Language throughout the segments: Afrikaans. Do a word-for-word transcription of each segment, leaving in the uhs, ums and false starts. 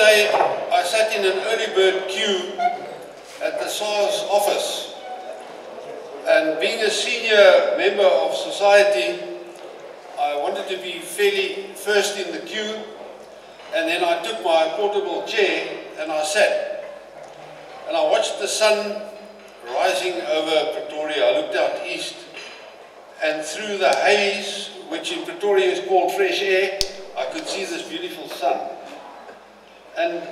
day, I sat in an early bird queue at the S A R S office. And being a senior member of society, I wanted to be fairly first in the queue. And then I took my portable chair and I sat. And I watched the sun rising over Pretoria. I looked out east, and through the haze, which in Pretoria is called fresh air, I could see this beautiful sun. And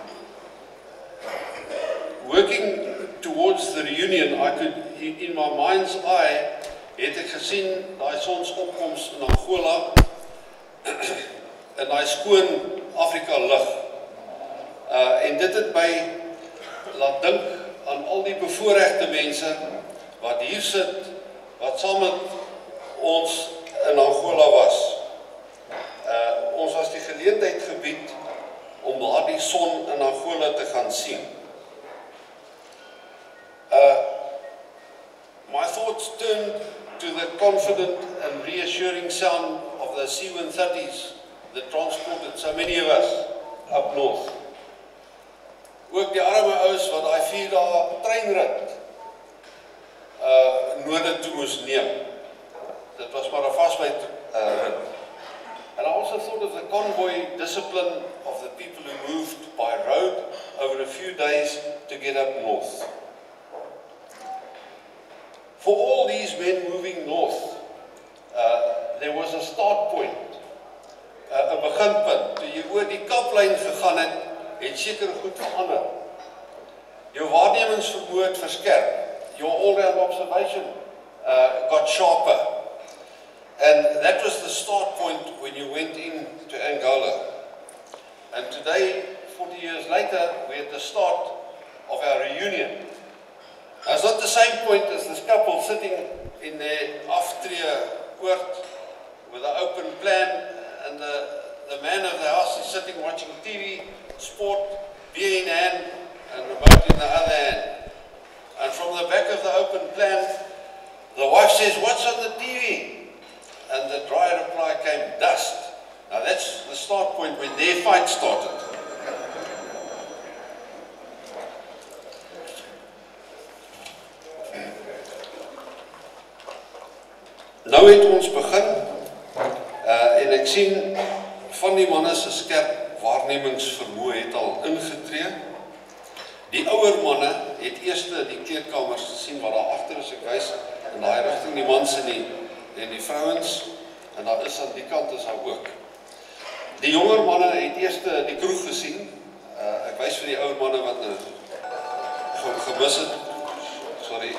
working towards the reunion, I could, in my mind's eye, het ek gesien daai sonsopkoms in Angola en daai skoon Afrika lig. Uh, en dit het my laat dink aan al die bevoorregte mense wat hier sit, wat saam met ons in Angola was. Uh, ons was die geleentheid gebied om daar die son in Angola te gaan sien. Uh, my thoughts turned to the confident and reassuring sound of the C one thirties that transported so many of us up north. Ook die arme ouens wat daai vier dae treinrit uh, noorde toe moes neem. Dit was maar 'n vasbyt uh, rit. And I also thought of the convoy discipline of the people who moved by road over a few days to get up north. For all these men moving north, uh, there was a start point, uh, 'n beginpunt. Toe jy oor die Kaplyn gegaan het, het seker goed verander. Jou waarnemingsvermoë het verskerp. Your all-round observation uh, got sharper. And that was the start point when you went into Angola. And today, forty years later, we're at the start of our reunion. Now, it's not the same point as this couple sitting in their aftree-oord with an open plan, and the, the man of the house is sitting watching T V, sport, beer in hand, and remote in the other hand. And from the back of the open plan, the wife says, "What's on the T V?" And the dry reply came, "Dust." Now that's the start point when their fight started. Nou het ons begin, uh, en ek sien van die manne se skerp waarnemingsvermoë het al ingetree. Die ouer manne het eers die kleedkamers gesien wat daar agter is, ek wys in daai rigting die mans en die en die vrouens, en daar is aan die kant is daar ook. Die jonger manne het eers die kroeg gesien. Uh, ek wys vir die ouer manne wat nou gemis het. Sorry.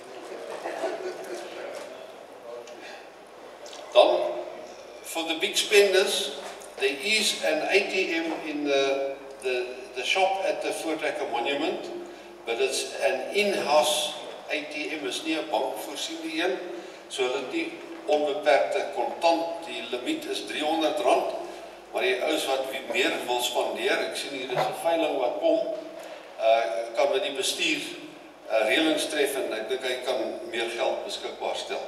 Dan, for the big spenders, there is an A T M in the, the, the shop at the Voortrekker Monument, but it's an in-house A T M, is nie 'n bankvoorsiene een, so dit nie onbeperkte kontant, die limiet is driehonderd rand, maar die ouens wat meer wil spandeer, ek sien hier is 'n veiling wat kom, uh, kan met die bestuur uh, reëlings tref en ek dink hy kan meer geld beskikbaar stel.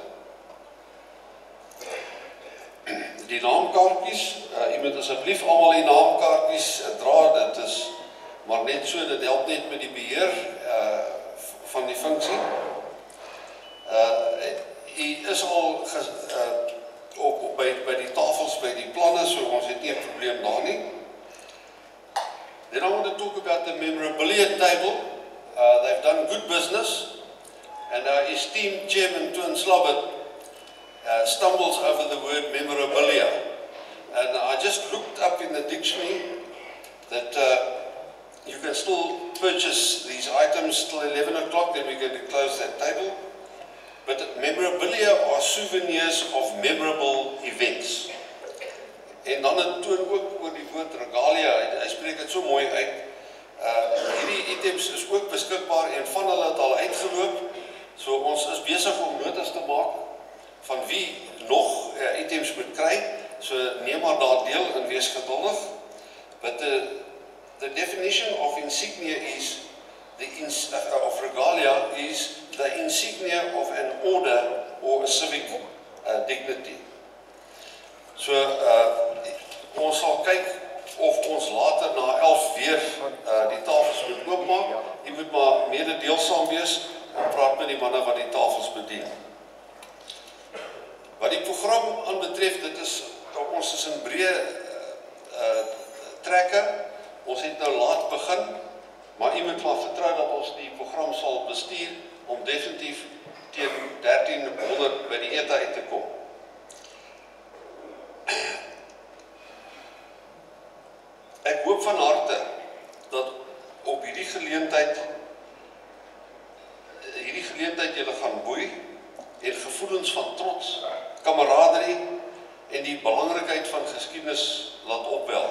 Die naamkaartjies, uh, jy moet asseblief almal die naamkaartjies uh, dra, dit is maar net so, dit help net met die beheer uh, van die funksie. Uh, hy is al ges, uh, op, op by, by die tafels, by die planne, so ons het nie 'n probleem daar nie. Then I want to talk about the memorabilia table. Uh, they've done good business, and our esteemed chairman, Toon Slabbert, Uh, stumbles over the word memorabilia, and I just looked up in the dictionary that uh, you can still purchase these items till eleven o'clock, then we're going to close that table. But memorabilia are souvenirs of memorable events. En dan het Toon ook oor die woord regalia, hy spreek het so mooi uit. Uh, hierdie items is ook beskikbaar en van hulle het al uitgeloop, so ons is besig om notas te maak van wie nog uh, items moet kry, so neem maar daar deel en wees geduldig. But the, the definition of insignia is, the ins uh, of regalia is the insignia of an order or a civic uh, dignity. So uh, ons sal kyk of ons later na elf weer beheer uh, die tafels moet oopmaak. U moet maar mede deelsaam wees en praat met die manne wat die tafels bedien. Wat die program aanbetref, dit is, ons is in breë uh, trekke. Ons het nou laat begin, maar u moet maar vertrou dat ons die program sal bestuur om definitief teen dertien honderd by die ete uit te kom. Ek hoop van harte dat op hierdie geleentheid hierdie geleentheid julle gaan boei en gevoelens van trots, kameraderie en die belangrikheid van geskiedenis laat opwel.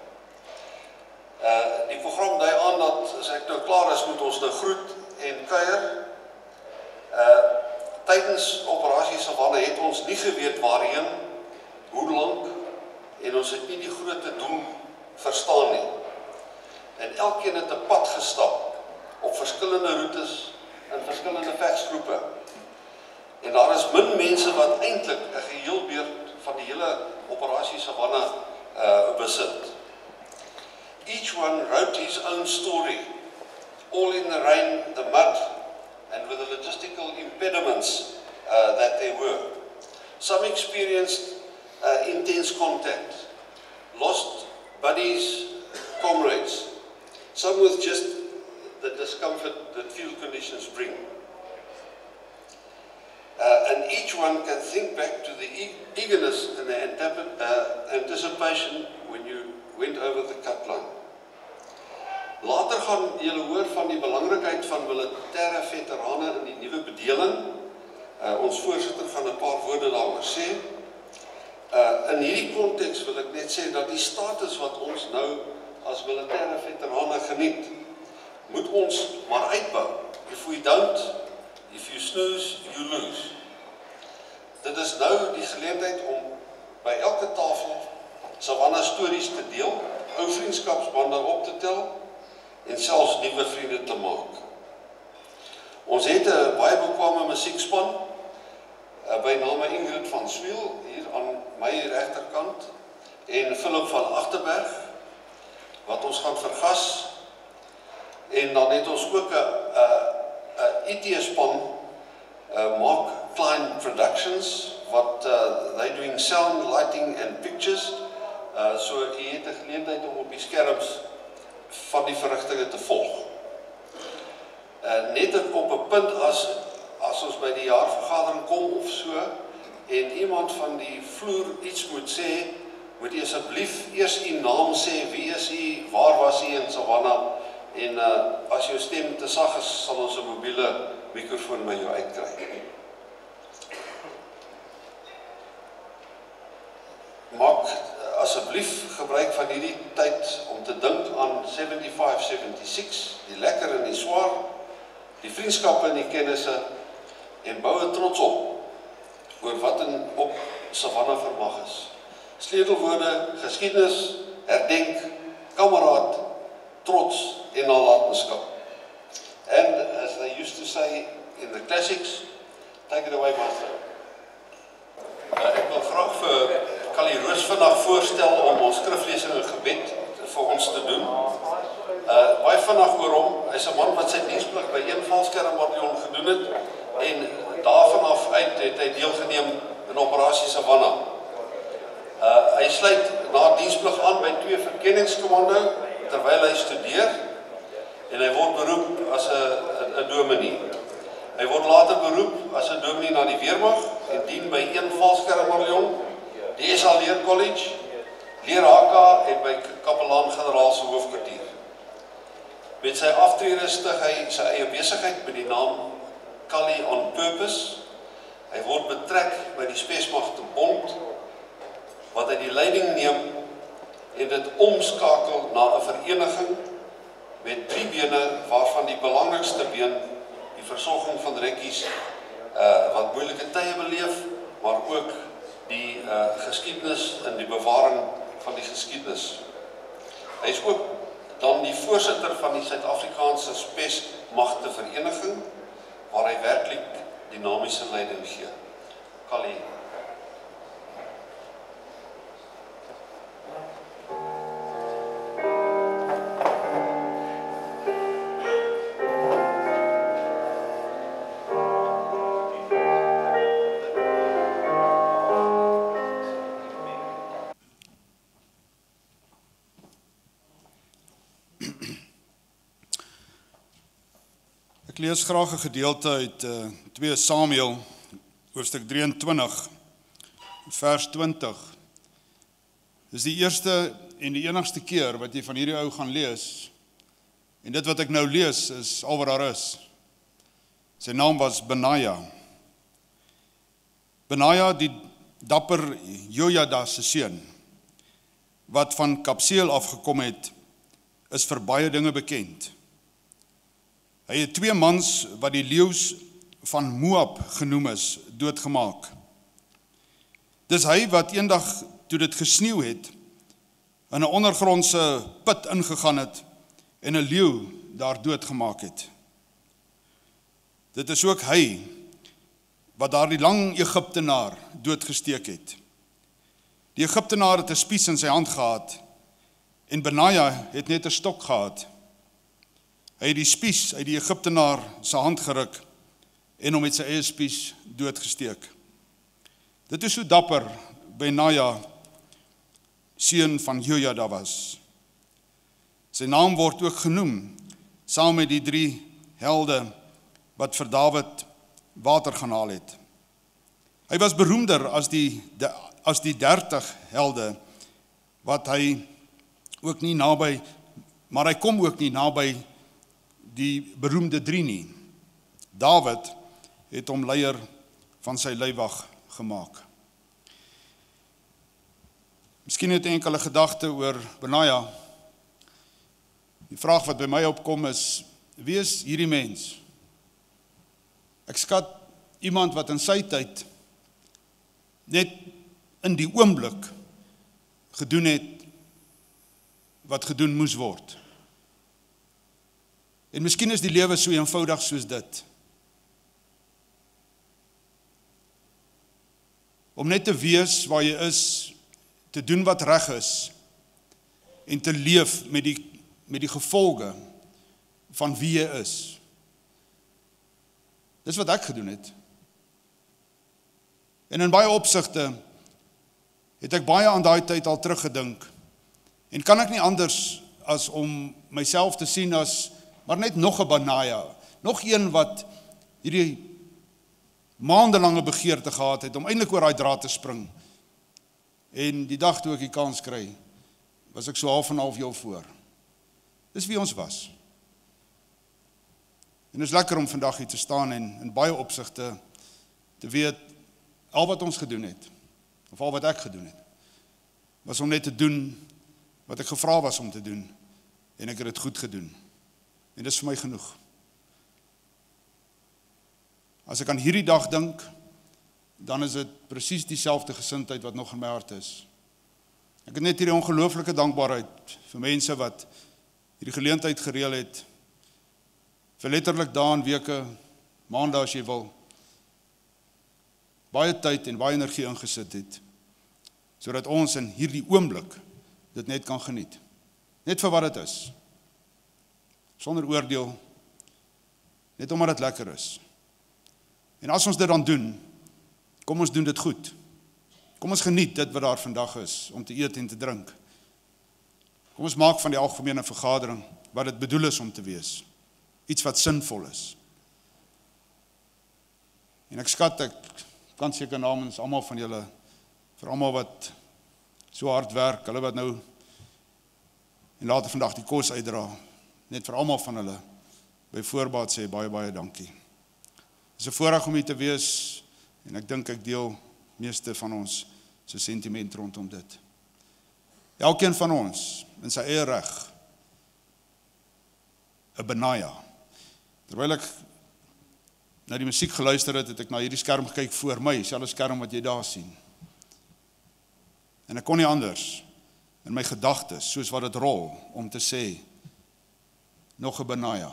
Uh, die program dui aan dat as ek nou klaar is, moet ons nou groet en kuier. Uh, tydens operasie Savanne het ons nie geweet waarheen, hoe lank, en ons het nie die grote doel verstaan nie. En elkeen het 'n pad gestap op verskillende roetes in verskillende vegsgroepe. En daar is min mense wat eintlik 'n geheelbeeld van die hele operasie Savanne uh, besit. Each one wrote his own story, all in the rain, the mud, and with the logistical impediments uh, that there were. Some experienced uh, intense contact, lost buddies, comrades, some with just the discomfort that field conditions bring. Uh, and each one can think back to the e eagerness and the uh, anticipation when you went over the cut line. Later gaan julle hoor van die belangrikheid van militêre veterane in die nuwe bedeling. Uh, ons voorsitter gaan 'n paar woorde daaroor sê. Uh, in hierdie konteks wil ek net sê dat die status wat ons nou as militêre veterane geniet, moet ons maar uitbou. If we don't, if you snooze, you lose. Dit is nou die geleentheid om by elke tafel Savanne stories te deel, ou vriendskapsbande op te tel en selfs nuwe vriende te maak. Ons het 'n baie bekwame musiekspan uh, by name Ingrid van Swiel hier aan my regterkant en Philip van Agterberg wat ons gaan vergas. En dan het ons ook 'n 'n I T span, uh, Mark Klein Productions, wat uh, they doing sound, lighting and pictures. Uh, so jy het 'n geleentheid om op die skerms van die verrigtinge te volg. Uh, net op 'n punt as as ons by die jaarvergadering kom of so en iemand van die vloer iets moet sê, moet jy asseblief eers u naam sê, wie is u, waar was u in Savanne, en uh, as jou stem te sag is, sal ons 'n mobiele mikrofoon by jou uitkry. Maak asseblief gebruik van hierdie tyd om te dink aan seventy-five seventy-six, die lekker en die swaar, die vriendskappe en die kennisse, en bou 'n trots op oor wat in op Savanne vermag is. Sleutelwoorde, geskiedenis, herdenk, kameraad, trots en nalatenskap. And as they used to say in the classics, take it away, master. Uh, ek wil graag vir Callie Roos vandag voorstel om ons skriflesing en gebed vir ons te doen. Uh, baie vandag oor hom, hy is 'n man wat sy diensplig by een valskermbataljon gedoen het, en daarvan af uit het hy deelgeneem in operasie Savanne. Uh, hy sluit na diensplig aan by twee verkenningskommando terwyl hy studeer, en hy word beroep as 'n dominee. Hy word later beroep as 'n dominee na die weermag en dien by een valskermbataljon, die S A Leer College, leer H K en by kapelaan-generaal se hoofkwartier. Met sy aftrede stig hy sy eie besigheid met die naam Callie on Purpose. Hy word betrek by die Spesmagte Bond, wat hy die leiding neem en dit omskakel na 'n vereniging met drie bene, waarvan die belangrikste been die versorging van rekkies uh, wat moeilike tye beleef, maar ook die uh, geskiedenis en die bewaring van die geskiedenis. Hy is ook dan die voorsitter van die Suid-Afrikaanse Spesmagte Vereniging, waar hy werklik dinamiese leiding gee. Callie. Ek lees graag 'n gedeelte uit uh, twee Samuel, hoofstuk drieëntwintig, vers twintig. Dis die eerste en die enigste keer wat jy van hierdie ou gaan lees. En dit wat ek nou lees is al wat daar is. Sy naam was Benaja. Benaja, die dapper Jojada se seun, wat van Kapseel afgekom het, is vir baie dinge bekend. Hy het twee mans wat die leeu's van Moab genoem is, doodgemaak. Dis hy wat eendag, toe dit gesneeuw het, in 'n ondergrondse put ingegaan het en 'n leeu daar doodgemaak het. Dit is ook hy wat daar die lang Egiptenaar doodgesteek het. Die Egiptenaar het 'n spies in sy hand gehad en Benaja het net 'n stok gehad. Hy het die spies uit die Egiptenaar sy hand geruk en hom met sy eie spies doodgesteek. Dit is hoe dapper Benaja, seun van Jojada was. Sy naam word ook genoem, saam met die drie helde wat vir Dawid water gaan haal het. Hy was beroemder as die, de, as die dertig helde, wat hy ook nie naby, maar hy kom ook nie naby die beroemde drie nie. Dawid het hom leier van sy leiwag gemaak. Miskien het enkele gedagte oor Benaja. Die vraag wat by my opkom is, wie is hierdie mens? Ek skat iemand wat in sy tyd net in die oomblik gedoen het wat gedoen moes word. En miskien is die lewe so eenvoudig soos dit. Om net te wees waar jy is, te doen wat reg is, en te leef met die, met die gevolge van wie jy is. Dis wat ek gedoen het. En in baie opsigte het ek baie aan daai tyd al teruggedink, en kan ek nie anders as om myself te sien as maar net nog 'n Benaja, nog een wat hierdie maandelange begeerte gehad het, om eintlik oor daai draad te spring. En die dag toe ek die kans kry, was ek so half en half jou voor. Dis wie ons was. En dit is lekker om vandag hier te staan en in baie opsigte te weet, al wat ons gedoen het, of al wat ek gedoen het, was om net te doen wat ek gevra was om te doen, en ek het dit goed gedoen. En dit is vir my genoeg. As ek aan hierdie dag dink, dan is dit presies dieselfde gesindheid wat nog in my hart is. Ek het net hierdie ongelooflike dankbaarheid vir mense wat hierdie geleentheid gereël het, vir letterlik dae en weke, maande as jy wil, baie tyd en baie energie ingesit het, sodat ons in hierdie oomblik dit net kan geniet. Net vir wat dit is. Sonder oordeel, net omdat dit lekker is. En as ons dit dan doen, kom ons doen dit goed. Kom ons geniet dit wat daar vandag is, om te eet en te drink. Kom ons maak van die algemene vergadering, wat dit bedoel is om te wees. Iets wat sinvol is. En ek skat, ek kan seker namens almal van julle, vir almal wat so hard werk, hulle wat nou, en later vandag die kos uitdra, net vir almal van hulle, by voorbaat sê, baie, baie dankie. Het is 'n voorreg om hier te wees, en ek dink ek deel meeste van ons se sentiment rondom dit. Elkeen van ons, in sy eie reg, 'n Benaja. Terwyl ek na die musiek geluister het, het ek na hierdie skerm gekyk voor my, selfs skerm wat jy daar sien. En ek kon nie anders, in my gedagtes, soos wat dit rol, om te sê, nog 'n Benaja.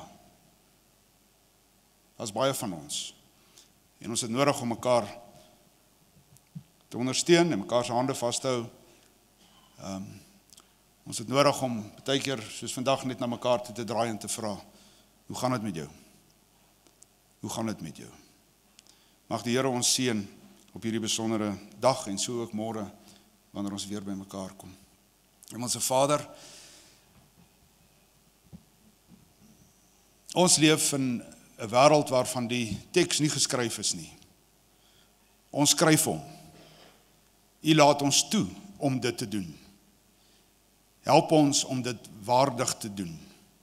As baie van ons. En ons het nodig om mekaar te ondersteun en mekaar se hande vas te hou. Um, ons het nodig om baie keer soos vandag net na mekaar toe te draai en te vra, hoe gaan dit met jou? Hoe gaan dit met jou? Mag die Here ons seën op hierdie besondere dag en so ook môre wanneer ons weer by mekaar kom. Hemelse Vader, ons leef in 'n wêreld waarvan die teks nie geskryf is nie. Ons skryf hom. U laat ons toe om dit te doen. Help ons om dit waardig te doen.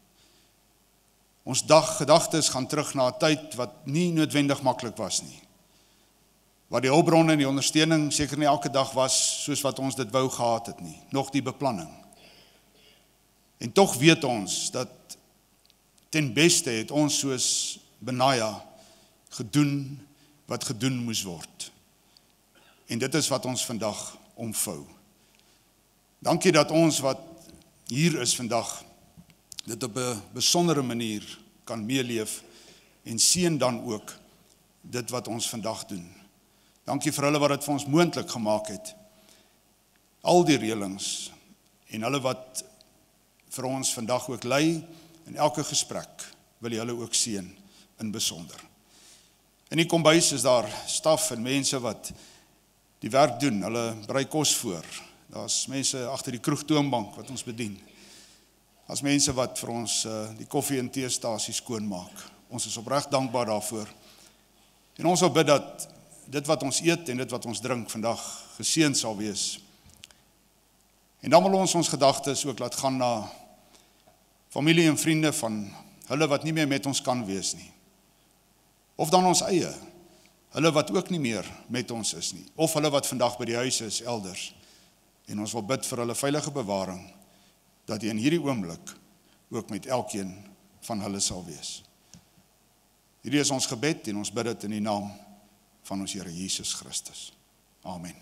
Ons dag gedagtes gaan terug na 'n tyd wat nie noodwendig maklik was nie. Waar die hulpbronne en die ondersteuning seker nie elke dag was soos wat ons dit wou gehad het nie, nog die beplanning. En tog weet ons dat ten beste het ons soos Benaja gedoen wat gedoen moes word. En dit is wat ons vandag omvou. Dankie dat ons wat hier is vandag dit op 'n besondere manier kan meeleef en seën dan ook dit wat ons vandag doen. Dankie vir hulle wat dit vir ons moontlik gemaak het. Al die reëlings en hulle wat vir ons vandag ook lei in elke gesprek wil jy hulle ook seën in besonder. In die kombuis is daar staf en mense wat die werk doen. Hulle berei kos voor. Daar's mense agter die kroegtoonbank wat ons bedien. Daar's mense wat vir ons uh, die koffie en teestasie skoonmaak. Ons is opreg dankbaar daarvoor. En ons wil bid dat dit wat ons eet en dit wat ons drink vandag geseën sal wees. En dan wil ons ons gedagtes ook laat gaan na familie en vriende van hulle wat nie meer met ons kan wees nie. Of dan ons eie, hulle wat ook nie meer met ons is nie. Of hulle wat vandag by die huis is elders. En ons wil bid vir hulle veilige bewaring, dat jy in hierdie oomblik ook met elkeen van hulle sal wees. Hierdie is ons gebed en ons bid dit in die naam van ons Here Jesus Christus. Amen.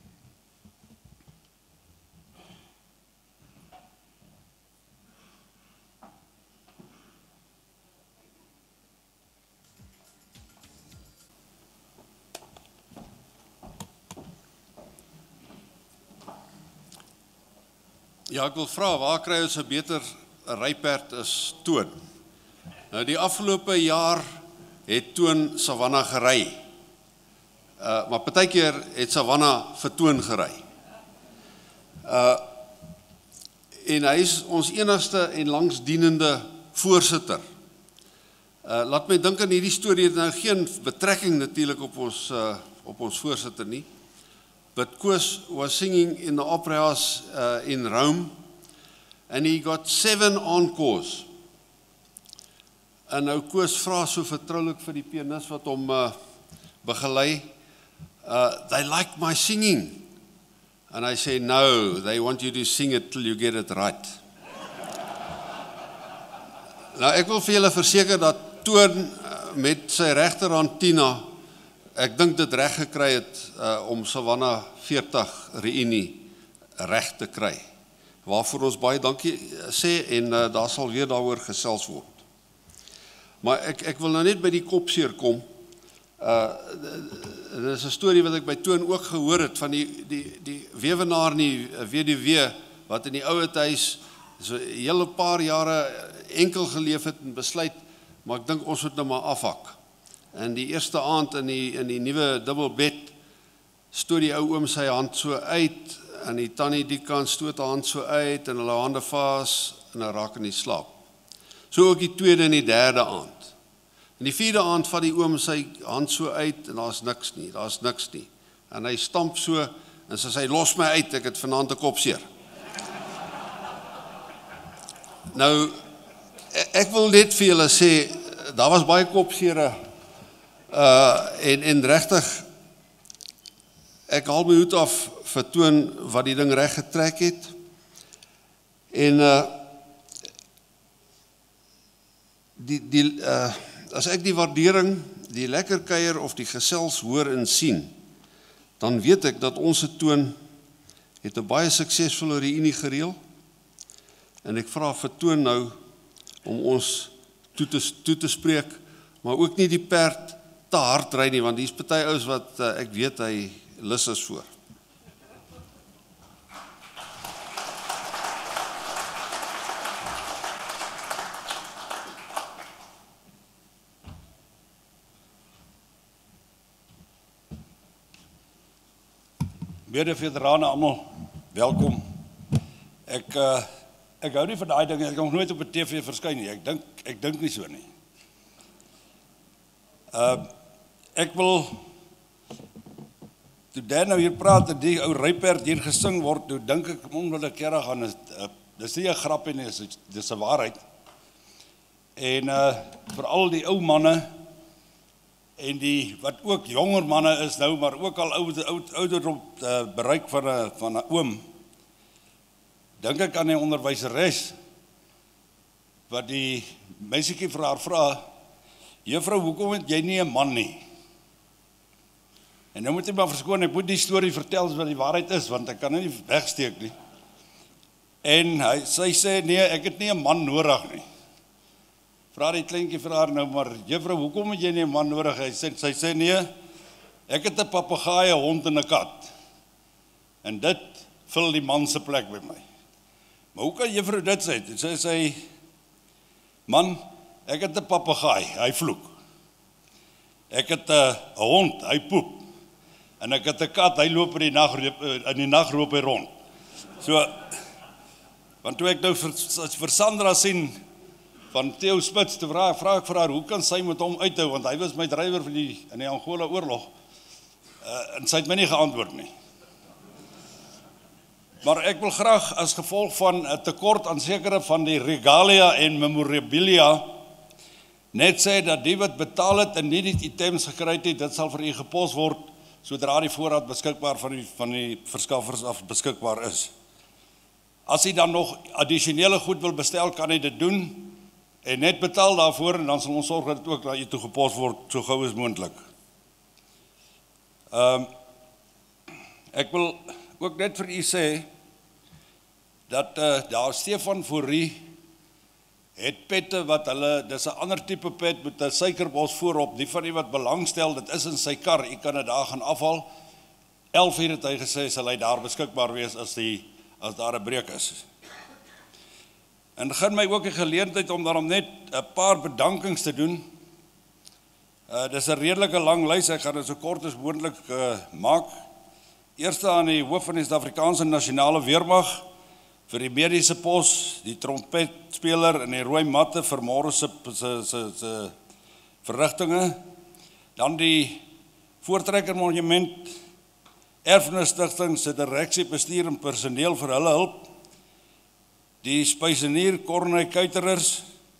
Ja, ek wil vra, waar kry ons 'n beter ryperd as Toon? Nou die afgelope jaar het Toon Savanna gery. Uh, maar partykeer het Savanna vir Toon gery. Uh, en hy is ons enigste en langsdienende voorsitter. Uh, laat my dink aan hierdie storie, het nou geen betrekking natuurlik op ons, uh, op ons voorsitter nie. But Koos was singing in the opera house uh, in Rome, and he got seven encores. En nou Koos vra so vertroulik vir die pianis wat hom uh, begelei, uh, they like my singing. And I say, no, they want you to sing it till you get it right. Nou ek wil vir julle verseker dat Toon met sy regterhand Tina, ek dink dit reg gekry het uh, om Savanna veertig reunie reg te kry. Waarvoor ons baie dankie sê en uh, daar sal weer daaroor gesels word. Maar ek ek wil nou net by die kopseer kom. Uh dit is 'n storie wat ek by Toon ook gehoor het van die die die weewenaar in die weduwee wat in die ouete huis so 'n hele paar jare enkel geleef het en besluit, maar ek dink ons moet nou maar afhak. En die eerste aand in die in die nuwe dubbelbed stoot die ou oom sy hand so uit en die tannie die kant stoot haar hand so uit en hulle hande vas en hy raak in die slaap. So ook die tweede en die derde aand. En die vierde aand vat die oom sy hand so uit en daar's niks nie, daar's niks nie. En hy stamp so en sy sê los my uit, ek het vanaand 'n kopseer. Nou ek wil net vir julle sê daar was baie kopseere uh en en regtig ek haal my hoed af vir Toon wat die ding reg getrek het. En uh die die uh as ek die waardering, die lekker kuier of die gesels hoor en sien, dan weet ek dat ons Toon het 'n baie suksesvolle reunie gereël. En ek vra vir Toon nou om ons toe te toe te spreek, maar ook nie die perd te hard ry nie, want hier's party ouens wat uh, ek weet hy lus is voor. Mede veterane almal, welkom. Ek uh, ek hou nie van daai dinge, ek kan nog nooit op 'n T V verskyn nie. Ek dink ek dink nie so nie. Uh, ek wil, toe Dan nou hier praat, en die ou Ryperd hier gesing word, toe dink ek, onmiddellik kere gaan, is, uh, dis nie 'n grapie nie, dis, dis 'n waarheid. En uh, veral die ou manne, en die, wat ook jonger manne is nou, maar ook al ouder, ouder, ouder op uh, bereik van 'n van 'n oom, dink ek aan die onderwyseres, wat die meisiekie vir haar vra, juffrou, hoekom het jy nie 'n man nie? En nou moet jy maar verskoon, ek moet die storie vertel as wat die waarheid is, want ek kan nie wegsteek nie. En hy, sy sê, nee, ek het nie 'n man nodig nie. Vra die kleintjie vir haar nou, maar juffrou, hoekom het jy nie 'n man nodig? Hy sê, sy sê, nee, ek het 'n papegaai, 'n hond en 'n kat. En dit vul die man se plek by my. Maar hoe kan juffrou dit sê? Sy sê, man, ek het 'n papegaai, hy vloek. Ek het 'n hond, hy poep. En ek het 'n kat, hy loop in die nag in die nag loop hy rond. So, want toe ek nou vir, vir Sandra sien van Theo Spitz te vra, vra ek vir haar, hoe kan sy met hom uithou, want hy was my drywer vir die, in die Angola oorlog, uh, en sy het my nie geantwoord nie. Maar ek wil graag as gevolg van 'n tekort aan sekere van die regalia en memorabilia net sê dat die wat betaal het en nie die items gekry het, dit sal vir u gepos word sodra die voorraad beskikbaar van die van die verskaffers af beskikbaar is. As u dan nog addisionele goed wil bestel, kan u dit doen en net betaal daarvoor en dan sal ons sorg dat dit ook na u toe gepos word so gou as moontlik. Ehm um, ek wil ook net vir u sê dat uh, daar Stefan Fourie het pette wat hulle, dis 'n ander tipe pet met 'n suikerbos voorop, die van die wat belangstel, dit is in sy kar, u kan dit daar gaan afhaal. elf uur het hy gesê, sal hy daar beskikbaar wees as, die, as daar 'n breek is. En begin my ook die geleentheid om daarom net 'n paar bedankings te doen. Uh, dis 'n redelike lang lys, ek gaan dit so kort as moontlik uh, maak. Eerste aan die hoof van die Suid-Afrikaanse Nasionale Weermag, vir die mediese pos, die trompetspeler en die rooi matte vir môre se se se se verrigtinge. Dan die Voortrekker Monument, Erfenis Stichting se direksie, bestuur en personeel vir hulle hulp. Die Spyseneur Corneille Kuiterers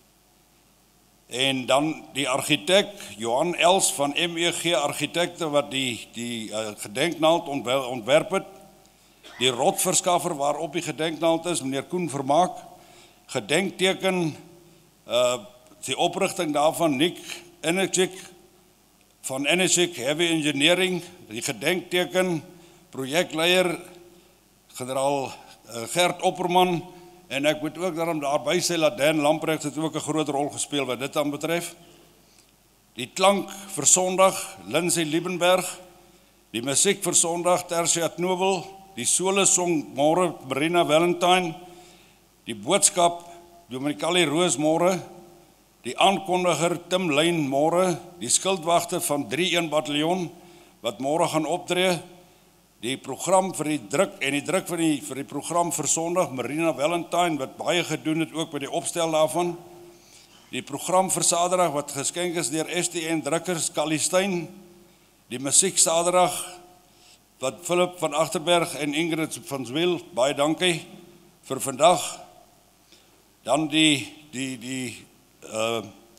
en dan die argitek Johan Els van M E G Argitekte wat die die uh, gedenknaald ontwerp het. Die rotverskaffer waarop die gedenknaald is, meneer Koen Vermaak, gedenkteken, uh, die oprigting daarvan, Nick Enechik, van Enechik Heavy Engineering, die gedenkteken, projekleier, generaal uh, Gert Opperman, en ek moet ook daarom daarby sê, dat Dan Lamprecht het ook 'n groot rol gespeel wat dit aan betref. Die klank vir Sondag, Lindsay Liebenberg, die musiek vir Sondag, Tersia Knobel, die solo song môre Marina Valentine, die boodskap Dominicali Roos môre, die aankondiger Tim Lyn môre, die skildwagte van drie een bataljon wat môre gaan optree, die program vir die druk en die druk vir die vir die program vir Sondag Marina Valentine wat baie gedoen het ook by die opstel daarvan, die program vir Saterdag wat geskenk is deur S T N Drukkers Kalistyn, die musiek Saterdag wat Philip van Achterberg en Ingrid van Zwiel, baie dankie vir vandag. Dan die die die uh,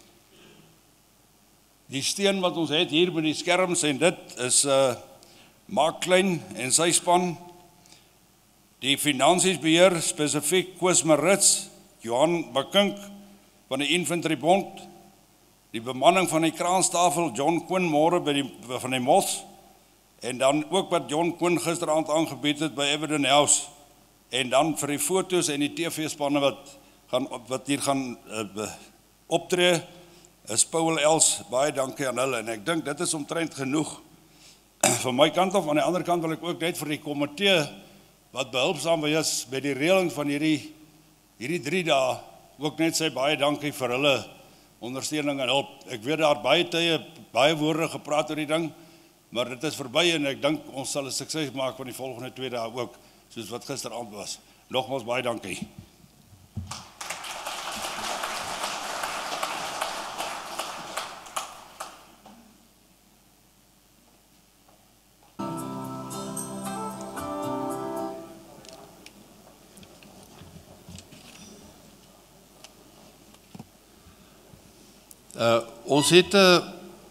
die steen wat ons het hier by die skerms en dit is uh, Mark Klein en sy span. Die finansies beheer spesifiek Koos Marits, Johan Bakink van die Infantry Bond, die bemanning van die kraanstafel John Quinn môre by die van die Mos. En dan ook wat John Quinn gisteraand aangebied het by Everton House. En dan vir die foto's en die T V-spanne wat, gaan, wat hier gaan uh, optree, is Paul Els, baie dankie aan hulle. En ek dink dit is omtrent genoeg. Van my kant af, aan die ander kant wil ek ook net vir die komitee wat behulpsaam is by die reëling van hierdie, hierdie drie dae, ook net sê baie dankie vir hulle ondersteuning en hulp. Ek weet daar baie tye, baie woorde gepraat oor die ding, maar dit is verby en ek dink ons sal 'n sukses maak van die volgende twee dae ook, soos wat gisteraand was. Nogmaals baie dankie. Uh, ons het 'n uh,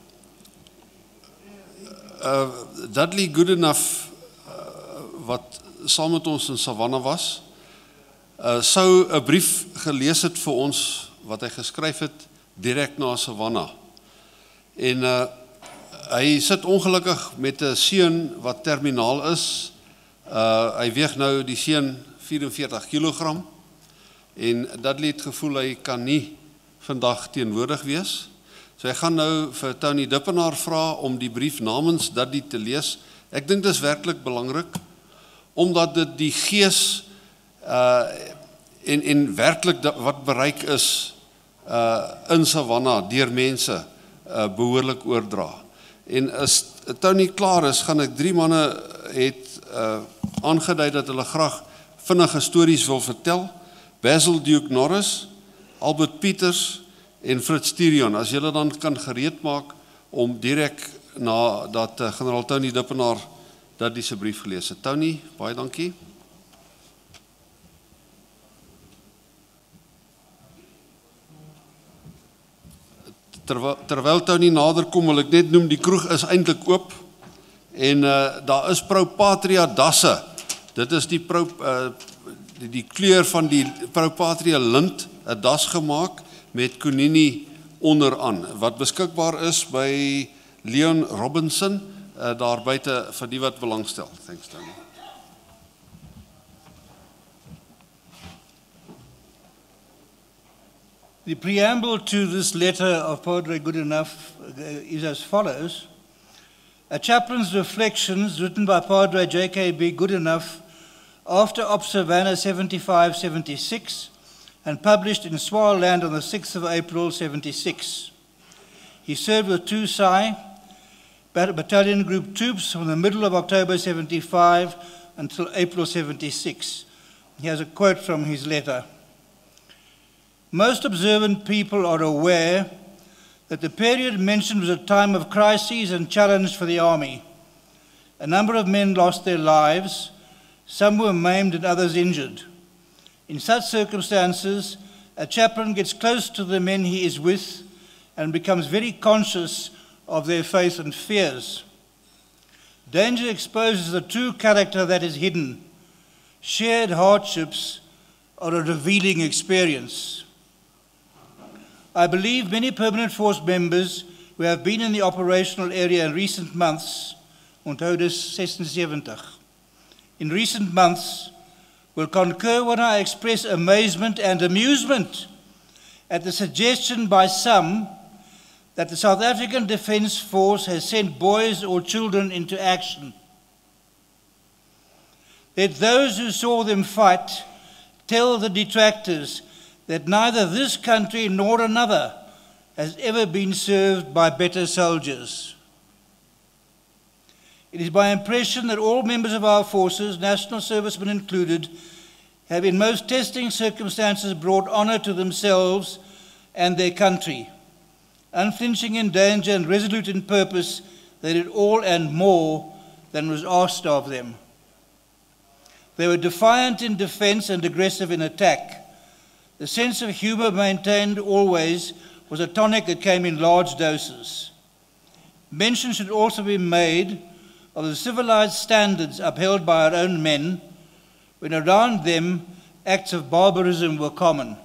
uh, Dudley Goodenough uh, wat saam met ons in Savannah was, uh, sou 'n brief gelees het vir ons wat hy geskryf het direk na Savannah. En uh, hy sit ongelukkig met 'n seun wat terminaal is. Uh, hy weeg nou die seun vierenveertig kilogram en Dudley het gevoel hy kan nie vandag teenwoordig wees. So hy gaan nou vir Tony Dippenaar vra om die brief namens Dudley te lees. Ek dink dit is werklik belangrik omdat dit die gees uh, en, en werklik wat bereik is uh, in Savannah deur mense uh, behoorlik oordra. En as Tony klaar is, gaan ek drie manne het uh, aangedui dat hulle graag vinnige stories wil vertel. Basil Duke Norris, Albert Peters en Fritz Tirion. As julle dan kan gereed maak om direk na dat uh, generaal Tony Dippenaar dat die se brief gelees het. Tony, baie dankie. Terwyl, terwyl Tony nader kom, wil ek net noem, die kroeg is eintlik oop en uh, daar is Pro Patria dasse. Dit is die, pro, uh, die, die kleur van die Pro Patria lint, 'n das gemaak met konini onderaan, wat beskikbaar is by Leon Robinson, uh, daar buite vir die wat belangstel. Thanks, Tony. The preamble to this letter of Padre Goodenough is as follows. A chaplain's reflections written by Padre J K B Goodenough after Observana seventy-five seventy-six and published in Swaziland on the sixth of April seventy-six. He served with two S A I battalion group troops from the middle of October seventy-five until April seventy-six. He has a quote from his letter. Most observant people are aware that the period mentioned was a time of crises and challenge for the army. A number of men lost their lives, some were maimed and others injured. In such circumstances, a chaplain gets close to the men he is with and becomes very conscious of their faith and fears. Danger exposes the true character that is hidden. Shared hardships are a revealing experience. I believe many permanent force members who have been in the operational area in recent months, onthou dis seventy-six, in recent months will concur when I express amazement and amusement at the suggestion by some that the South African Defence Force has sent boys or children into action. Let those who saw them fight tell the detractors that neither this country nor another has ever been served by better soldiers. It is my impression that all members of our forces, national servicemen included, have in most testing circumstances brought honor to themselves and their country. Unflinching in danger and resolute in purpose, they did all and more than was asked of them. They were defiant in defense and aggressive in attack. The sense of humor maintained always was a tonic that came in large doses. Mention should also be made of the civilized standards upheld by our own men, when around them acts of barbarism were common.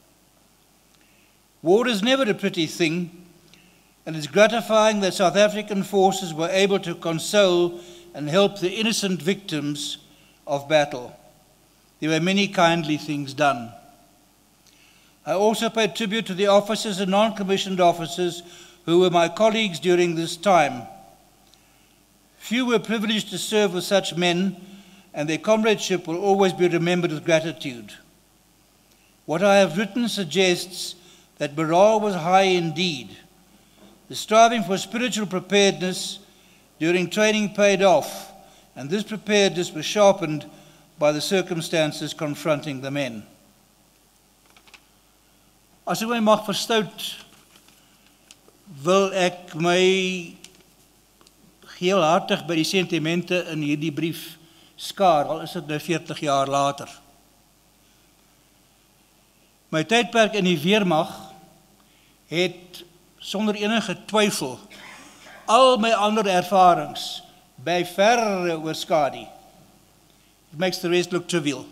War is never a pretty thing, and it's gratifying that South African forces were able to console and help the innocent victims of battle. There were many kindly things done. I also pay tribute to the officers and non-commissioned officers who were my colleagues during this time. Few were privileged to serve with such men, and their comradeship will always be remembered with gratitude. What I have written suggests that morale was high indeed. The striving for spiritual preparedness during training paid off, and this preparedness was sharpened by the circumstances confronting the men. As ek my mag verstout, wil ek my geelhartig by die sentimente in hierdie brief skaar, al is dit nou veertig jaar later. My tydperk in die weermag het sonder enige twyfel al my ander ervarings by verre oorskadu. It makes the rest look trivial.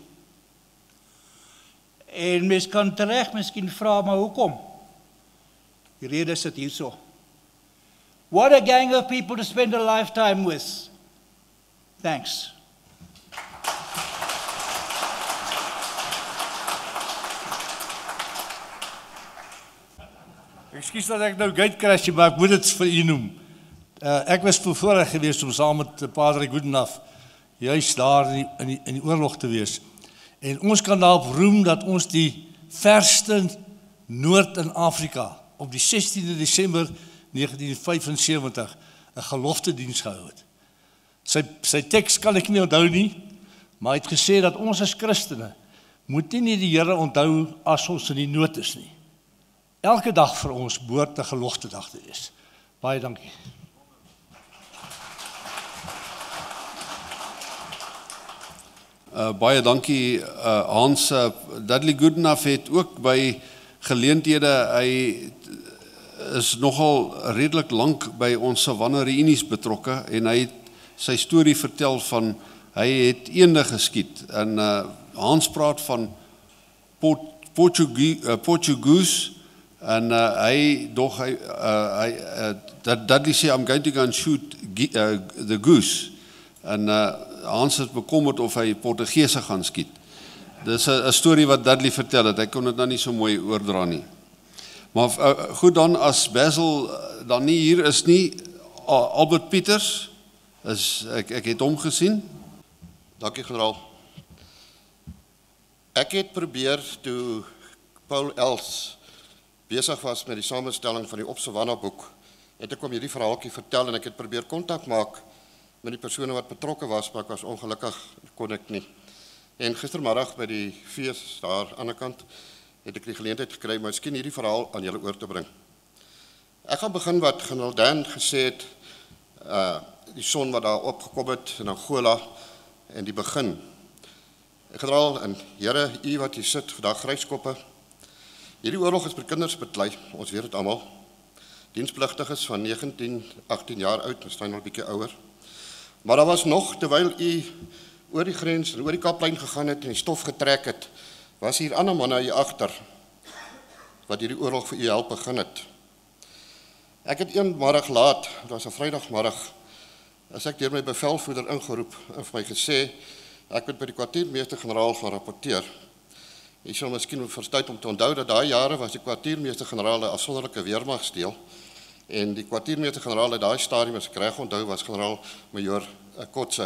En mens kan terecht miskien vra, maar hoekom? Die rede sit hierso. What a gang of people to spend a lifetime with. Thanks. Ekskuus dat ek nou gatecrashie, maar ek moet dit vir u noem. Uh, ek was voorvoorreg geweest om saam met Padre Goedenaf juist daar in die, in die, in die oorlog te wees. En ons kan daarop roem dat ons die verste noord in Afrika op die sestiende Desember negentien vyfensewentig 'n geloftediens gehou het. Sy, sy teks kan ek nie onthou nie, maar hy het gesê dat ons as Christene moet nie net die Here onthou as ons in die nood is nie. Elke dag vir ons behoort 'n geloftedag te wees. Baie dankie. Uh, baie dankie uh, Hans. Uh, Dudley Goodenough het ook by geleenthede, hy is nogal redelik lank by ons Savanna reunies betrokke en hy het sy storie vertel van, hy het eende geskiet en uh, Hans praat van Port, Portuguese, uh, Portuguese en uh, hy dog hy, uh, hy uh, Dudley sê I'm going to go and shoot uh, the goose en uh, Hans het bekommerd of hy Portugese gaan skiet. Dis 'n storie wat Dudley vertel het, ek kon dit nou nie so mooi oordra nie. Maar uh, goed dan, as Basil dan nie hier is nie, Albert Pieters, is, ek, ek het hom gesien. Dankie generaal. Ek het probeer toe Paul Els besig was met die samenstelling van die Op Savanna boek, het ek hom hierdie verhaaltjie vertel en ek het probeer kontak maak met die persone wat betrokke was, maar ek was ongelukkig, kon ek nie. En gistermiddag by die fees daar aan die kant, het ek die geleentheid gekry, maar miskien hierdie verhaal aan julle oor te bring. Ek gaan begin wat generaal Dan gesê het, uh, die son wat daar opgekom het in Angola, en die begin. Generaal en Here, u wat hier sit, vandag gryskoppe, hierdie oorlog is vir kinders beklei, ons weet het almal. Dienspligtiges van negentien, agttien jaar oud, ons zijn al 'n bietjie ouer. Maar daar was nog, terwyl u oor die grens en oor die Kaplyn gegaan het en die stof getrek het, was hier ander manne hier agter, wat hierdie oorlog vir u help begin het. Ek het een middag laat, dit was 'n Vrydagmiddag, as ek deur my bevelvoerder ingeroep en vir my gesê, ek moet by die kwartiermeester-generaal gaan rapporteer. Jy sal miskien verstuit om te onthou dat daai jare was die kwartiermeester-generaal 'n afsonderlike weermagdeel en die kwartiermeester-generaal uit daai stadium, as ek reg onthou, was generaal majoor Kotse.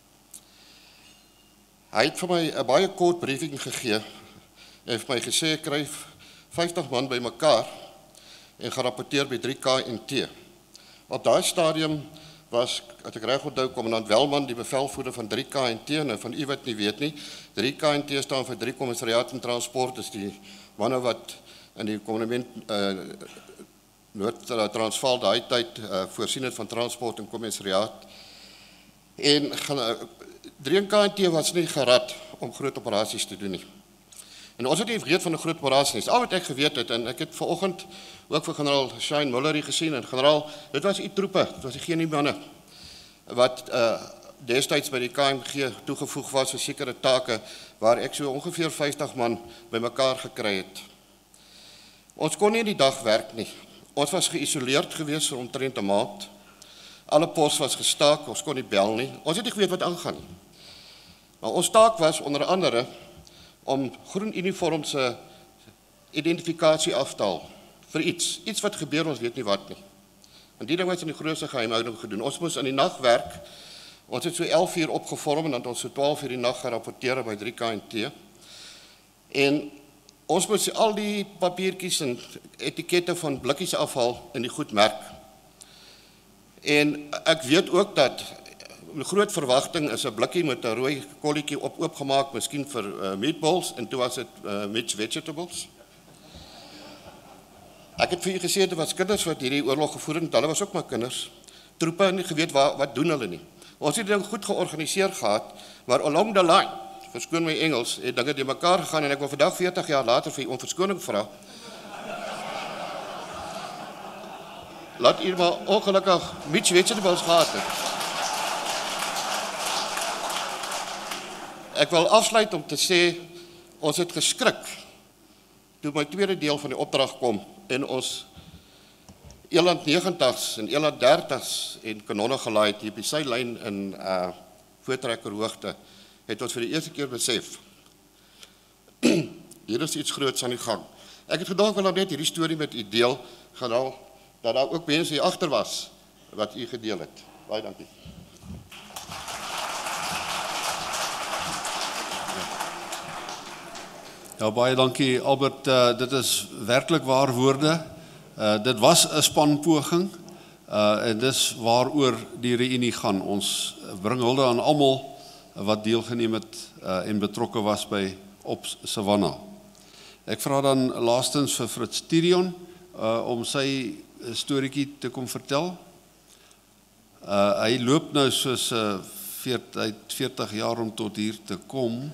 Hy het vir my 'n baie kort briefing gegee en vir my gesê ek kry vyftig man bymekaar en gerapporteer by drie K N T. Op daai stadium was, as ek reg onthou, kommandant Welman die bevelvoerder van drie K N T, en van u wat nie weet nie, drie K N T staan vir drie Kommissariaat en Transport, is die manne wat in die komandement uh, Noord-Transvaal daai tyd uh, voorsien het van transport en kommissariaat. En uh, drie K N T was nie gerad om groot operasies te doen nie. En ons het nie geweet van 'n groot operasie nie. Al wat ek geweet het, en ek het vanoggend ook vir generaal Shane Mullery gesien, en generaal, dit was u troepe, dit was die geen manne, wat uh, destyds by die K M G toegevoeg was vir sekere take, waar ek so ongeveer vyftig man bymekaar gekry het. Ons kon nie die dag werk nie. Ons was geïsoleerd gewees vir omtrent 'n maand. Alle pos was gestaak, ons kon nie bel nie. Ons het nie geweet wat aangaan nie. Maar ons taak was onder andere om groen uniform se identifikasie af te haal vir iets, iets wat gebeur, ons weet nie wat nie. En die ding was in die grootste geheimhouding gedoen. Ons moes in die nag werk. Ons het so elf uur opgevorm en dan ons so twaalf uur die nag gerapporteer by drie K N T. En ons moes al die papiertjies en etikette van blikkies afhaal en die goed merk. En ek weet ook dat 'n groot verwagting is 'n blikkie met 'n rooi kolletjie op oopgemaak, miskien vir uh, meatballs, en toe was dit uh, mixed vegetables. Ek het vir u gesê dit was kinders wat hierdie oorlog gevoer het, hulle was ook maar kinders. Troepe en nie geweet wat wat doen hulle nie. Ons het dit goed georganiseer gehad, maar along the line, verskoon my Engels, het dinge die mekaar gegaan en ek wil vandag veertig jaar later vir u om verskoning vra. laat u maar ongelukkig Mitch Vegetables gehad het. Ek wil afsluit om te sê, ons het geskrik toe my tweede deel van die opdrag kom en ons Eland negentigs en Eland dertigs en kanonne gelaai het hier op die seilyn in uh, Voortrekkerhoogte, het ons vir die eerste keer besef, hier is iets groots aan die gang. Ek het gedink wel net hierdie storie met u deel, generaal, dat daar ook mense hier agter was, wat u gedeel het. Baie dankie. Ja, baie dankie Albert, uh, dit is werklik waar woorde. Uh, dit was 'n spanpoging uh, en dis waaroor die reunie gaan. Ons bring hulde aan almal wat deelgeneem het uh, en betrokke was by op Savannah. Ek vra dan laastens vir Fritz Tirion uh, om sy storieetjie te kom vertel. Uh, hy loop nou soos uh, veertig jaar om tot hier te kom.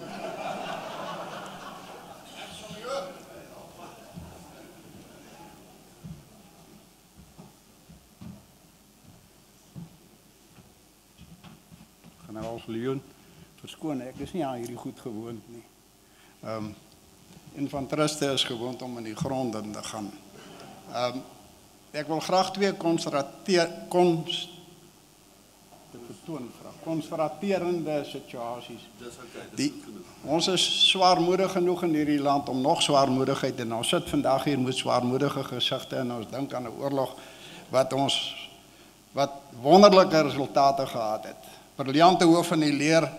Generaal Leon, verskoon, ek is nie aan hierdie goed gewoond nie. Um, infanteriste is gewoond om in die grond in te gaan. Um, ek wil graag twee konstateer, konst, te vertoon, konstaterende situasies. Die, ons is zwaarmoedig genoeg in hierdie land om nog zwaarmoedigheid en ons sit vandag hier met zwaarmoedige gesigte en ons dink aan 'n oorlog wat ons wat wonderlike resultate gehad het. Briljante hoof van die leer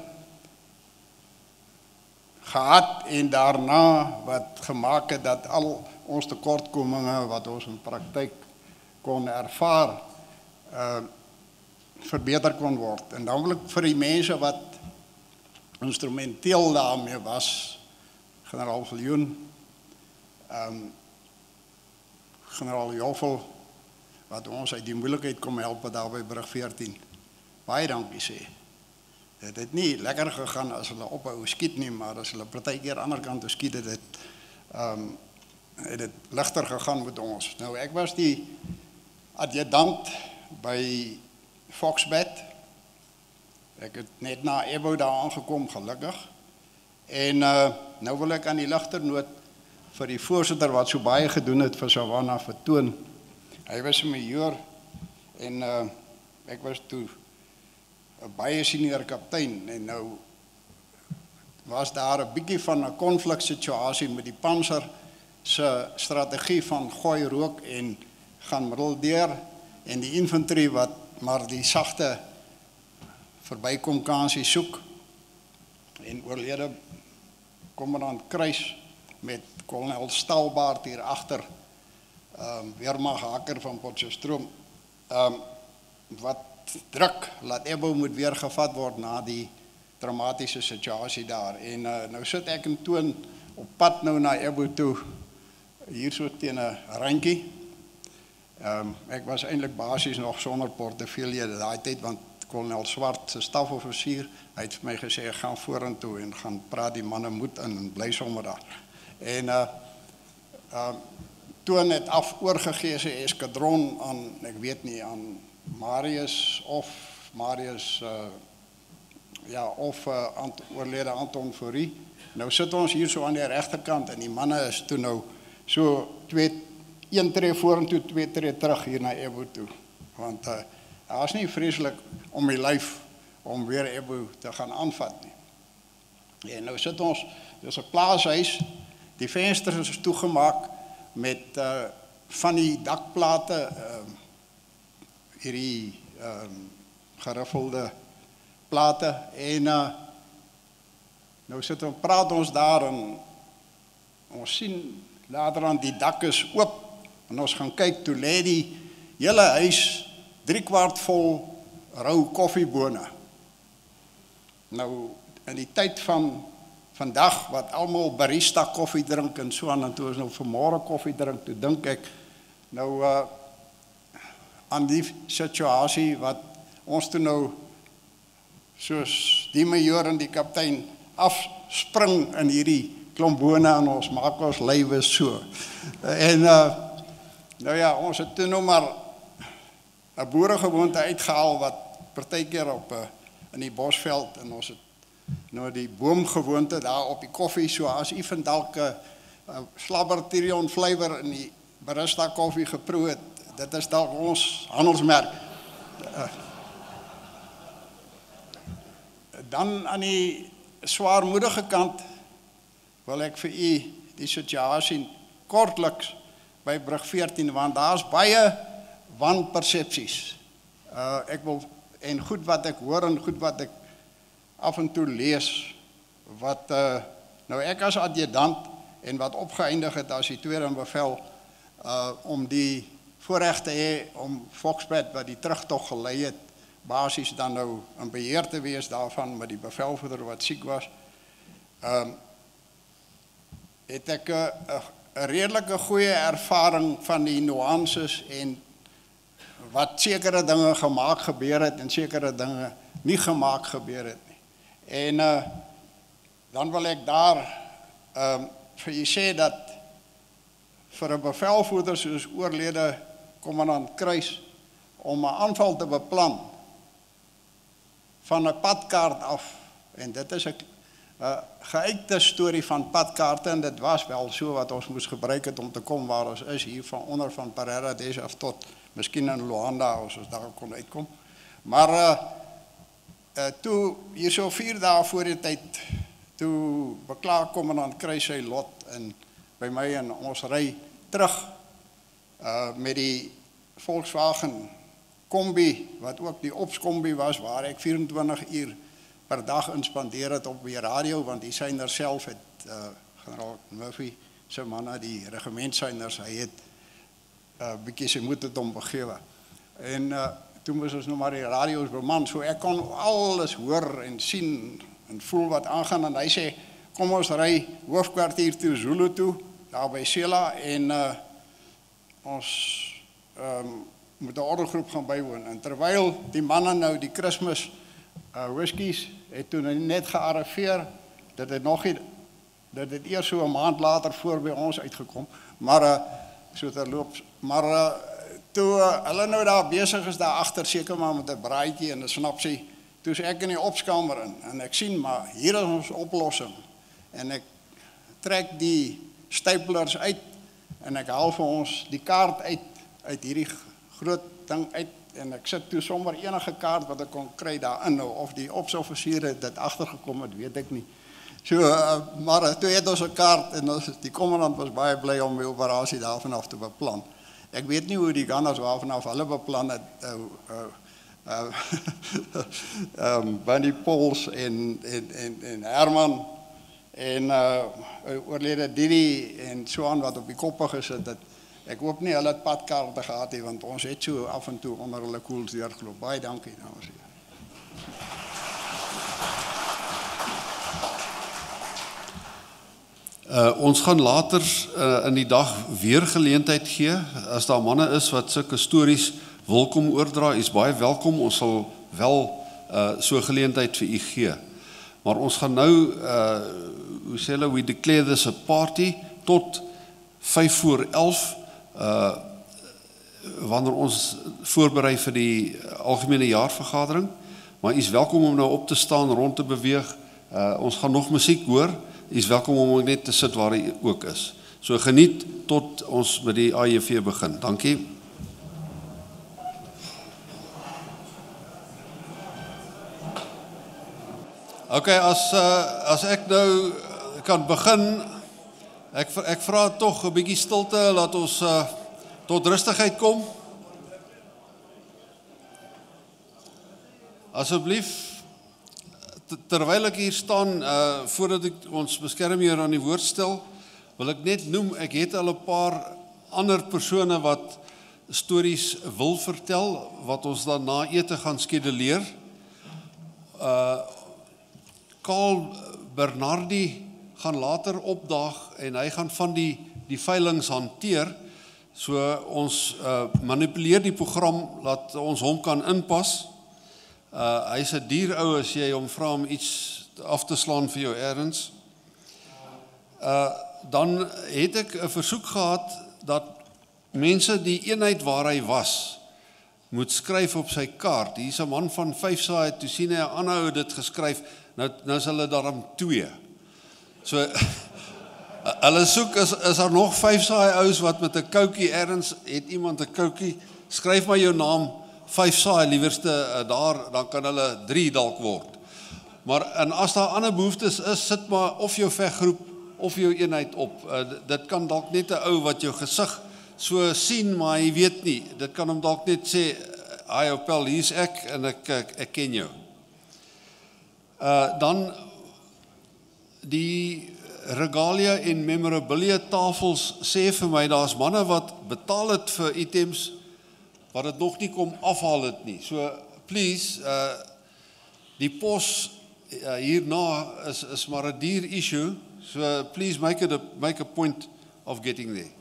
gehad en daarna wat gemaak het dat al ons tekortkominge wat ons in praktyk kon ervaar uh, verbeter kon word. En dan wil ek vir die mense wat instrumenteel daarmee was, generaal Viljoen, um, generaal Joffel, wat ons uit die moeilikheid kom help daar by Brug veertien. Baie dankie sê. Het het nie lekker gegaan as hulle ophou skiet nie, maar as hulle partykeer aan die ander kant toe skiet het, het, um, het het ligter gegaan met ons. Nou ek was die adjudant by Foxbed. Ek het net na Ebo daar aangekom, gelukkig. En uh, nou wil ek aan die ligternoot vir die voorsitter wat so baie gedoen het vir Savannah vertoon. Hy was 'n majoor en uh, ek was toe 'n baie senior kaptein en nou was daar 'n bietjie van 'n konfliksituasie met die panser se strategie van gooi rook en gaan middeldeur en die infantry wat maar die sagte verbykom kansie soek en oorlede kommandant Kruis met kolonel Stalbaard hier agter, um, weermag haker van Potchefstroom, um, wat druk laat Ebo moet weer gevat word na die dramatiese situasie daar. En uh, nou sit ek in Toon op pad nou na Ebo toe, hier so teen 'n randjie. Um, ek was eintlik basies nog sonder portefeulje daai tyd, want kolonel Swart se stafoffisier, hy het vir my gesê, ek gaan vorentoe en gaan praat die manne moed in en bly sommer daar. En uh, uh, Toon het af oorgegee sy eskadron aan, ek weet nie, aan Marius of Marius, uh, ja, of uh, ant, oorlede Anton Fourie. Nou sit ons hier so aan die regterkant en die manne is toe nou so twee, een tree vorentoe, twee tree terug hier na Ebo toe. Want uh, daar is nie vreeslik om die lyf om weer Ebo te gaan aanvat nie. En nou sit ons, dis 'n plaashuis, die vensters is toegemaak met uh, van die dakplate, uh, hierdie um, geriffelde plate en uh, nou sit ons, praat ons daar en ons sien later aan die dak is oop en ons gaan kyk, toe lê die hele huis drie kwart vol rou koffiebone. Nou in die tyd van vandag wat almal barista koffie drink en so aan, en toe ons nou vanmôre koffie drink, toe dink ek nou uh, aan die situasie wat ons toe nou soos die majoor en die kaptein afspring in hierdie klomp bone en ons maak ons lywe so. En uh, nou ja, ons het toe nou maar 'n boeregewoonte uitgehaal wat partykeer op 'n in die Bosveld en ons het nou die boomgewoonte daar op die koffie, so as u van dalk 'n slabber Tyrion flavor in die barista koffie geproe het, dit is dalk ons handelsmerk. Uh, dan aan die swaarmoedige kant wil ek vir u die situasie kortliks by Brug veertien, want daar's baie wanpersepsies. Uh, ek wil, en goed wat ek hoor en goed wat ek af en toe lees, wat, uh, nou ek as adjudant, en wat opgeëindig het as die tweede in bevel, uh, om die voorrecht te hê, om Volksbed, wat die terugtog gelei het, basis dan nou in beheer te wees daarvan, met die bevelvoerder wat siek was, um, het ek 'n redelike goeie ervaring van die nuances en wat sekere dinge gemaak gebeur het en sekere dinge nie gemaak gebeur het nie. En uh, dan wil ek daar um, vir jy sê dat vir 'n bevelvoerder soos oorlede kommandant Kruis om 'n aanval te beplan van 'n padkaart af, en dit is 'n uh, geuite storie van padkaarte, en dit was wel so wat ons moes gebruik het om te kom waar ons is, hier van onder van Pereira Des af tot miskien in Luanda, as ons daar kon uitkom. Maar uh, uh, toe, hier so vier dae voor die tyd, toe beklaar kommandant Kruis sy lot en by my, en ons ry terug uh, met die Volkswagen Kombi, wat ook die Opskombi was, waar ek vierentwintig uur per dag inspandeer het op die radio, want die syner self het, uh, generaal Murphy, sy manne, die regimentsyners, hy het uh, bykie sy moed het om begewe. En uh, toe moes ons nou maar die radio's beman, so ek kon alles hoor en sien en voel wat aangaan, en hy sê, kom ons ry hoofdkwartier toe, Zulu toe, daar by Sela, en uh, ons um, moet 'n orgelgroep gaan bywoon, en terwyl die manne nou die Kersfees uh, whiskies het toe net gearriveer, dit het nog nie, dit het eers so 'n maand later voor by ons uitgekom, maar uh, so terloops, maar uh, toe uh, hulle nou daar besig is daar agter, seker maar met 'n braaitjie en 'n snapsie, toe is ek in die opskamer in, en ek sien maar, hier is ons oplossing, en ek trek die staplers uit, en ek haal vir ons die kaart uit, uit hierdie groot ding uit, en ek sit toe sommer enige kaart wat ek kon kry daarin, nou, of die opsoffisier het dit agtergekom het, weet ek nie. So, uh, maar uh, toe het ons 'n kaart, en ons, die kommandant was baie bly om die operasie daarvan af te beplan. Ek weet nie hoe die Gunners waarvan af hulle beplan het, uh, uh, uh, um, Bunny Pauls en, en, en, en Herman, en uh, oorlede Didi, en so aan wat op die koppe gesit het. Ek hoop nie hulle het padkaarte gehad he, want ons het so af en toe onder hulle koels deurgeloop. Baie dankie, dames en heren. Uh, ons gaan later uh, in die dag weer geleentheid gee, as daar manne is wat sulke stories wil kom oordra, is baie welkom, ons sal wel uh, so geleentheid vir u gee. Maar ons gaan nou, uh, hoe sê hulle, we declare this a party, tot vyf voor elf, uh, wanneer ons voorberei vir die algemene jaarvergadering, maar u is welkom om nou op te staan, rond te beweeg, uh, ons gaan nog musiek hoor, u is welkom om net te sit waar u ook is. So geniet tot ons met die A J V begin. Dankie. Ok, as, uh, as ek nou kan begin, ek, ek vra toch 'n bietjie stilte, laat ons uh, tot rustigheid kom. Asseblief, terwyl ek hier staan, uh, voordat ek ons beskermheer aan die woord stel, wil ek net noem, ek het al 'n paar ander persone wat stories wil vertel, wat ons dan na ete gaan skeduleer. Uh, Karl Bernardi gaan later opdaag en hy gaan van die, die veilings hanteer, so ons uh, manipuleer die program, laat ons hom kan inpas. Uh, hy is 'n dierou as jy hom vra om iets af te slaan vir jou ergens. Uh, dan het ek 'n versoek gehad dat mense die eenheid waar hy was, moet skryf op sy kaart. Hier is 'n man van vyf saai, toe sien hy 'n ander ou dit geskryf, nou, nou is hulle daarom twee. So, hulle soek, is, is daar nog vyf saai ou's wat met 'n koukie ergens, het iemand 'n koukie, skryf maar jou naam, vyf saai, liewerste uh, daar, dan kan hulle drie dalk word. Maar en as daar ander behoeftes is, sit maar of jou veggroep, of jou eenheid op. Uh, dit kan dalk net 'n ou wat jou gesig so sien, maar hy weet nie. Dit kan hom dalk net sê, "Hi Opel, hier's ek en ek ek, ek ken jou." Uh, dan die regalia en memorabilia tafels sê vir my, daar's manne wat betaal het vir items wat dit nog nie kom afhaal het nie. So please, uh, die pos uh, hierna is is maar 'n duur issue. So please make it a, make a point of getting there.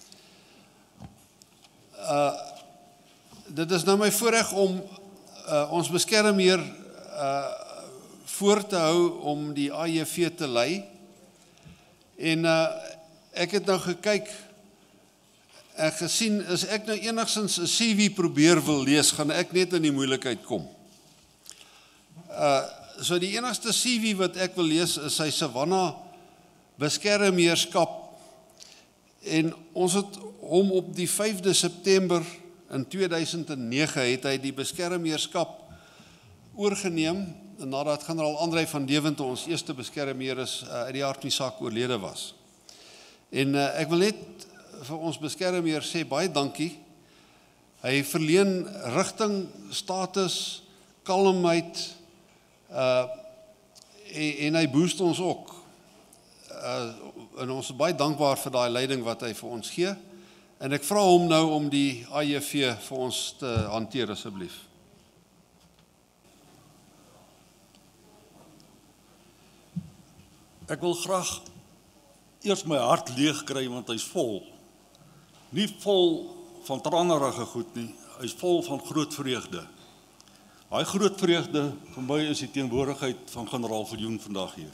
Uh, dit is nou my voorreg om uh, ons beskermheer uh, voor te hou om die A J V te lei. En uh, ek het nou gekyk en gesien, as ek nou enigstens 'n C V probeer wil lees, gaan ek net in die moeilikheid kom. Uh, so die enigste C V wat ek wil lees is sy Savanna beskermheerskap, en ons het hom op die vyfde September in twee duisend nege het hy die beskermheerskap oorgeneem, nadat generaal André van Deventer, ons eerste beskermheer is, uh, uit die aard van die saak oorlede was. En uh, ek wil net vir ons beskermheer sê, baie dankie. Hy verleen rigting, status, kalmheid, uh, en, en hy boost ons ook. Uh, en ons is baie dankbaar vir daai leiding wat hy vir ons gee. En ek vra hom nou om die A J V vir ons te hanteer asseblief. Ek wil graag eers my hart leeg kry, want hy's vol. Nie vol van tranerige goed nie, hy's vol van groot vreugde. Daai groot vreugde vir my is die teenwoordigheid van generaal Viljoen vandag hier.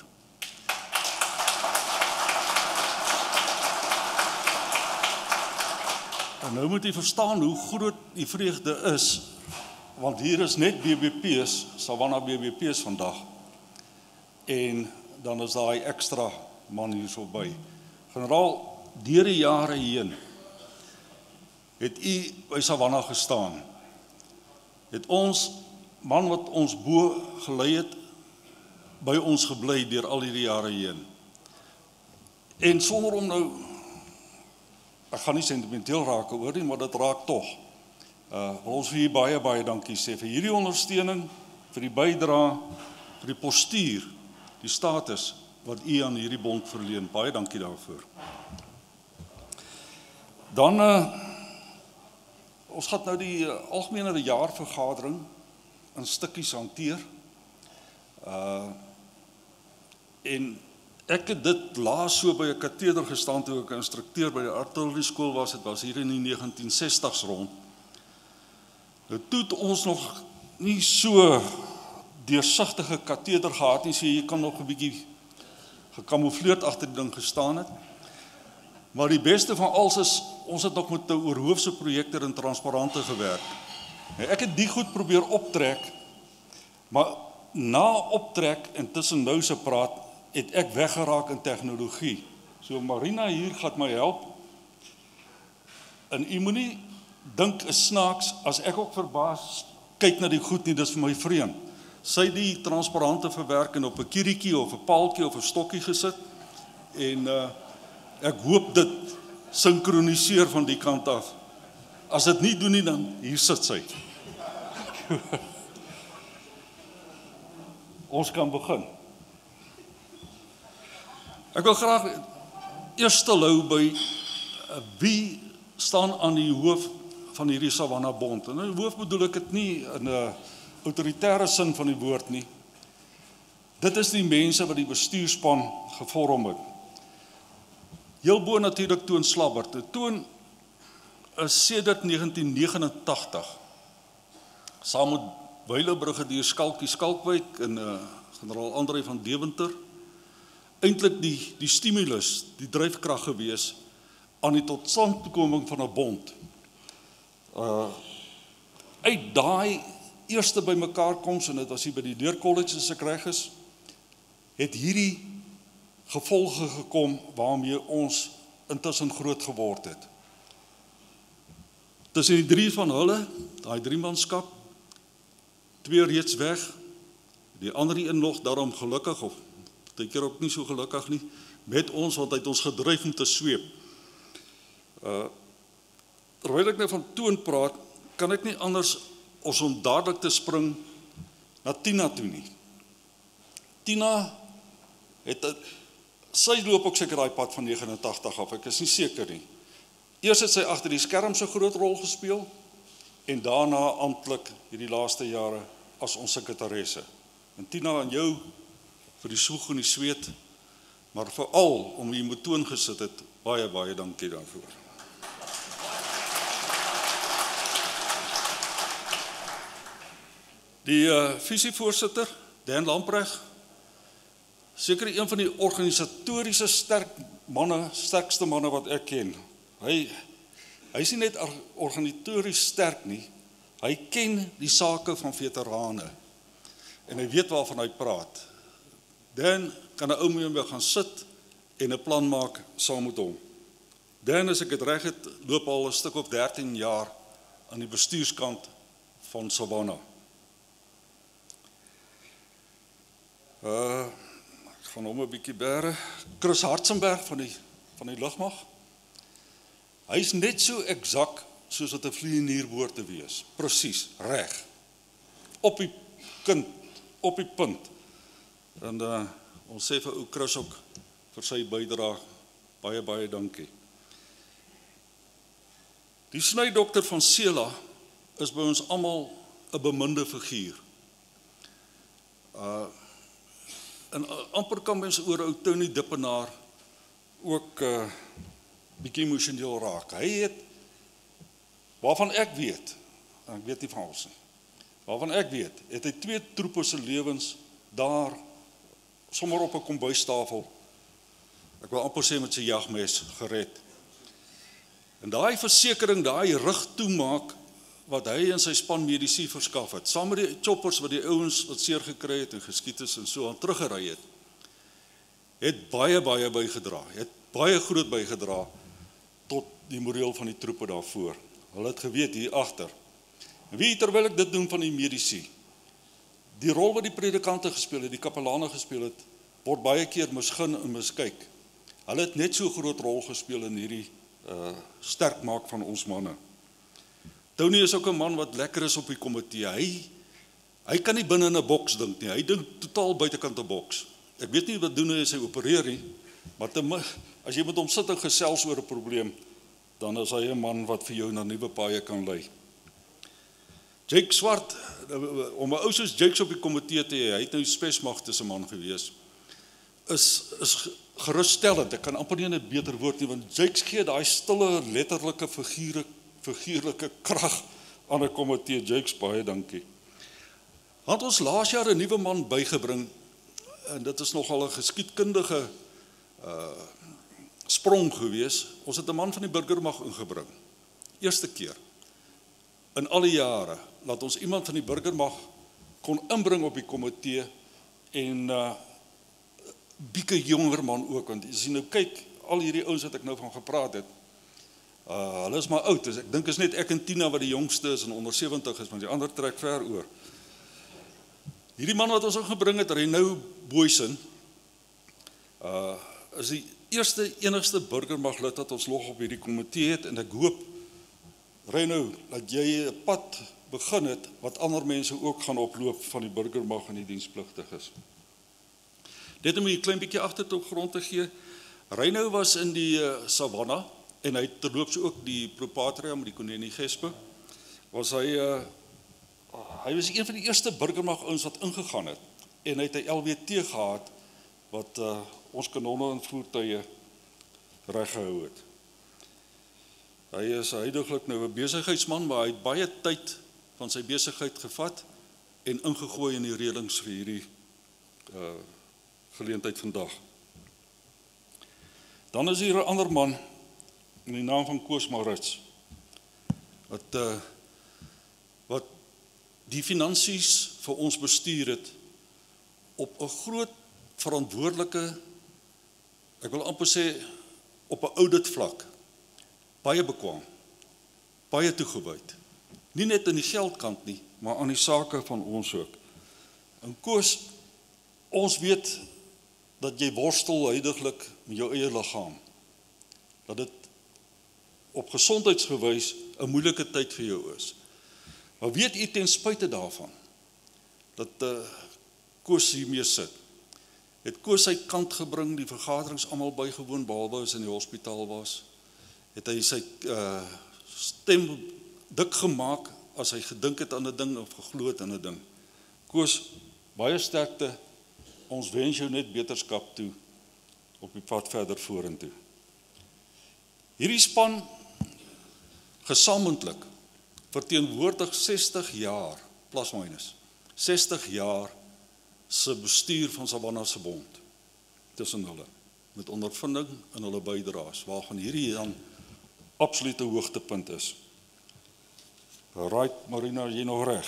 En nou moet jy verstaan hoe groot die vreugde is, want hier is net B B P's, Savanna B B P's vandag. En dan is daai ekstra man hier so by. Generaal, deur die jare heen het u by Savanna gestaan. Het ons man wat ons bo gelei het by ons gebly deur al hierdie jare heen. En sonder om nou, ek gaan nie sentimenteel raak oor nie, maar dit raak tog. Uh, ons vir u baie baie dankie sê vir hierdie ondersteuning, vir die bydrae, vir die postuur, die status wat u aan hierdie bond verleen. Baie dankie daarvoor. Dan, uh, ons gaan nou die uh, algemene jaarvergadering in stukkies hanteer. Uh, en ek het dit laas so by 'n kateder gestaan toe ek 'n instrukteur by die artillerieskool was, dit was hier in die negentien sestig's rond. Nou toe het ons nog nie so deursigtige kateder gehad nie, so jy kan nog 'n bietjie gekamoufleerd agter die ding gestaan het. Maar die beste van alles is, ons het nog met 'n oorhoofse projektor en transparante gewerk. Nou, ek het die goed probeer optrek, maar na optrek en tussen nou se praat, het ek weggeraak in tegnologie. So Marina hier gaan my help. En u moenie dink is snaaks, as ek ook verbaas kyk na die goed nie, dis vir my vreemd. Sy die transparante verwerk en op 'n kieriekie of 'n paaltjie of 'n stokkie gesit, en uh, ek hoop dit sinkroniseer van die kant af. As dit nie doen nie, dan hier sit sy. Ons kan begin. Ek wil graag eers stil hou by uh, wie staan aan die hoof van hierdie Savanna Bond. En die hoof bedoel ek dit nie in 'n autoritaire sin van die woord nie. Dit is die mense wat die bestuurspan gevorm het. Heel bo natuurlik Toon Slabbert. Toon is sedert negentien negenentagtig saam met Wyle Brigadier Skalkie Skalkwyk en uh, generaal André van Deventer eintlik die die stimulus, die dryfkrag gewees aan die totstandkoming van 'n bond. Uh uit daai eerste bymekaar koms, en dit was hier by die Deur College as ek reg is, het hierdie gevolge gekom waarmee ons intussen groot geword het. Tussen die drie van hulle, daai driemanskap, twee reeds weg, die ander een nog daarom gelukkig, of die keer ook nie so gelukkig nie, met ons, want hy het ons gedryf om te sweep. Uh, terwyl ek nou van toon praat, kan ek nie anders as om dadelik te spring na Tina toe nie. Tina het, sy loop ook seker daai pad van negen en agtig af, ek is nie seker nie. Eers het sy agter die skerm so groot rol gespeel, en daarna amptelik hierdie laaste jare as ons sekretaresse. En Tina, aan jou vir die soeg en die sweet, maar veral om jy moet toon gesit het, baie, baie dankie daarvoor. Die uh, visievoorsitter, Dan Lamprecht, seker een van die organisatoriese sterk manne, sterkste manne wat ek ken. Hy, hy is nie net organisatories sterk nie, hy ken die sake van veterane, en hy weet waarvan hy praat. Dan kan 'n ou mee hom gaan sit en 'n plan maak saam met hom. Dan, as ek het reg het, loop al 'n stuk of dertien jaar aan die bestuurskant van Savannah. Uh, ek gaan hom 'n bietjie bære. Chris Hartzenberg van die, van die lugmag. Hy is net so eksak soos wat 'n vlieënier behoort te wees. Presies, reg. Op die kind, op die punt. En uh, ons sê vir ou Chris ook vir sy bydrae baie baie dankie. Die snydokter van Sela is by ons almal 'n beminde figuur. Uh, en amper kan mens oor ou Tony Dippenaar ook uh, bietjie emosioneel raak. Hy het, waarvan ek weet, en ek weet nie van ons nie, waarvan ek weet, het hy twee troepe se lewens daar, sommer op 'n kombuistafel, ek wil amper sê met sy jagmes gered. En daai versekering, daai rug toemaak, wat hy en sy span medisyne verskaf het, saam met die choppers wat die ouens wat seer gekry het en geskiet is en so aan teruggery het, het baie baie bygedra, het baie groot bygedra tot die moreel van die troepe daarvoor. Hulle het geweet hier agter. En wie terwyl ek dit doen van die medisyne, die rol wat die predikante gespeel het, die kapelane gespeel het, word baie keer misgun en miskyk. Hulle het net so groot rol gespeel in hierdie uh, sterk maak van ons manne. Tony is ook 'n man wat lekker is op die komitee. Hy, hy kan nie binne in 'n boks dink nie, hy dink totaal buitekant 'n boks. Ek weet nie wat doen hy as hy opereer nie, maar te, as jy met hom sit en gesels oor 'n probleem, dan is hy 'n man wat vir jou na nuwe paaie kan lei. Jake Swart, om 'n ou soos Jake op die komitee te hê, hy het nou spesmagte se man gewees, is, is geruststellend. Ek kan amper nie 'n beter woord nie, want Jake gee daai stille, letterlike figure, figuurlike krag aan 'n komitee. Jake, baie dankie. Het ons laas jaar 'n nuwe man bygebring, en dit is nogal 'n geskiedkundige uh, sprong gewees. Ons het 'n man van die burgermag ingebring. Eerste keer in al die jare dat ons iemand van die burgermag kon inbring op die komitee, en uh, bieke jonger man ook, want as jy nou kyk, al hierdie ouens wat ek nou van gepraat het, uh, hulle is maar oud, dus ek dink is net ek en Tina wat die jongste is en onder sewentig is, want die ander trek ver oor. Hierdie man wat ons ingebring het, Renou Boysen, uh, is die eerste enigste burgermaglid wat ons nog op hierdie komitee het, en ek hoop, Renou, dat jy 'n pad begin het, wat ander mense ook gaan oploop van die burgermag en die dienspligtiges. Dit om jy 'n klein bietjie agtergrond te gee, Renou was in die uh, Savannah, en hy terloops ook die Propatria met die Konenie Gespe, was hy, uh, hy was een van die eerste burgermag ouens wat ingegaan het, en hy het 'n L W T gehad, wat uh, ons kanonne en voertuie reggehou het. Hy is huidiglik nou 'n besigheidsman, maar hy het baie tyd van sy besigheid gevat en ingegooi in die reëlings vir hierdie uh, geleentheid vandag. Dan is hier 'n ander man in die naam van Koos Maurits, wat uh, wat die finansies vir ons bestuur het op 'n groot verantwoordelike, ek wil amper sê op 'n audit vlak, baie bekwam, baie toegewyd. Nie net in die geldkant nie, maar aan die sake van ons ook. En Koos, ons weet dat jy worstel huidiglik met jou eie liggaam. Dat dit op gesondheidsgewys 'n moeilike tyd vir jou is. Maar weet u ten spyte daarvan, dat uh, Koos hiermee sit, het Koos sy kant gebring, die vergaderings almal bygewoon, behalwe as in die hospitaal was, het hy sy uh, stem dik gemaak, as hy gedink het aan 'n ding, of geglo het aan 'n ding. Koos, baie sterkte, ons wens jou net beterskap toe, op die pad verder vorentoe. Hierdie span, gesamentlik, verteenwoordig sestig jaar, plus minus, sestig jaar, se bestuur van Savannah se bond, tussen hulle, met ondervinding in hulle bydraes, waarvan hierdie dan absolute hoogtepunt is. Right, Marina, jy nog reg.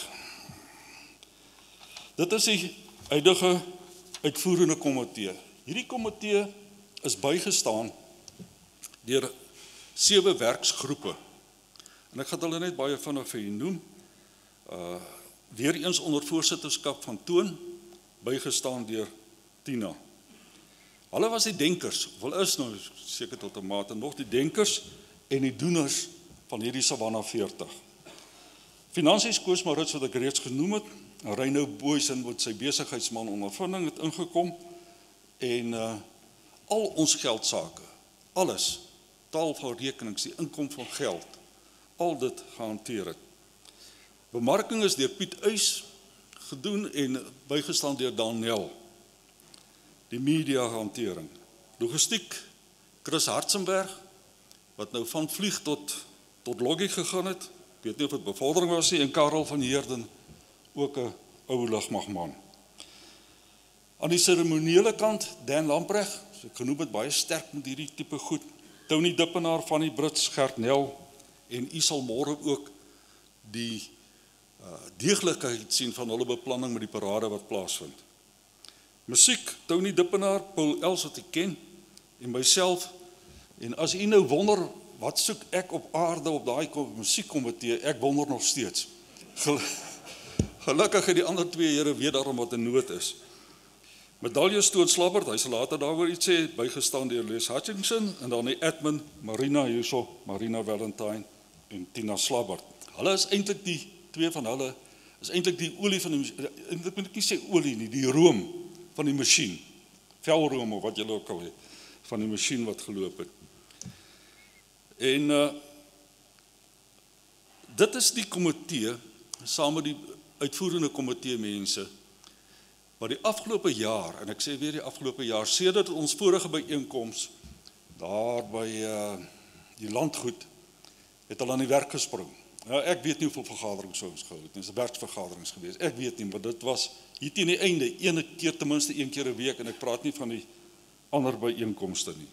Dit is die huidige uitvoerende komitee. Hierdie komitee is bygestaan deur sewe werksgroepe. En ek gaan hulle net baie vinnig vir u noem. Uh, weer eens onder voorsitterskap van Toon, bygestaan deur Tina. Hulle was die denkers, wel is nou seker tot 'n mate nog die denkers en die doeners van hierdie Savannah veertig. Finansies, Koos Marits wat ek reeds genoem het, Reino Booysen met sy besigheidsman ondervinding het ingekom, en uh, al ons geldsake, alles, taal van rekenings, die inkom van geld, al dit gehanteer het. Bemarking is deur Piet Uys gedoen en bygestaan deur Daniel. Die media hantering. Logistiek, Chris Hartzenberg, wat nou van vlieg tot, tot Loggie gegaan het, ek weet nie of het bevordering was nie, en Karel van Heerden, ook 'n ou lugmagman. Aan die seremoniele kant, Dan Lamprecht, so ek genoem het baie sterk met hierdie tipe goed, Tony Dippenaar van die Brits, Gert Nel, en u sal môre ook die uh, deeglikheid sien van hulle beplanning met die parade wat plaasvind. Musiek, Tony Dippenaar, Paul Els wat ek ken, en myself, en as u nou wonder, wat soek ek op aarde op daai musiekkomitee, ek wonder nog steeds. Gel Gelukkig het die ander twee here weet daarom wat 'n nood is. Medaljes Toon Slabbert, hy sal later daaroor iets sê, bygestaan deur Les Hutchinson, en dan die admin, Marina hierso, Marina Valentine en Tina Slabbert. Hulle is eintlik die, twee van hulle, is eintlik die olie van die, ek moet nie sê olie nie, die room van die masjien, velroom of wat julle ook al het, van die masjien wat geloop het. En uh, dit is die komitee, saam met die uitvoerende komitee mense, wat die afgelope jaar, en ek sê weer die afgelope jaar, sedert ons vorige byeenkoms, daar by uh, die landgoed, het hulle aan die werk gespring. Nou, ek weet nie hoeveel vergaderings ons gehou het, dit is werksvergaderings geweest, ek weet nie, maar dit was hier teen die einde, ene keer ten minste een keer 'n week, en ek praat nie van die ander byeenkomste nie.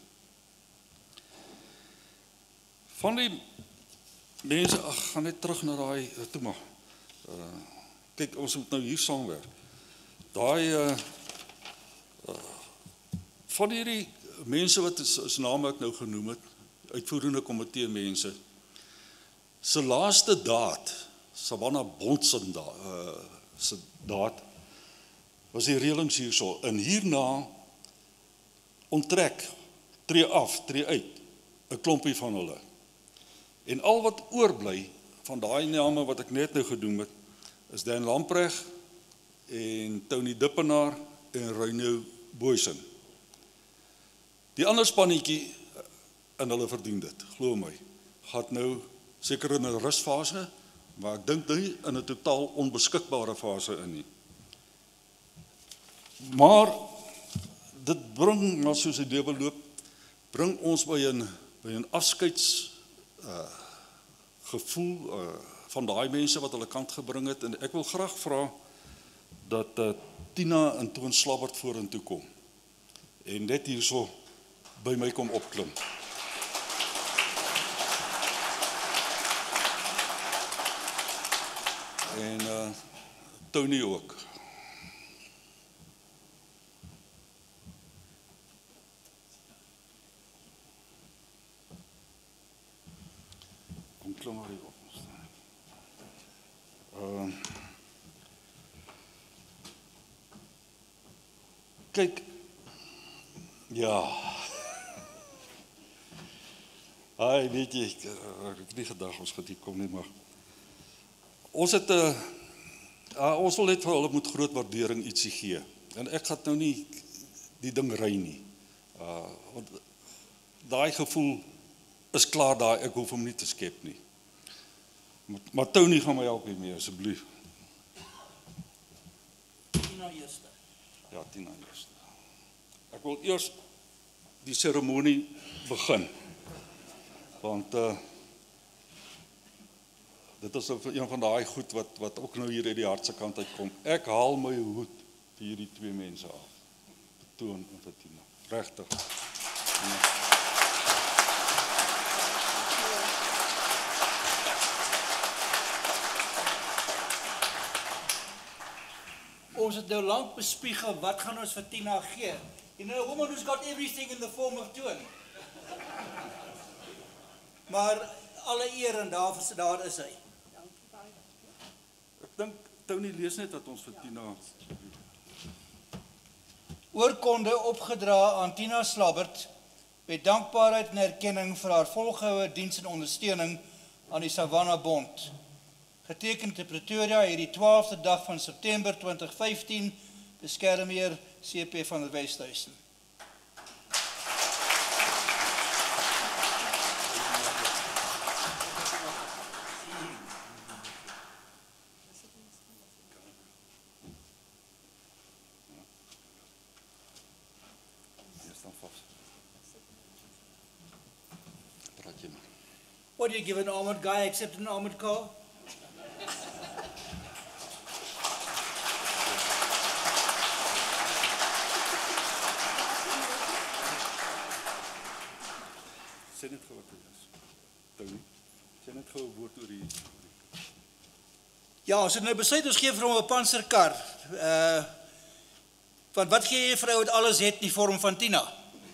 Van die mense, ag, gaan net terug na daai, toe maar, uh, kyk, ons moet nou hier saamwerk. Daai, uh, uh, van hierdie mense wat is, is name ek nou genoem het, uitvoerende komitee mense, se laaste daad, Savannah Bond se uh, se daad, was die reëlings hierso, en hierna onttrek, tree af, tree uit, 'n klompie van hulle. En al wat oorbly van daai name wat ek net nou genoem het, is Dan Lamprecht en Tony Dippenaar en Reino Booysen. Die ander spannetjie, en hulle verdien dit, glo my, gaat nou seker in 'n rusfase, maar ek dink nie in 'n totaal onbeskikbare fase in nie. Maar dit bring, as soos die lewe loop, bring ons by 'n by 'n afskeids uh, gevoel uh, van daai mense wat hulle kant gebring het, en ek wil graag vra dat uh, Tina en Toon Slabbert vorentoe kom en net hierso by my kom opklim. En uh, Tony ook. Kom klim maar hier op. Uh, kyk, ja. Ai, weet jy, ek het nie gedag ons gaan hier kom nie, maar ons het 'n uh, uh, ons wil net vir hulle met groot waardering ietsie gee. En ek gaan nou nie die ding ry nie. Uh, want daai gevoel is klaar daar, ek hoef hom nie te skep nie. Maar, maar Tony gaan my help hiermee asseblief. Tina eerste. Ja, Tina eerste. Ek wil eers die seremonie begin. Want uh, dit is een van daai goed wat wat ook nou hier uit die hartse kant uitkom. Ek haal my hoed vir hierdie twee mense af. Toon en vir Tina. Regtig. Ja. Ons het nou lank bespiegel, wat gaan ons vir Tina gee? You know, a woman who's got everything in the form of Toon. Maar alle eer en daar, daar is hy. Ek dink Tony lees net wat ons vir Tina. Oorkonde opgedra aan Tina Slabbert met dankbaarheid en erkenning vir haar volgehoue diens en ondersteuning aan die Savannah Bond. Geteken te Pretoria hierdie twaalfde dag van September twintig vyftien, beskermheer C P van der Westhuizen. What do you give an armored guy except an armored car? Sê net gou wat dit is. Tony, sê net gou 'n woord oor die. Ja, ons het nou besluit ons gee vir hom 'n panserkar. Uh want wat gee jy vrou wat alles het in die vorm van Tina?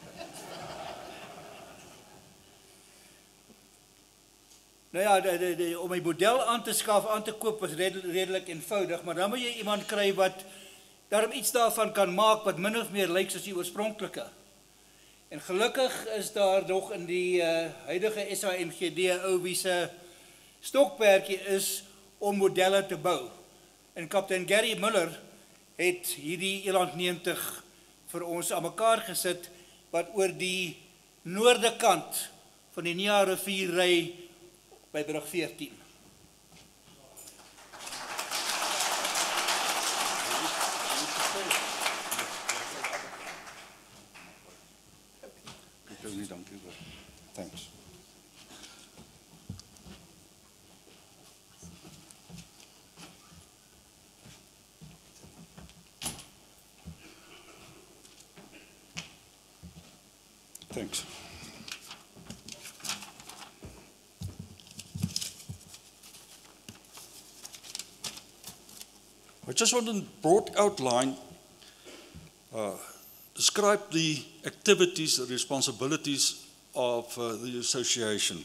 Nou ja, de, de, de, om die model aan te skaf, aan te koop is redelijk, redelijk eenvoudig, maar dan moet jy iemand kry wat daarom iets daarvan kan maak wat min of meer lyk soos die oorspronklike. En gelukkig is daar nog in die uh, huidige S A M G D ou wie se stokperdjie is om modelle te bou. En kaptein Gary Muller het hierdie Eland negentig vir ons aan mekaar gesit wat oor die noorde kant van die Nia rivier ry by brug veertien. Tony, dankie wel. Thanks. Thanks. I just want to broad outline, uh, describe the activities, the responsibilities of uh, the association.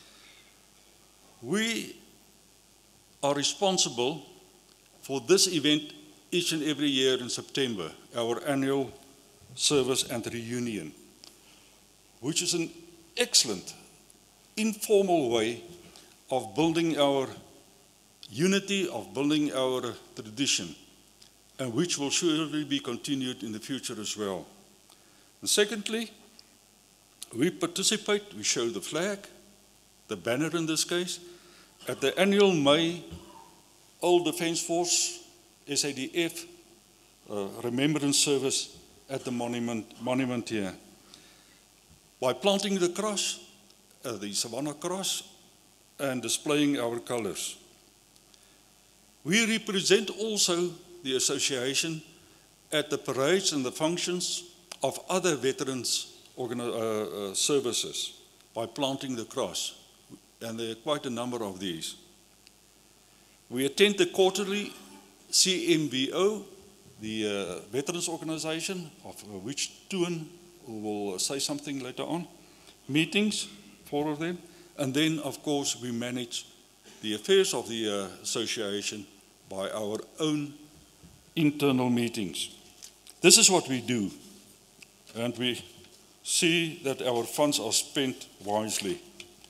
We are responsible for this event each and every year in September, our annual service and reunion, which is an excellent, informal way of building our unity, of building our tradition, and which will surely be continued in the future as well. And secondly, we participate, we show the flag, the banner in this case, at the annual May Old Defence Force S A D F uh, remembrance service at the monument, monument here. By planting the cross, uh, the Savannah cross, and displaying our colours. We represent also the association at the parades and the functions of other veterans organ- uh, uh, services by planting the cross, and there are quite a number of these. We attend the quarterly C M V O, the uh, Veterans Organization, of uh, which Toon will say something later on, meetings, four of them, and then, of course, we manage the affairs of the uh, association by our own internal meetings. This is what we do, and we see that our funds are spent wisely.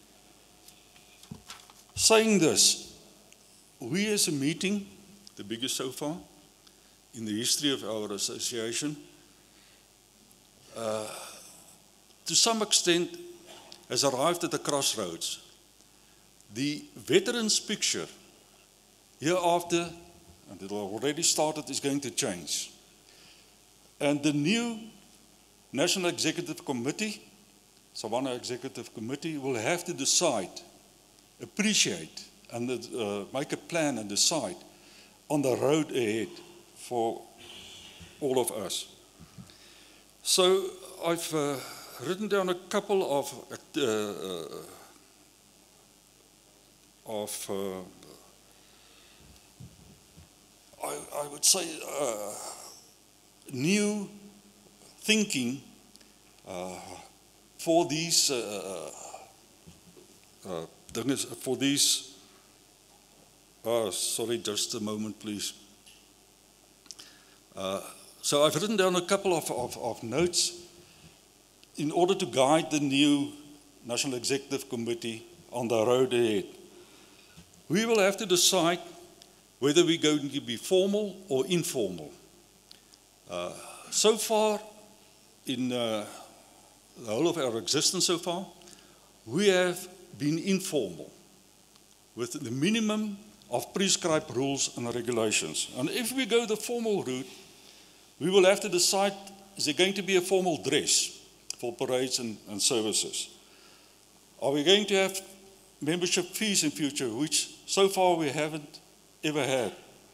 Saying this, we as a meeting, the biggest so far in the history of our association, uh, to some extent has arrived at a crossroads. The veterans picture hereafter, and it already started, is going to change. And the new National Executive Committee, Savannah Executive Committee, will have to decide, appreciate, and uh, make a plan and decide on the road ahead for all of us. So I've uh, written down a couple of uh, uh, of uh, I, I would say uh, new thinking uh, for these uh, uh, for these. Oh, sorry, just a moment, please. Uh, so I've written down a couple of, of, of notes in order to guide the new National Executive Committee on the road ahead. We will have to decide whether we're going to be formal or informal. Uh, so far, in uh, the whole of our existence so far, we have been informal with the minimum of prescribed rules and regulations. And if we go the formal route, we will have to decide, is there going to be a formal dress for parades and, and services? Are we going to have membership fees in future, which so far we haven't ever had?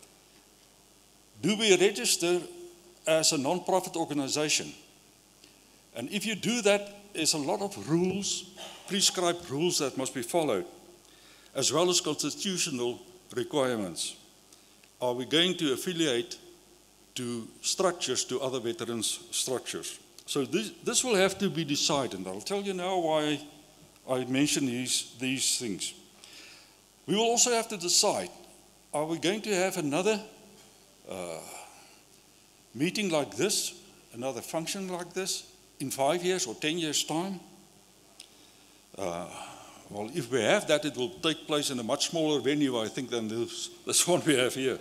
Do we register as a non-profit organization? And if you do that, there's a lot of rules, prescribed rules that must be followed, as well as constitutional requirements. Are we going to affiliate to structures, to other veterans structures? So this, this will have to be decided, and I'll tell you now why I mention these, these things. We will also have to decide, are we going to have another uh, meeting like this, another function like this, in five years or ten years' time? Uh, Well, if we have that, it will take place in a much smaller venue, I think, than this, this one we have here.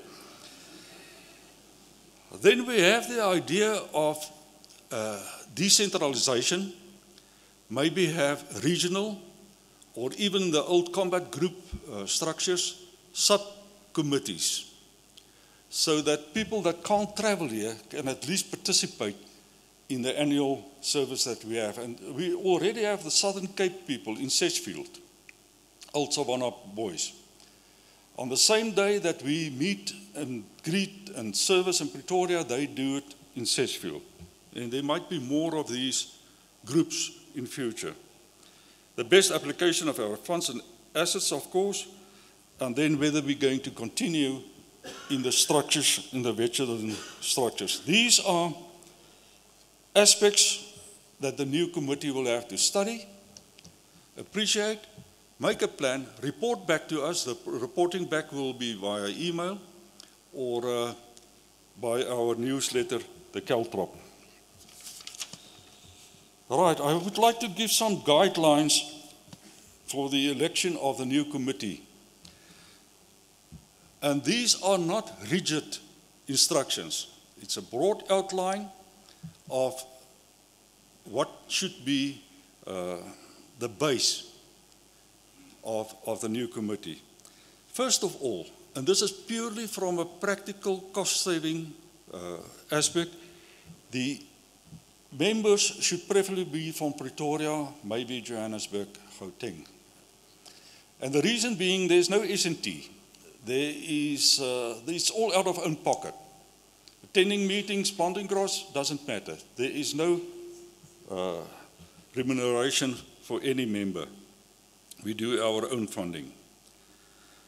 Then we have the idea of uh, decentralization, maybe have regional or even the old combat group uh, structures, subcommittees, so that people that can't travel here can at least participate in the annual service that we have. And we already have the Southern Cape people in Sedgefield, Old Savannah boys. On the same day that we meet and greet and service in Pretoria, they do it in Sedgefield. And there might be more of these groups in future. The best application of our funds and assets, of course, and then whether we're going to continue in the structures, in the veteran structures. These are aspects that the new committee will have to study, appreciate, make a plan, report back to us. The reporting back will be via email or uh, by our newsletter, the Caltrop. Right, I would like to give some guidelines for the election of the new committee. And these are not rigid instructions. It's a broad outline of what should be uh, the base of, of the new committee. First of all, and this is purely from a practical cost-saving uh, aspect, the members should preferably be from Pretoria, maybe Johannesburg, Gauteng. And the reason being, there's no S and T. There is, uh, it's all out of own pocket. Attending meetings, planting grass, doesn't matter. There is no uh, remuneration for any member. We do our own funding.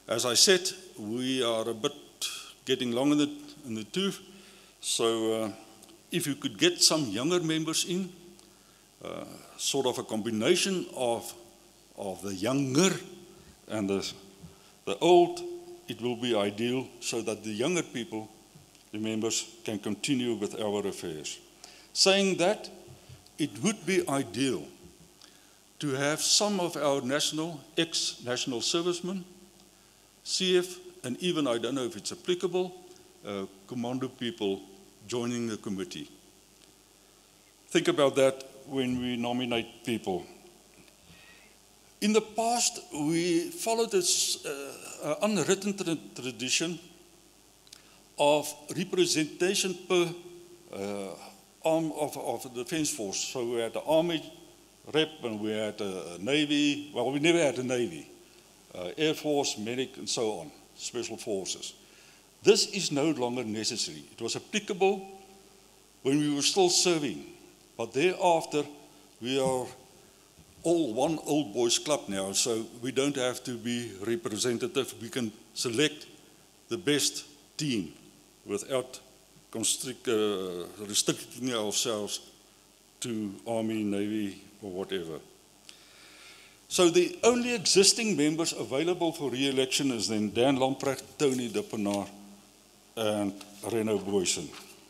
As I said, we are a bit getting long in the, in the tooth, so uh, if you could get some younger members in, uh, sort of a combination of, of the younger and the, the old, it will be ideal so that the younger people, the members, can continue with our affairs. Saying that, it would be ideal to have some of our national, ex-national servicemen, C F, and even, I don't know if it's applicable, uh, commando people joining the committee. Think about that when we nominate people. In the past, we followed this uh, unwritten tra tradition of representation per uh, arm of, of the defense force. So we had the army rep and we had a navy, well, we never had a navy, uh, air force, medic, and so on, special forces. This is no longer necessary. It was applicable when we were still serving, but thereafter we are all one old boys club now, so we don't have to be representative. We can select the best team without constrict, uh, restricting ourselves to Army, Navy, or whatever. So the only existing members available for re-election is then Dan Lamprecht, Tony Dippenaar, and Reno Booysen.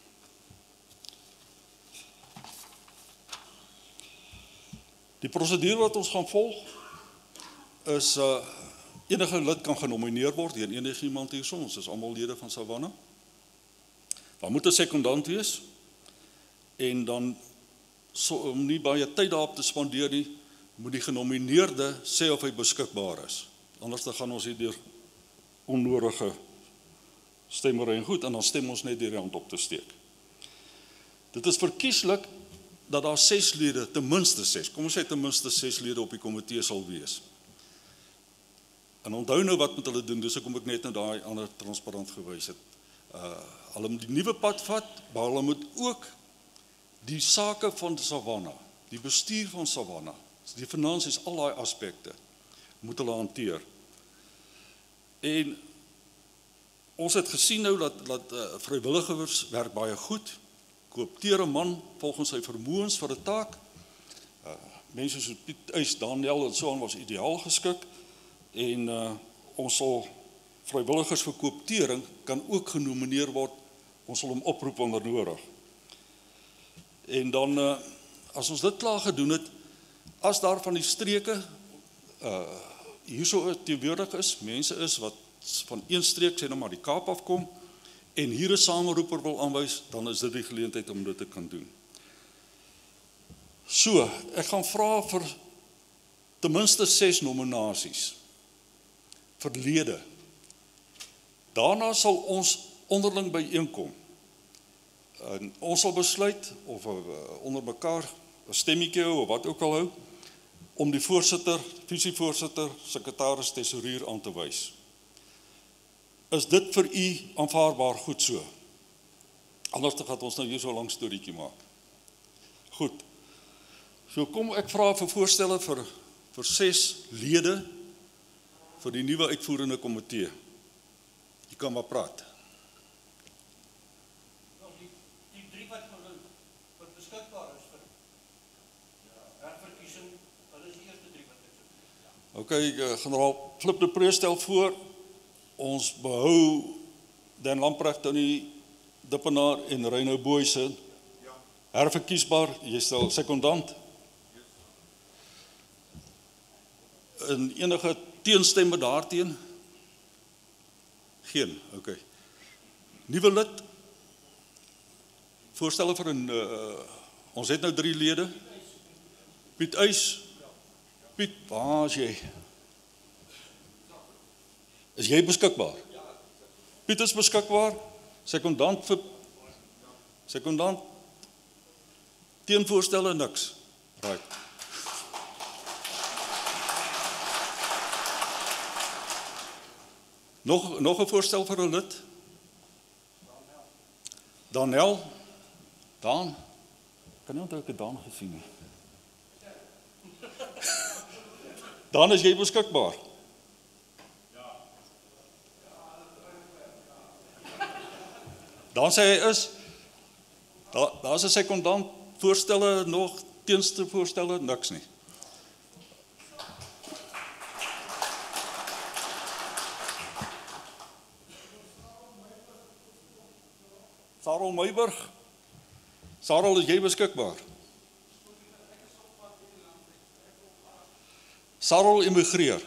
Die prosedure wat ons gaan volg is uh, enige lid kan genomineer word deur enige iemand hier so, ons is almal lede van Savanna. Daar moet 'n sekondant wees en dan so, om nie baie tyd daarop te spandeer nie, moet die genomineerde sê of hy beskikbaar is. Anders dan gaan ons hier deur onnodige stemmery en goed en dan stem ons net deur die hand op te steek. Dit is verkieslik dat daar ses lede, ten minste ses, kom ons sê ten minste ses lede op die komitee sal wees. En onthou nou wat moet hulle doen, dis ek om ek net na daai ander transparant gewys het. Uh, hulle moet die nuwe pad vat, maar hulle moet ook die sake van Savanna, die bestuur van Savanna, die finansies, al daai aspekte, moet hulle hanteer. En ons het gesien nou dat, dat uh, vrywilligers werk baie goed, koopteer 'n man volgens sy vermoëns vir 'n taak. Uh, mense soos Piet Uys, Daniel en so aan was ideaal geskik en uh, ons sal vrywilligers vir kooptering kan ook genomineer word. Ons sal hom oproep onder nodig. En dan uh, as ons dit klaar gedoen het, as daar van die streke uh, hierso teenwoordig is, mense is wat van een streek sê nou maar die Kaap afkom en hier 'n sameroeper wil aanwys, dan is dit die geleentheid om dit te kan doen. So, ek gaan vra vir ten minste ses nominasies vir lede. Daarna sal ons onderling byeenkom. En ons sal besluit of uh, onder mekaar 'n stemmetjie hou of wat ook al hou om die voorsitter, visievoorsitter, sekretaris, tesourier aan te wys. Is dit vir u aanvaarbaar goed so? Anders gaan ons nou hier so 'n lang storieetjie maak. Goed. So kom ek vra vir voorstelle vir vir ses lede vir die nuwe uitvoerende komitee. Jy kan maar praat. Die, die drie wat, wat beskikbaar is vir herverkiesing, hulle is die eerste drie wat ek OK, uh, generaal Flip de Pre stel voor, ons behou Dan Lamprecht, Tony Dippenaar en Reno Booysen. Ja. Herverkiesbaar, jy stel sekondant. Yes. En enige teenstemme daarteen? Geen, OK. Nuwe lid, voorstelle vir 'n, uh, ons het nou drie lede. Piet Uys. Piet, waar is jy? Is jy beskikbaar? Piet is beskikbaar. Sekondant vir sekondant teenvoorstelle niks. Right. Nog nog 'n voorstel vir 'n lid? Daniel. Dan. Kan nie onthou ek het Dan gesien nie. Dan is jy beskikbaar. Dan sê hy is, daar, daar is 'n sekondant, voorstelle nog, teenste voorstelle, niks nie. Sarel Meiburg, Sarel, is jy beskikbaar? Sarel emigreer.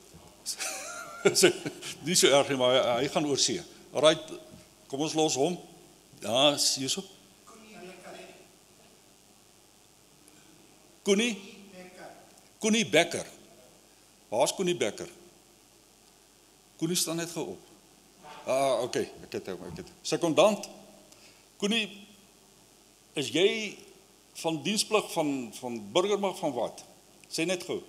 Nie so erg nie, maar hy, hy gaan oor see. Alright, kom ons los hom. Ja, is hierso. Koenie? Koenie Becker. Waar is Koenie Becker? Koenie staan net gou op. Ah, oké, okay, ek het hom, ek het. Sekondant. Koenie, is jy van diensplig van, van burgermag van wat? Sê net gou.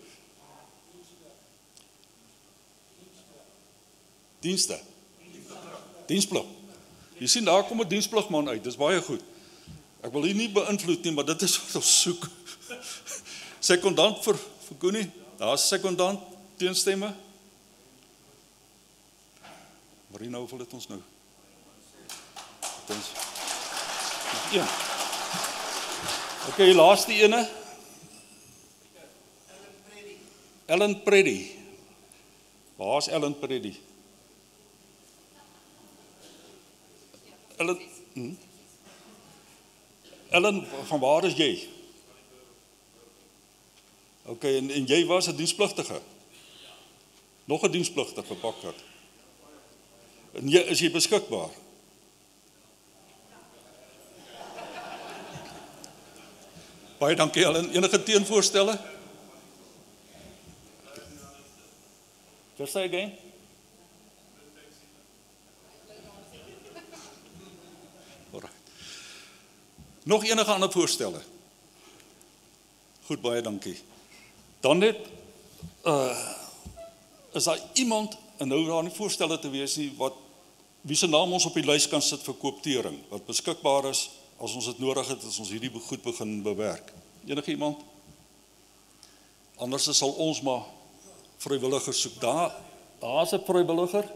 Dienste. Diensplig. Jy sien, daar kom 'n dienspligman uit, dis baie goed. Ek wil hier nie beïnvloed nie, maar dit is wat ons soek. Sekondant vir, vir Koenie, daar is sekondant, teenstemme. Waarin nou wil dit ons nou? Dit is, dit is een. Ok, laaste ene. Ellen Preddy. Waar is Ellen Preddy? Ellen, hm? Ellen, van waar is jy? Ok, en, en jy was 'n dienspligtige? Nog 'n dienspligtige, Bakker. En jy, is jy beskikbaar? Baie dankie, Ellen. Enige teenvoorstelle? Just say again. Alright. Nog enige ander voorstelle? Goed, baie dankie. Dan net, uh, is daar iemand, en nou daar nie voorstelle te wees nie, wat, wie se naam ons op die lys kan sit vir kooptering, wat beskikbaar is, as ons dit nodig het, as ons hierdie goed begin bewerk. Enige iemand? Anders sal ons maar vrywilligers soek. Daar, daar is 'n vrywilliger.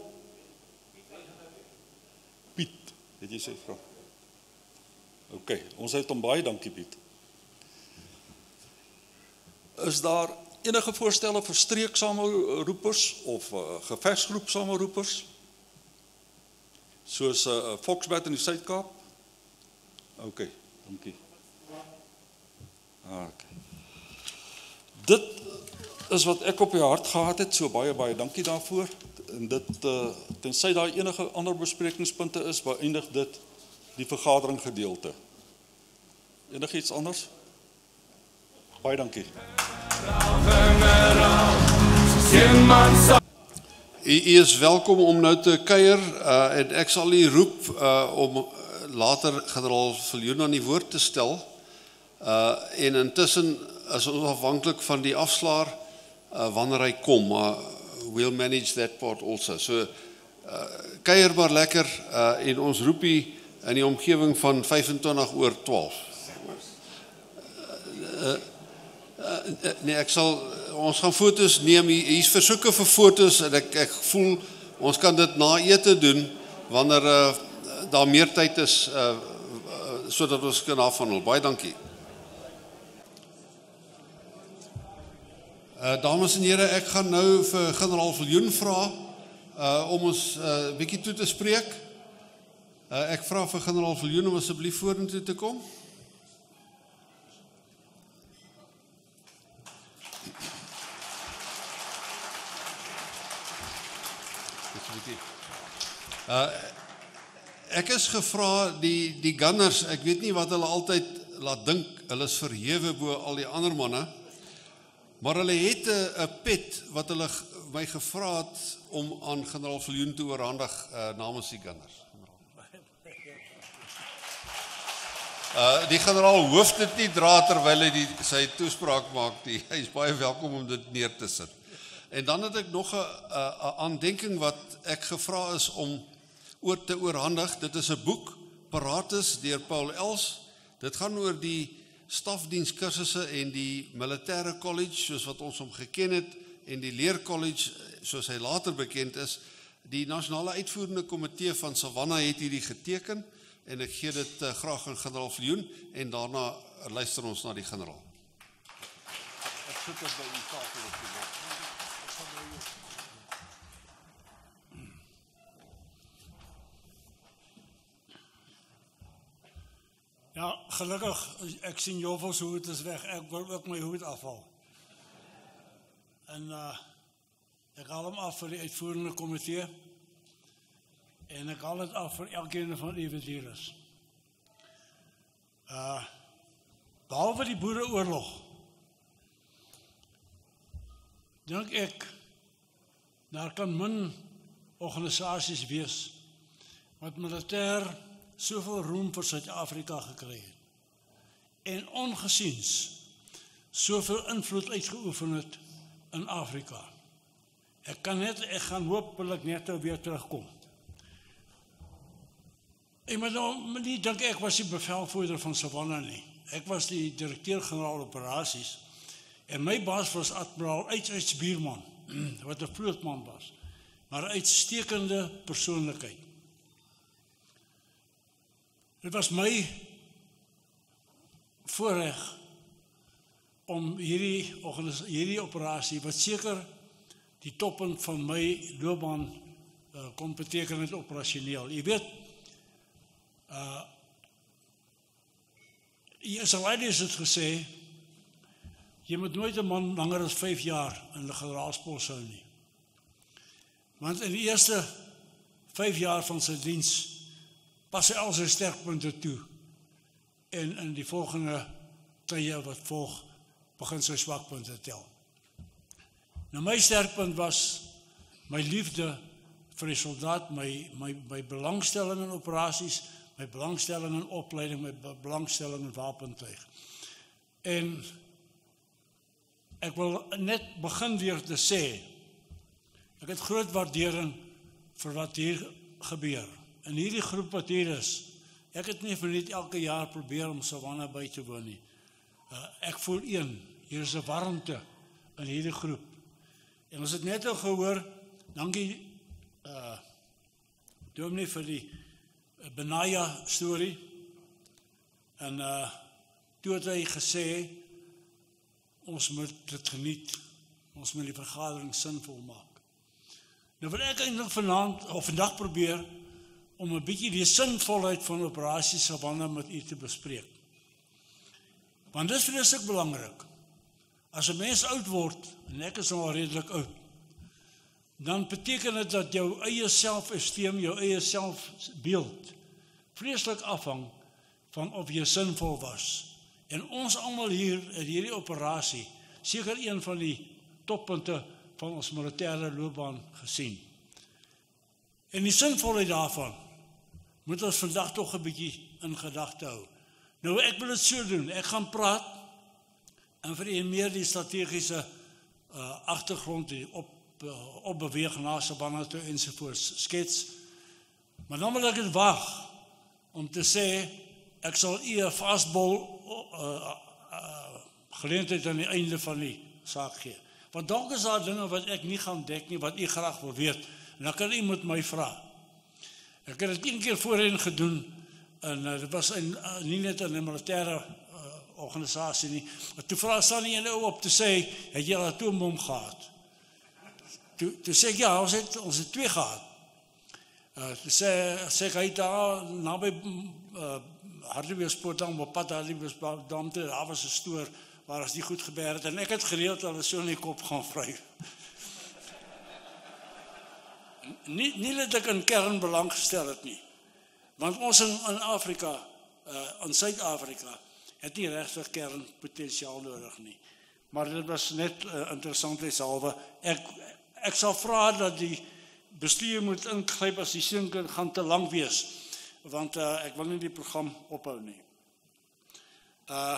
Piet, het jy sê vrou? Ok, ons het hom baie dankie, Piet. Is daar enige voorstelle vir streeksameroepers of uh, gevegsgroep sameroepers? Soos uh, Foxbat in die Suid-Kaap? Ok, dankie. Ah, okay. Dit is wat ek op die hart gehad het, so baie, baie dankie daarvoor. En dit, uh, tensy daar enige ander besprekingspunte is, beëindig dit die vergadering gedeelte. Enige iets anders? Baie dankie. U is welkom om nou te kuier, uh, en ek sal u roep uh, om later generaal Viljoen aan die woord te stel. Uh, en intussen is ons afhanklik van die afslaer uh, wanneer hy kom, maar we'll manage that part also. So, uh, kuier maar lekker uh, en ons roep u in die omgewing van vyfentwintig oor twaalf. Uh, uh, uh, nee, ek sal, ons gaan foto's neem, hier is versoeke vir foto's en ek, ek voel, ons kan dit na ete doen, wanneer uh, daar meer tyd is, uh, uh, so dat ons kan afhandel. Baie dankie. Uh, dames en heren, ek gaan nou vir generaal Viljoen vra uh, om ons 'n uh, bietjie toe te spreek. Uh, ek vra vir generaal Viljoen om asseblief vorentoe te kom. Uh, ek is gevra, die, die gunners, ek weet nie wat hulle altyd laat dink, hulle is verhewe bo al die ander manne, maar hulle het 'n pet wat hulle my gevra het om aan generaal Viljoen te oorhandig uh, namens die gunners. Uh, die generaal hoef dit nie dra terwyl hy die, sy toespraak maak nie. Hy is baie welkom om dit neer te sit. En dan het ek nog 'n aandenking wat ek gevra is om oor te oorhandig. Dit is 'n boek, Paratus, deur Paul Els. Dit gaan oor die stafdienskursusse en die militêre college, soos wat ons hom geken het, en die leercollege, soos hy later bekend is. Die nasionale uitvoerende komitee van Savannah het hierdie geteken. en ek gee dit uh, graag aan generaal Viljoen en daarna uh, luister ons na die generaal. Ek sit dit by die tafel op die bord. Ja, gelukkig, ek sien Joffel se hoed is weg, ek wil ook my hoed afhaal. En uh, ek haal hom af vir die uitvoerende komitee, en ek haal het af vir elkeen van die bestuurders. Uh, behalwe die boereoorlog, dink ek, daar kan min organisasies wees, wat militair soveel roem vir Suid-Afrika gekry het, en ongesiens soveel invloed uitgeoefen het in Afrika. Ek kan net, ek gaan hopelik net weer terugkom. En maar nou, nie dink ek was die bevelvoerder van Savannah nie. Ek was die direkteur-generaal operasies, en my baas was admiraal H H Bierman, wat 'n vlootman was, maar 'n uitstekende persoonlikheid. Dit was my voorreg om hierdie, hierdie operasie, wat seker die toppunt van my loopbaan uh, kon beteken het operasioneel. Jy weet, uh, Israëli's het gesê, jy moet nooit 'n man langer as vyf jaar in die generaalspos hou nie. Want in die eerste vyf jaar van sy diens pas hy al sy sterkpunte toe, en in die volgende tye wat volg, begin sy swakpunte tel. Nou my sterkpunt was my liefde vir die soldaat, my, my, my belangstelling in operasies, my belangstelling in opleiding, my belangstelling in wapentuig. En ek wil net begin weer te sê, ek het groot waardering vir wat hier gebeur. En hierdie groep wat hier is, ek het nie vir net elke jaar probeer om Savannah by te woon nie. Uh, ek voel een, hier is 'n warmte in hierdie groep. En ons het net al gehoor, dankie uh, dominee vir die uh, Benaya storie. En uh, toe het hy gesê, ons moet dit geniet, ons moet die vergadering sinvol maak. Nou wil ek eintlik vanaand, of vandag probeer, om 'n bietjie die sinvolheid van operasie Savannah met u te bespreek. Want dit is vreeslik belangrik. As 'n mens oud word, en ek is nou al redelik oud, dan beteken dit dat jou eie selfesteem, jou eie selfbeeld, vreeslik afhang van of jy sinvol was. En ons almal hier in hierdie operasie, seker een van die toppunte van ons militêre loopbaan gesien. En die sinvolheid daarvan moet ons vandag toch 'n bietjie in gedagte hou. Nou ek wil dit so doen, ek gaan praat en vir u meer die strategiese uh, agtergrond, die op, uh, opbeweeg na Savannah toe ensovoorts skets. Maar dan wil ek dit wag om te sê, ek sal u 'n fastball uh, uh, geleentheid aan die einde van die saak gee. Want dalk is daar dinge wat ek nie gaan dek nie, wat u graag wil weet, en dan kan u met my vra. Ek het dit een keer voorheen gedoen, en uh, dit was in, uh, nie net in 'n militêre uh, organisasie nie, maar toe vra staan nie 'n ou op te sê, het jy 'n atoombom gehad? Toe, toe sê ek, ja, ons het, ons het twee gehad. Uh, toe sê, sê ek, hy het daar, naby uh, Hartbeespoortdam, op pad Hartbeespoortdam, daar was 'n stoor, waar as die goed gebeur het, en ek het gereeld al so in die kop gaan vryf. Nie, nie dat ek in kern belang gestel het nie, want ons in, in Afrika, uh, in Suid-Afrika, het nie regtig kernpotentiaal nodig nie. Maar dit was net uh, interessantheidshalwe. Ek, ek sal vra dat die bestuur moet ingryp as die sin gaan te lang wees, want uh, ek wil nie die program ophou nie. Uh,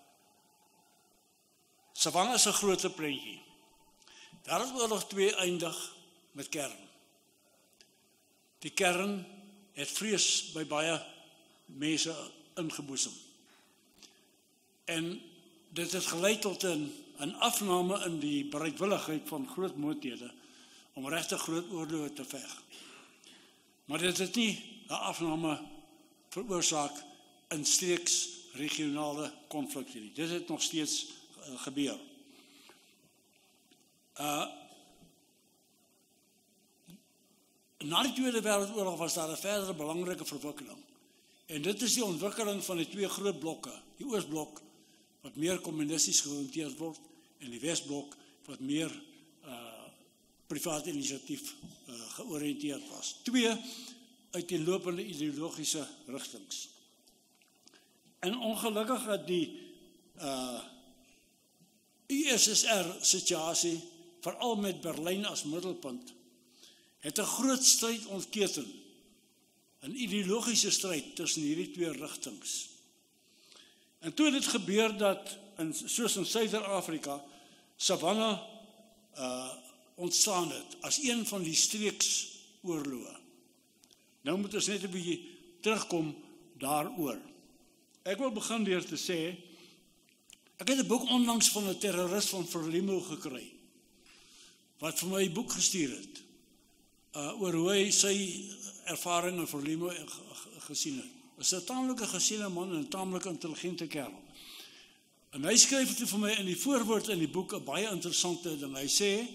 Savannah is 'n groot prentjie. Wêreldoorlog twee eindig met kern. Die kern het vrees by baie mense ingeboesem. En dit het gelei tot 'n 'n afname in die bereidwilligheid van groot moondhede om regtig groot oorloë te veg. Maar dit het nie 'n afname veroorsaak in streeks regionale konflikte nie. Dit het nog steeds uh, gebeur. Uh, na die Tweede Wêreldoorlog was daar 'n verdere belangrike verwikkeling. En dit is die ontwikkeling van die twee groot blokke, die Oosblok wat meer kommunisties georiënteerd word en die Wesblok wat meer uh, privaat inisiatief uh, georiënteerd was. Twee uiteenlopende ideologiese rigtings. En ongelukkig het die uh, U S S R situasie, veral met Berlyn as middelpunt, het 'n groot stryd ontketen, 'n ideologiese stryd tussen hierdie twee rigtings. En toe het dit gebeur dat, in, soos in Suider-Afrika, Savannah uh, ontstaan het, as een van die streeksoorloë. Nou moet ons net 'n bietjie terugkom daaroor. Ek wil begin deur te sê, ek het 'n boek onlangs van 'n terrorist van Frelimo gekry, wat vir my 'n boek gestuur het, uh, oor hoe hy sy ervaring in Frelimo gesien het. Is 'n taamlike gesiene man en 'n taamlike intelligente kerel. En hy skryf dit vir my in die voorwoord in die boek 'n baie interessante ding. Hy sê,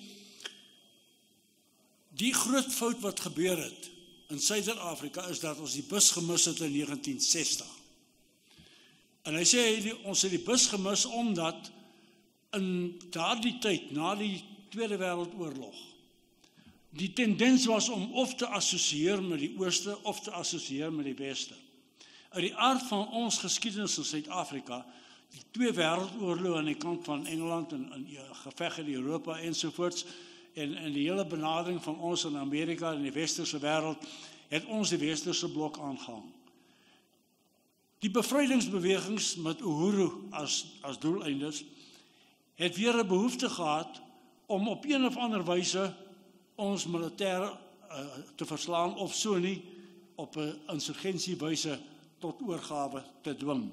die groot fout wat gebeur het in Suider-Afrika is dat ons die bus gemis het in negentien sestig. En hy sê, die, ons het die bus gemis omdat in daardie tyd, na die Tweede Wêreldoorlog, die tendens was om of te assosieer met die Ooste of te assosieer met die Weste. Uit die aard van ons geskiedenis in Suid-Afrika, die twee wêreldoorloë aan die kant van Engeland en, en geveg in Europa ensovoorts, en, en die hele benadering van ons in Amerika en die westerse wêreld, het ons die westerse blok aangehang. Die bevrydingsbewegings met Uhuru as, as doeleindes, het weer 'n behoefte gehad om op een of ander wyse ons militêr uh, te verslaan, of so nie, op 'n insurgensiewyse tot oorgawe te dwing.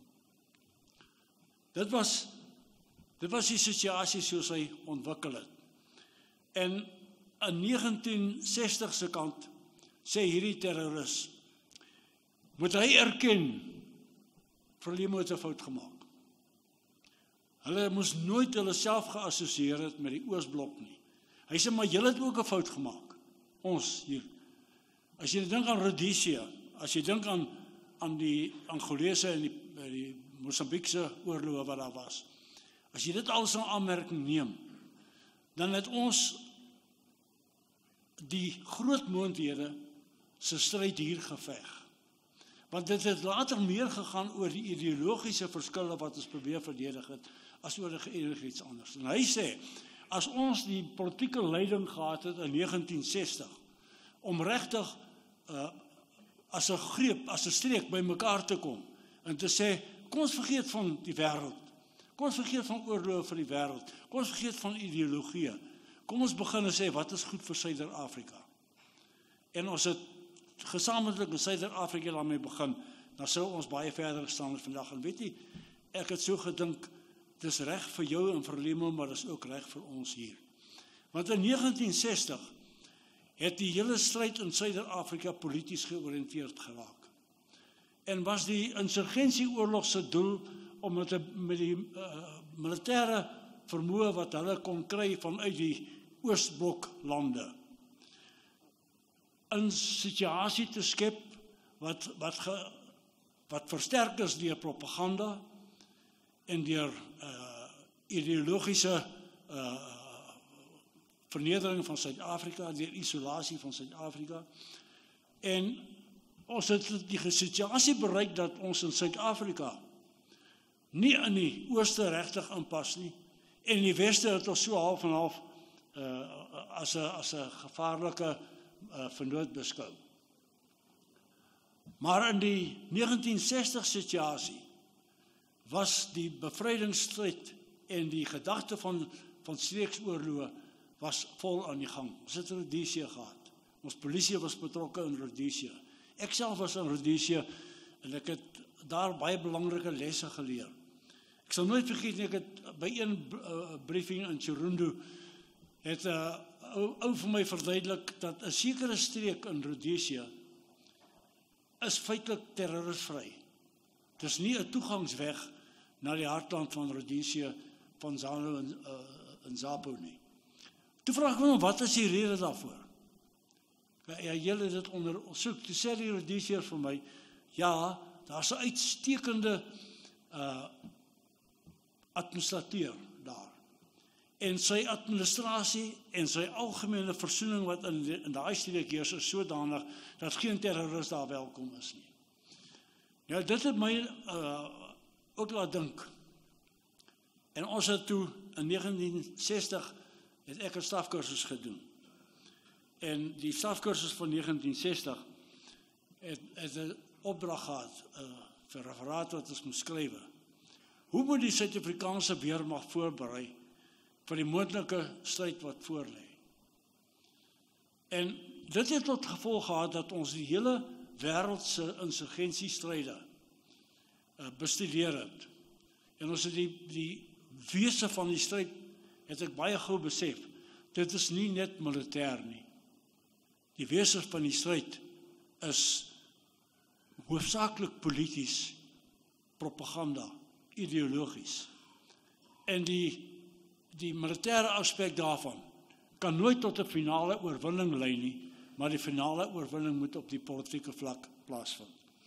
Dit was, dit was die situasie soos hy ontwikkel het. En in negentien sestig se kant sê hierdie terrorist, moet hy erken, Frelimo het 'n fout gemaak. Hulle moes nooit hulle self geassosieer het met die Oosblok nie. Hy sê, maar julle het ook 'n fout gemaak. Ons hier. As jy dink aan Rhodesia, as jy dink aan, aan die Angolese en die, die Mosambiekse oorloë wat daar was, as jy dit alles in aanmerking neem, dan het ons die groot moondhede se stryd hier geveg. Want dit het later meer gegaan oor die ideologiese verskille wat ons probeer verdedig het, as oor enigiets anders. En hy sê, as ons die politieke leiding gehad het in negentien sestig, om regtig uh, as 'n greep, as 'n streek by mekaar te kom, en te sê, kom ons vergeet van die wêreld, kom ons vergeet van oorloë vir die wêreld, kom ons vergeet van ideologie, kom ons begin en sê, wat is goed vir Suider-Afrika? En ons het gesamentlik in Suider-Afrika daarmee begin, dan sou ons baie verder gestaan het vandag. En weet jy, ek het so gedink, dis reg vir jou en vir Frelimo, maar dis ook reg vir ons hier. Want in negentien sestig het die hele stryd in Suider-Afrika polities georiënteerd geraak. En was die insurgensieoorlog se doel om met, die, met die uh, militêre vermoë wat hulle kon kry vanuit die Oosblok lande, 'n situasie te skep wat, wat, ge, wat versterk is deur propaganda en deur uh, ideologiese uh, vernedering van Suid-Afrika, deur isolasie van Suid-Afrika. En ons het die situasie bereik dat ons in Suid-Afrika nie in die Ooste regtig inpas nie, en die Weste het ons so half en half uh, as 'n as 'n gevaarlike uh, vernoot beskou. Maar in die negentien sestig situasie was die bevrydingsstryd en die gedagte van, van streeksoorloë was vol aan die gang. Ons het Rhodesia gehad. Ons polisie was betrokke in Rhodesia. Ek self was in Rhodesia en ek het daar baie belangrike lesse geleer. Ek sal nooit vergeet nie, ek het by een uh, briefing in Chirundu het 'n uh, ou, ou vir my verduidelik dat 'n sekere streek in Rhodesia is feitelik terrorisvry. Het is nie 'n toegangsweg na die hartland van Rhodesië, van Zanu en, uh, en Zapo nie. Toe vraag ek my, wat is die rede daarvoor? Ja, julle het dit ondersoek. Toe sê die Rhodesiërs vir my, ja, daar is 'n uitstekende uh, administrateur daar. En sy administrasie en sy algemene versoening wat in, die, in daai streek heers is sodanig dat geen terrorist daar welkom is nie. Ja, dit het my uh, ook laat dink. En ons het toe in negentien sestig het ek 'n stafkursus gedoen. En die stafkursus van negentien sestig het, het 'n opdrag gehad uh, vir referaat wat ons moes skryf. Hoe moet die Suid-Afrikaanse weermag voorberei vir die moontlike stryd wat voorlê? En dit het tot gevolg gehad dat ons die hele wêreldse insurgensiestryde uh, bestudeer het. En ons het die, die wese van die stryd, het ek baie gou besef, dit is nie net militêr nie. Die wese van die stryd is hoofsaaklik polities, propaganda, ideologies. En die, die militêre aspek daarvan kan nooit tot 'n finale oorwinning lei nie, maar die finale oorwinning moet op die politieke vlak plaasvind.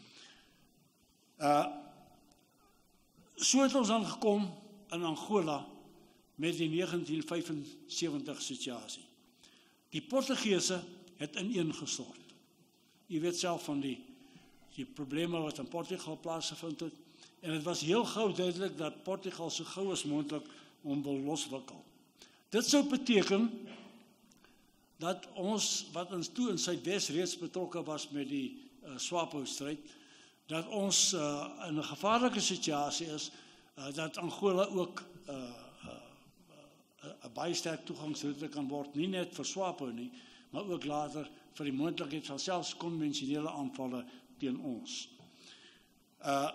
Uh, so het ons dan gekom in Angola met die negentien vyfensewentig situasie. Die Portugese het ineengestort. Jy weet self van die, die probleme wat in Portugal plaasgevind het, en het was heel gou duidelik dat Portugal so gou as moontlik om wil loswikkel. Dit sou beteken dat ons, wat ons toe in Suidwes reeds betrokke was met die uh, Swapo-stryd, dat ons uh, in 'n gevaarlike situasie is, uh, dat Angola ook 'n uh, uh, uh, baie sterk toegangsroete kan word, nie net vir Swapo nie, maar ook later vir die moontlikheid van selfs konvensionele aanvalle teen ons. Uh,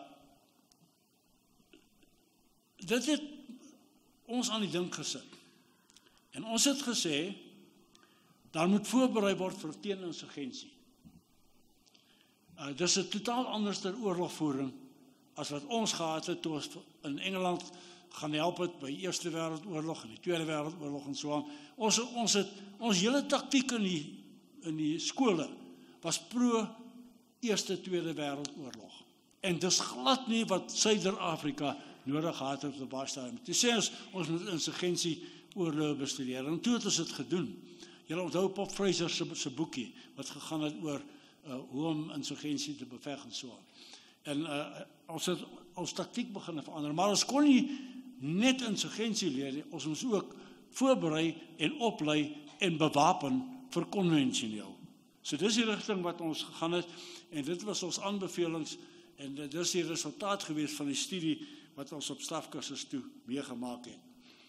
dit het ons aan die dink gesit. En ons het gesê, daar moet voorberei word vir teeninsurgensie. Uh, dis 'n totaal anderster oorlogvoering as wat ons gehad het toe ons in Engeland gaan help het by die Eerste Wêreldoorlog en die Tweede Wêreldoorlog en so aan. Ons ons het ons hele taktiek in die in die skole was pro Eerste Tweede Wêreldoorlog. En dis glad nie wat Suider-Afrika nodig gehad het op daai stadium. Toe sê ons ons moet insurgensie oorloë bestudeer. En toe het ons dit gedoen. Julle onthou Pop Fraser se se boekie wat gegaan het oor uh, hoe om insurgensie te beveg en so aan. En uh, ons het ons taktiek begin verander, maar ons kon nie net insurgensie leer nie, ons moes ook voorberei en oplei en bewapen vir konvensioneel. So dis die rigting wat ons gegaan het en dit was ons aanbevelings en dit is die resultaat gewees van die studie wat ons op stafkursus toe meegemaak het.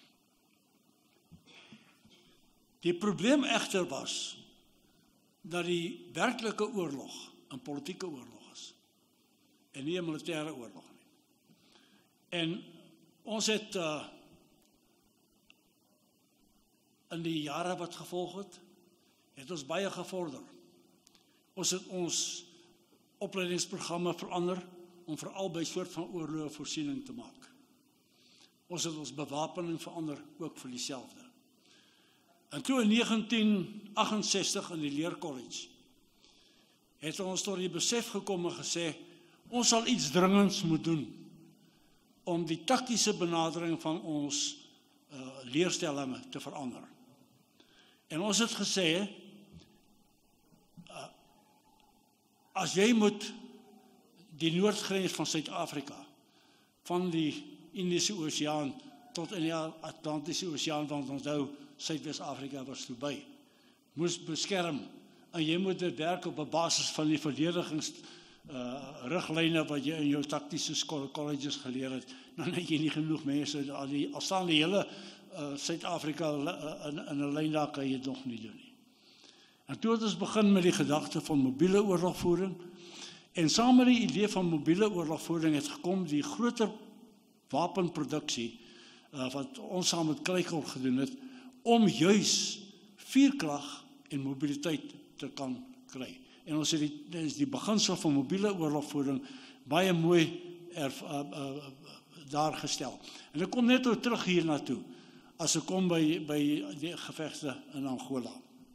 Die probleem egter was dat die werklike oorlog 'n politieke oorlog is en nie 'n militêre oorlog nie. En ons het uh, in die jare wat gevolg het, het ons baie gevorder. Ons het ons opleidingsprogramme verander om vir albei soort van oorloë voorsiening te maak. Ons het ons bewapening verander ook vir dieselfde. En toe in negentien agt-en-sestig in die leerkollege het ons tot die besef gekom en gesê, ons sal iets dringends moet doen om die taktiese benadering van ons uh, leerstellinge te verander. En ons het gesê, uh, as jy moet die noordgrens van Suid-Afrika, van die Indiese Oseaan tot in die Atlantiese Oseaan, want onthou, Suidwes-Afrika was verby, moes beskerm, en jy moet dit werk op 'n basis van die verdedigings uh, riglyne wat jy in jou taktiese colleges geleer het, dan het jy nie genoeg mense, al, die, al staan die hele uh, Suid-Afrika uh, in, in 'n lyn daar kan jy dit nog nie doen nie. En toe het ons begin met die gedagte van mobiele oorlogvoering, en saam met die idee van mobiele oorlogvoering het gekom die groter wapenproduksie, uh, wat ons saam met Krykol gedoen het, om juis vuurkrag en mobiliteit te kan kry. en ons het die, die beginsel van mobiele oorlogvoering baie mooi er, uh, uh, daar gestel. En ek kom net ook terug hier naartoe, as ek kom by, by die gevegte in Angola.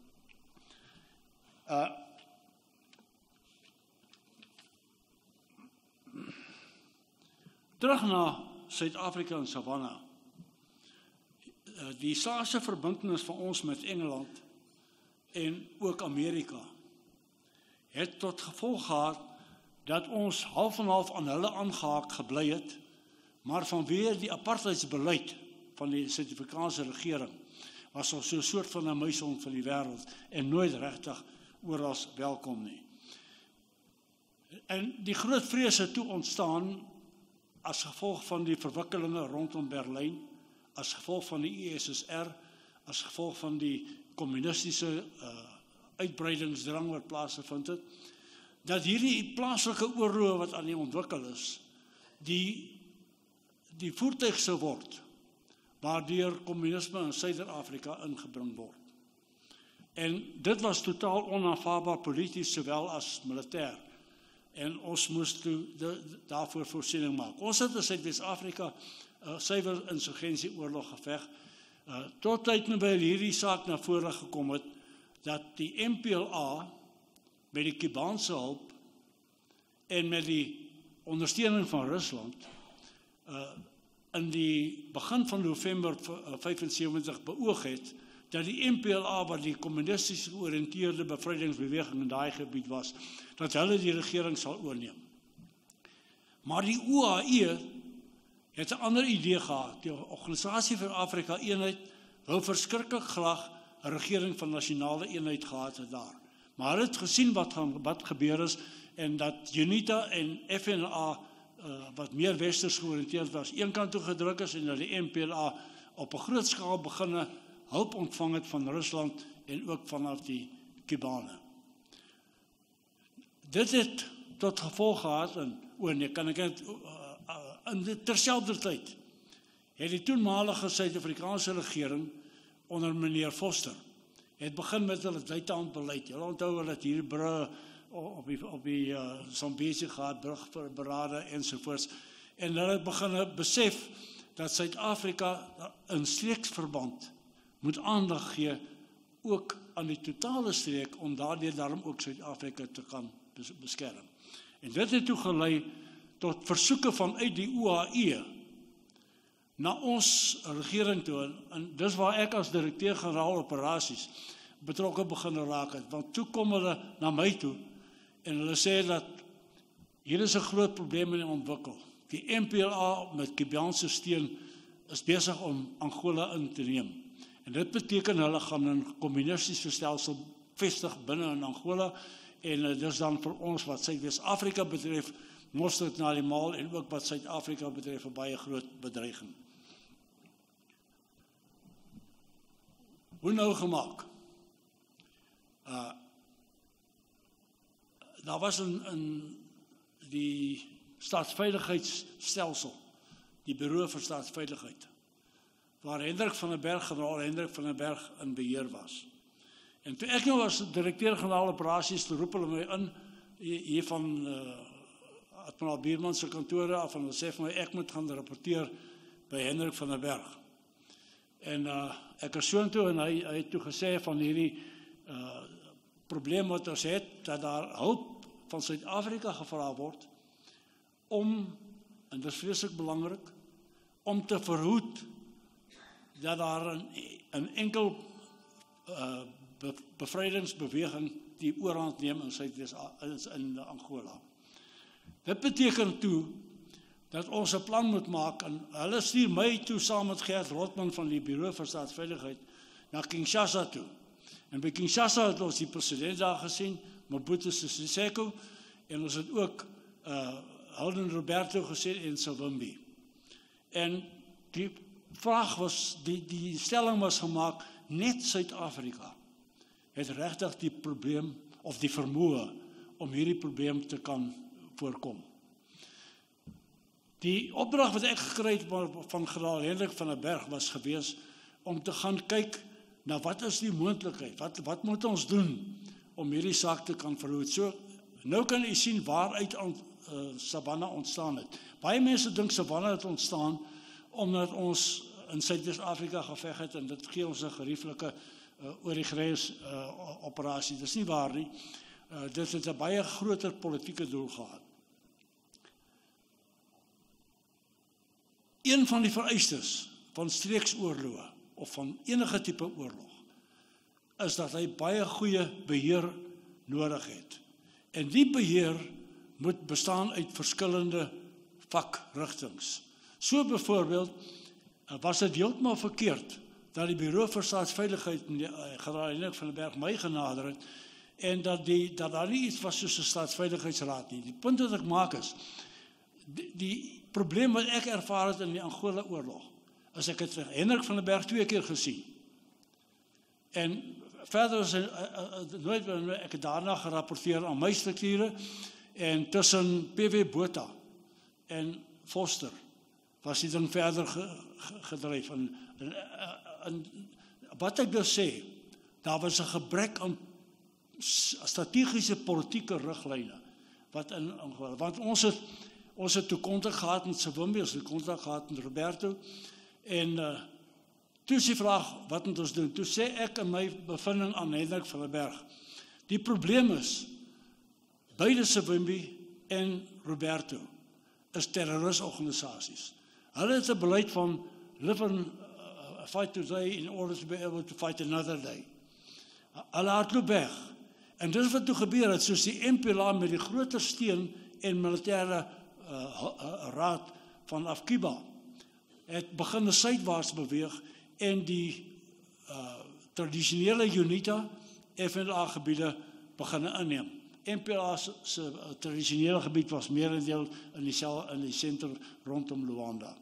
Uh, terug na Suid-Afrika en Savannah. Uh, die SARS verbintenis van ons met Engeland en ook Amerika het tot gevolg gehad dat ons half en half aan hulle aangehaak gebly het, maar vanweer die apartheidsbeleid van die Suid-Afrikaanse regering was ons so 'n soort van 'n muishond van die wêreld en nooit regtig oral welkom nie. En die groot vrees het toe ontstaan as gevolg van die verwikkelinge rondom Berlyn, as gevolg van die U S S R, as gevolg van die kommunistiese uh, uitbreidingsdrang wat plaasgevind het, dat hierdie plaaslike oorloë wat aan die ontwikkel is, die, die voertuig sou word, waardeur kommunisme in Suider-Afrika ingebring word. En dit was totaal onaanvaarbaar polities sowel as militêr. En ons moes toe de, de, daarvoor voorsiening maak. Ons het in Suid-Afrika uh, suiwer insurgensieoorlog geveg, uh, tot tyd nou by hierdie saak na vore gekom het, dat die M P L A met die Kubaanse hulp en met die ondersteuning van Rusland uh, in die begin van November vyfensewentig beoog het, dat die M P L A, wat die kommunisties georiënteerde bevrydingsbeweging in daai gebied was, dat hulle die regering sal oorneem. Maar die O A E het 'n ander idee gehad. Die Organisasie vir Afrika Eenheid wou verskriklik graag 'n regering van nasionale eenheid gehad het daar. Maar hulle het gesien wat, gaan, wat gebeur is, en dat UNITA en F N A, uh, wat meer westers georiënteerd was, een kant toe gedruk is, en dat die M P L A op 'n groot skaal beginne hulp ontvang het van Rusland en ook vanaf die Kubane. Dit het tot gevolg gehad, en o nee, kan ek het, uh, uh, in terselfdertyd het die toenmalige Suid-Afrikaanse regering onder meneer Foster het begin met hulle buitelandbeleid. Julle onthou hulle het hier brug op die, op die uh, Zambezi gehad, brugberade ensovoorts, en hulle het begin besef dat Suid-Afrika in streeksverband moet aandag gee ook aan die totale streek, om daardeur daarom ook Suid-Afrika te kan beskerm. En dit het toe gelei tot versoeke vanuit die O A E na ons regering toe, en dis waar ek as direkteur-generaal operasies betrokke begin raak het, want toe kom hulle na my toe, en hulle sê dat hier is 'n groot probleem in die ontwikkel. Die M P L A met Kubaanse steun is besig om Angola in te neem. En dit beteken hulle gaan 'n kommunistiese stelsel vestig binne in Angola, en uh, dis dan vir ons wat Suid-Afrika betref, mosterd na die maal, en ook wat Suid-Afrika betref 'n baie groot bedreiging. Hoe nou gemaak? Uh, daar was in, in die staatsveiligheidsstelsel, die Bureau vir Staatsveiligheid, waar Hendrik van der Berg, generaal Hendrik van der Berg in beheer was. En toe ek nou as direkteur-generaal operasies, toe roep hulle my in, hier van uh, Admiraal Bierman se kantore af, en hulle sê vir my, ek moet gaan rapporteer by Hendrik van der Berg. En uh, ek is so toe, en hy, hy het toe gesê van hierdie uh, probleem wat ons het, dat daar hulp van Suid-Afrika gevra word, om, en dit is vreeslik belangrik, om te verhoed dat daar een, een enkel uh, be, bevrydingsbeweging die oorhand neem in, in, in Angola. Dit beteken toe dat ons 'n plan moet maak, en hulle stuur my toe saam met Gert Rotman van die Bureau vir Staatsveiligheid na Kinshasa toe. En by Kinshasa het ons die president daar gesien, Mobutu Sese Seko, en ons het ook uh, Holden Roberto gesien en Savimbi. En die vraag was, die, die stelling was gemaak, net Suid-Afrika het regtig die probleem, of die vermoë, om hierdie probleem te kan voorkom. Die opdrag wat ek gekry het van generaal Hendrik van der Berg was gewees, om te gaan kyk na wat is die moontlikheid, wat, wat moet ons doen, om hierdie saak te kan verhoed. So, nou kan u sien waaruit uh, Savannah ontstaan het. Baie mense dink Savannah het ontstaan omdat ons in Suid-Afrika geveg het en dit gee ons 'n gerieflike uh, oor die grens uh, operasie. Dis nie waar nie. Uh, dit het 'n baie groter politieke doel gehad. Een van die vereistes van streeksoorloë of van enige tipe oorlog is dat hy baie goeie beheer nodig het. En die beheer moet bestaan uit verskillende vakrigtings. So byvoorbeeld was dit heeltemal verkeerd dat die Bureau vir Staatsveiligheid en die generaal Hendrik van der Berg my genader het en dat, die, dat daar nie iets was soos 'n staatsveiligheidsraad nie. Die punt wat ek maak is, die, die probleem wat ek ervaar het in die Angola oorlog, is ek het Hendrik van der Berg twee keer gesien. En verder is nooit, ek het daarna gerapporteer aan my strukture en tussen P W Botha en Foster was die ding verder ge, ge, gedryf. En, en, en wat ek dus sê, daar was 'n gebrek aan strategiese politieke riglyne wat in Angola, want ons het ons het toe kontak gehad met Savimbi, ons het kontak gehad met Roberto en uh, toe is die vraag, wat moet ons doen? Toe sê ek in my bevinding aan Hendrik van der Berg, die probleem is, beide Savimbi en Roberto is terroristorganisasies. Hulle het 'n beleid van live and uh, fight today in order to be able to fight another day. Hulle hardloop weg. En dis wat toe gebeur het, soos die M P L A met die groter steun en militêre uh, raad van Afkiba het begin suidwaarts beweeg en die uh, tradisionele UNITA F N A gebiede begin inneem. M P L A se uh, tradisionele gebied was meerendeel in die sel, in die sentrum rondom Luanda.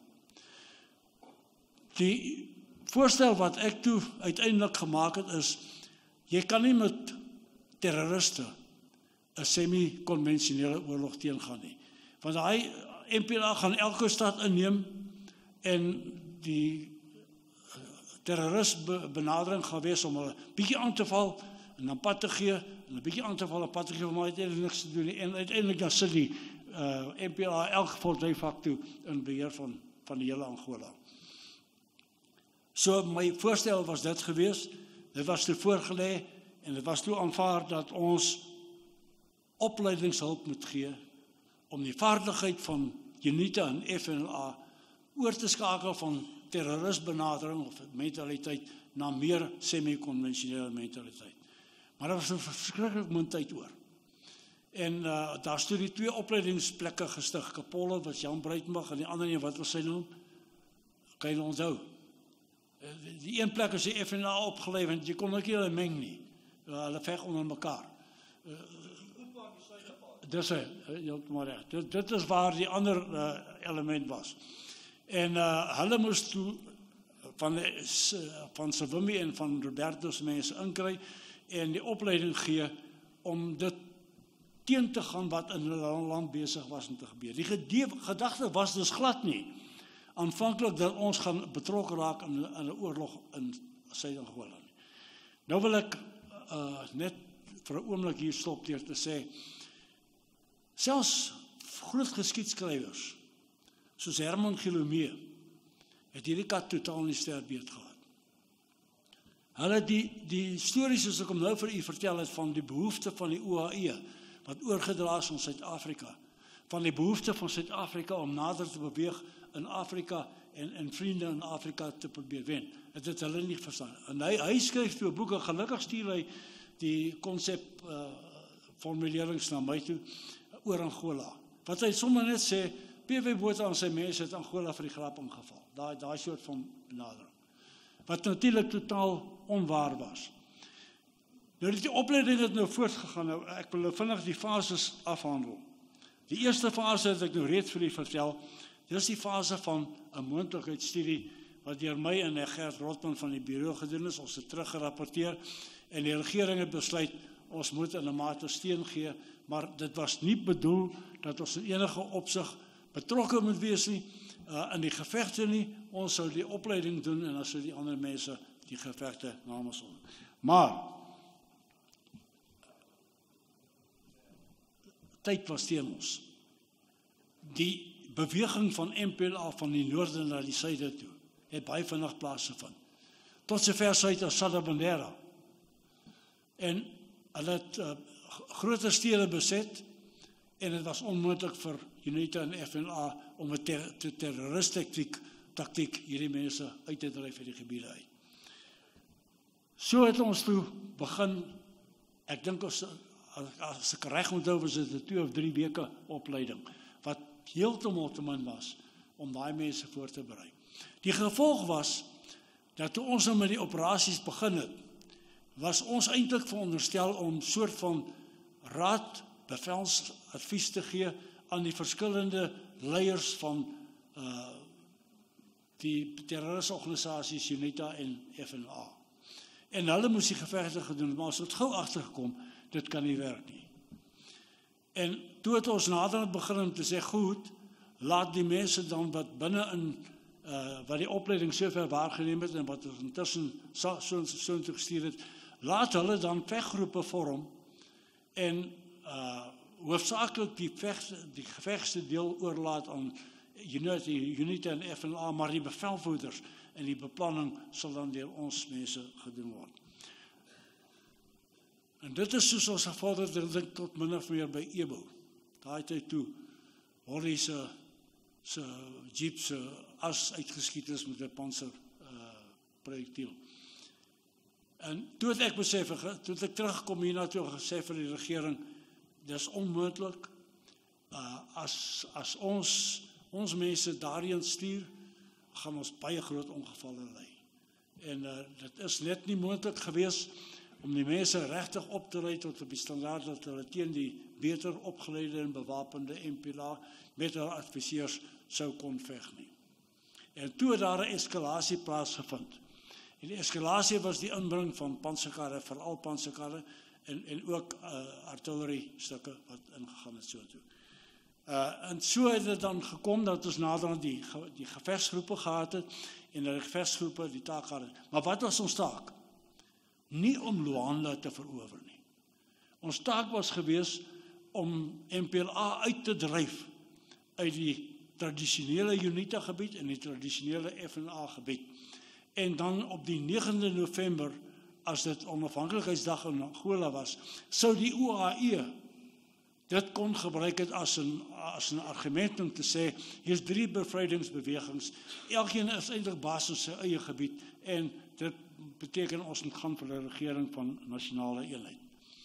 Die voorstel wat ek toe uiteindelik gemaak het is, jy kan nie met terroriste 'n semi-konvensionele oorlog teengaan nie. Want hy M P L A gaan elke stad inneem en die terrorist benadering gaan wees om 'n bietjie aan te val en dan pad te gee en 'n bietjie aan te val en pad te gee om uiteindelik niks te doen nie. En uiteindelik dan sit die uh, M P L A elk geval de facto in beheer van, van die hele Angola. So my voorstel was dit gewees, dit was toe voorgelê en dit was toe aanvaar dat ons opleidingshulp moet gee om die vaardigheid van UNITA en F N A oor te skakel van terroristbenadering of mentaliteit na meer semi-konvensionele mentaliteit. Maar daar was 'n verskriklik min tyd oor. En uh, daar stood die twee opleidingsplekke gestig, Kapolle, wat Jan Breitenberg en die ander een, wat was sy naam? Kan jy onthou? Uh, die een plek is die F N A opgelê, want jy kon ook nie hulle meng nie. Uh, hulle veg onder mekaar. Uh, dis hy, heeltemal reg. Dit, dit is waar die ander uh, element was. En uh, hulle moes toe van, van Savimbi en van Roberto's mense inkry en die opleiding gee om dit teen te gaan wat in hulle land besig was om te gebeur. Die gedagte was dus glad nie aanvanklik dat ons gaan betrokke raak in, in 'n oorlog in Suid-Angola nie. Nou wil ek uh, net vir 'n oomblik hier stop deur te sê, selfs groot geskiedskrywers soos Herman Gilomee het hierdie kat totaal nie sterbeet gehad. Hulle die, die stories soos ek hom nou vir u vertel het van die behoefte van die O A E, wat oorgedra is van Suid-Afrika, van die behoefte van Suid-Afrika om nader te beweeg in Afrika en, en vriende in Afrika te probeer wen. Het het hulle nie verstaan. En hy, hy skryf toe 'n boek, en gelukkig stuur hy die konsep uh, formulerings na my toe oor Angola. Wat hy sommer net sê, P W Botha en sy mense het Angola vir die grap ingeval. Daai daai soort van benadering. Wat natuurlik totaal onwaar was. Nou die opleiding het nou voortgegaan. Nou ek wil nou vinnig die fases afhandel. Die eerste fase het ek nou reeds vir u vertel. Dit is die fase van 'n moontlikheidsstudie wat deur my en Gert Rotman van die bureau gedoen is. Ons het teruggerapporteer en die regering het besluit ons moet in 'n mate steun gee, maar dit was nie bedoel dat ons in enige opsig betrokke moet wees nie, uh, in die gevegte nie. Ons sou die opleiding doen en dan sou die ander mense die gevegte namens ons. Maar tyd was teen ons. Die beweging van M P L A van die noorde na die suide toe het baie vinnig plaasgevind. Tot sover suid as Salabandera. En hulle het uh, groter stede beset en dit was onmoontlik vir UNITA en F N A om 'n ter, ter, terroristtaktiek taktiek hierdie mense uit te dryf uit die gebiede uit. So het ons toe begin, ek dink ons, as ek reg onthou was dit 'n twee of drie weke opleiding, wat heeltemal te min was om daai mense voor te berei. Die gevolg was, dat toe ons nou met die operasies begin het, was ons eintlik veronderstel om soort van raad, bevelsadvies te gee aan die verskillende leiers van uh, die terroristorganisasies UNITA en F N A. En hulle moes die gevegte gedoen, maar ons het gou agtergekom, dit kan nie werk nie. En toe het ons nader begin om te sê, goed, laat die mense dan wat binne in, uh, wat die opleiding sover waargeneem het, en wat ons intussen so, so, so gestuur het, laat hulle dan veggroepe vorm, en uh, hoofsaaklik die, vecht, die gevegste deel oorlaat aan UNITA, UNITA en F N A, maar die bevelvoerders en die beplanning sal dan deur ons mense gedoen word. En dit is soos ons gevorderde dink tot min of meer by Ebo. Daai tyd toe Holly se se jeep se as uitgeskiet is met 'n panser uh, projektiel. En toe het ek besef, toe het ek teruggekom hierna toe gesê vir die regering, dis onmoontlik, uh, as, as ons, ons mense daarheen stuur, gaan ons baie groot ongevalle lei. En uh, dit is net nie moontlik gewees om die mense regtig op te lei tot op die standaard dat hulle teen die beter opgeleide en bewapende M P L A met hulle adviseurs sou kon veg nie. En toe het daar 'n eskalasie plaasgevind. En die eskalasie was die inbring van panserkarre, veral panserkarre, en, en ook uh, artilleriestukke wat ingegaan het so toe. Uh, en so het het dan gekom dat ons nader die, die gevegsgroepe gehad het, en die gevegsgroepe die taak gehad het. Maar wat was ons taak? Nie om Luanda te verower nie. Ons taak was gewees om M P L A uit te dryf uit die tradisionele UNITA gebied en die tradisionele F N A gebied. En dan op die negende November, as dit onafhanklikheidsdag in Angola was, sou die O A E dit kon gebruik het as 'n as 'n argument om te sê, hier's drie bevrydingsbewegings, elkeen is eintlik baas op sy eie gebied, en dit beteken ons moet gaan vir 'n regering van nasionale eenheid.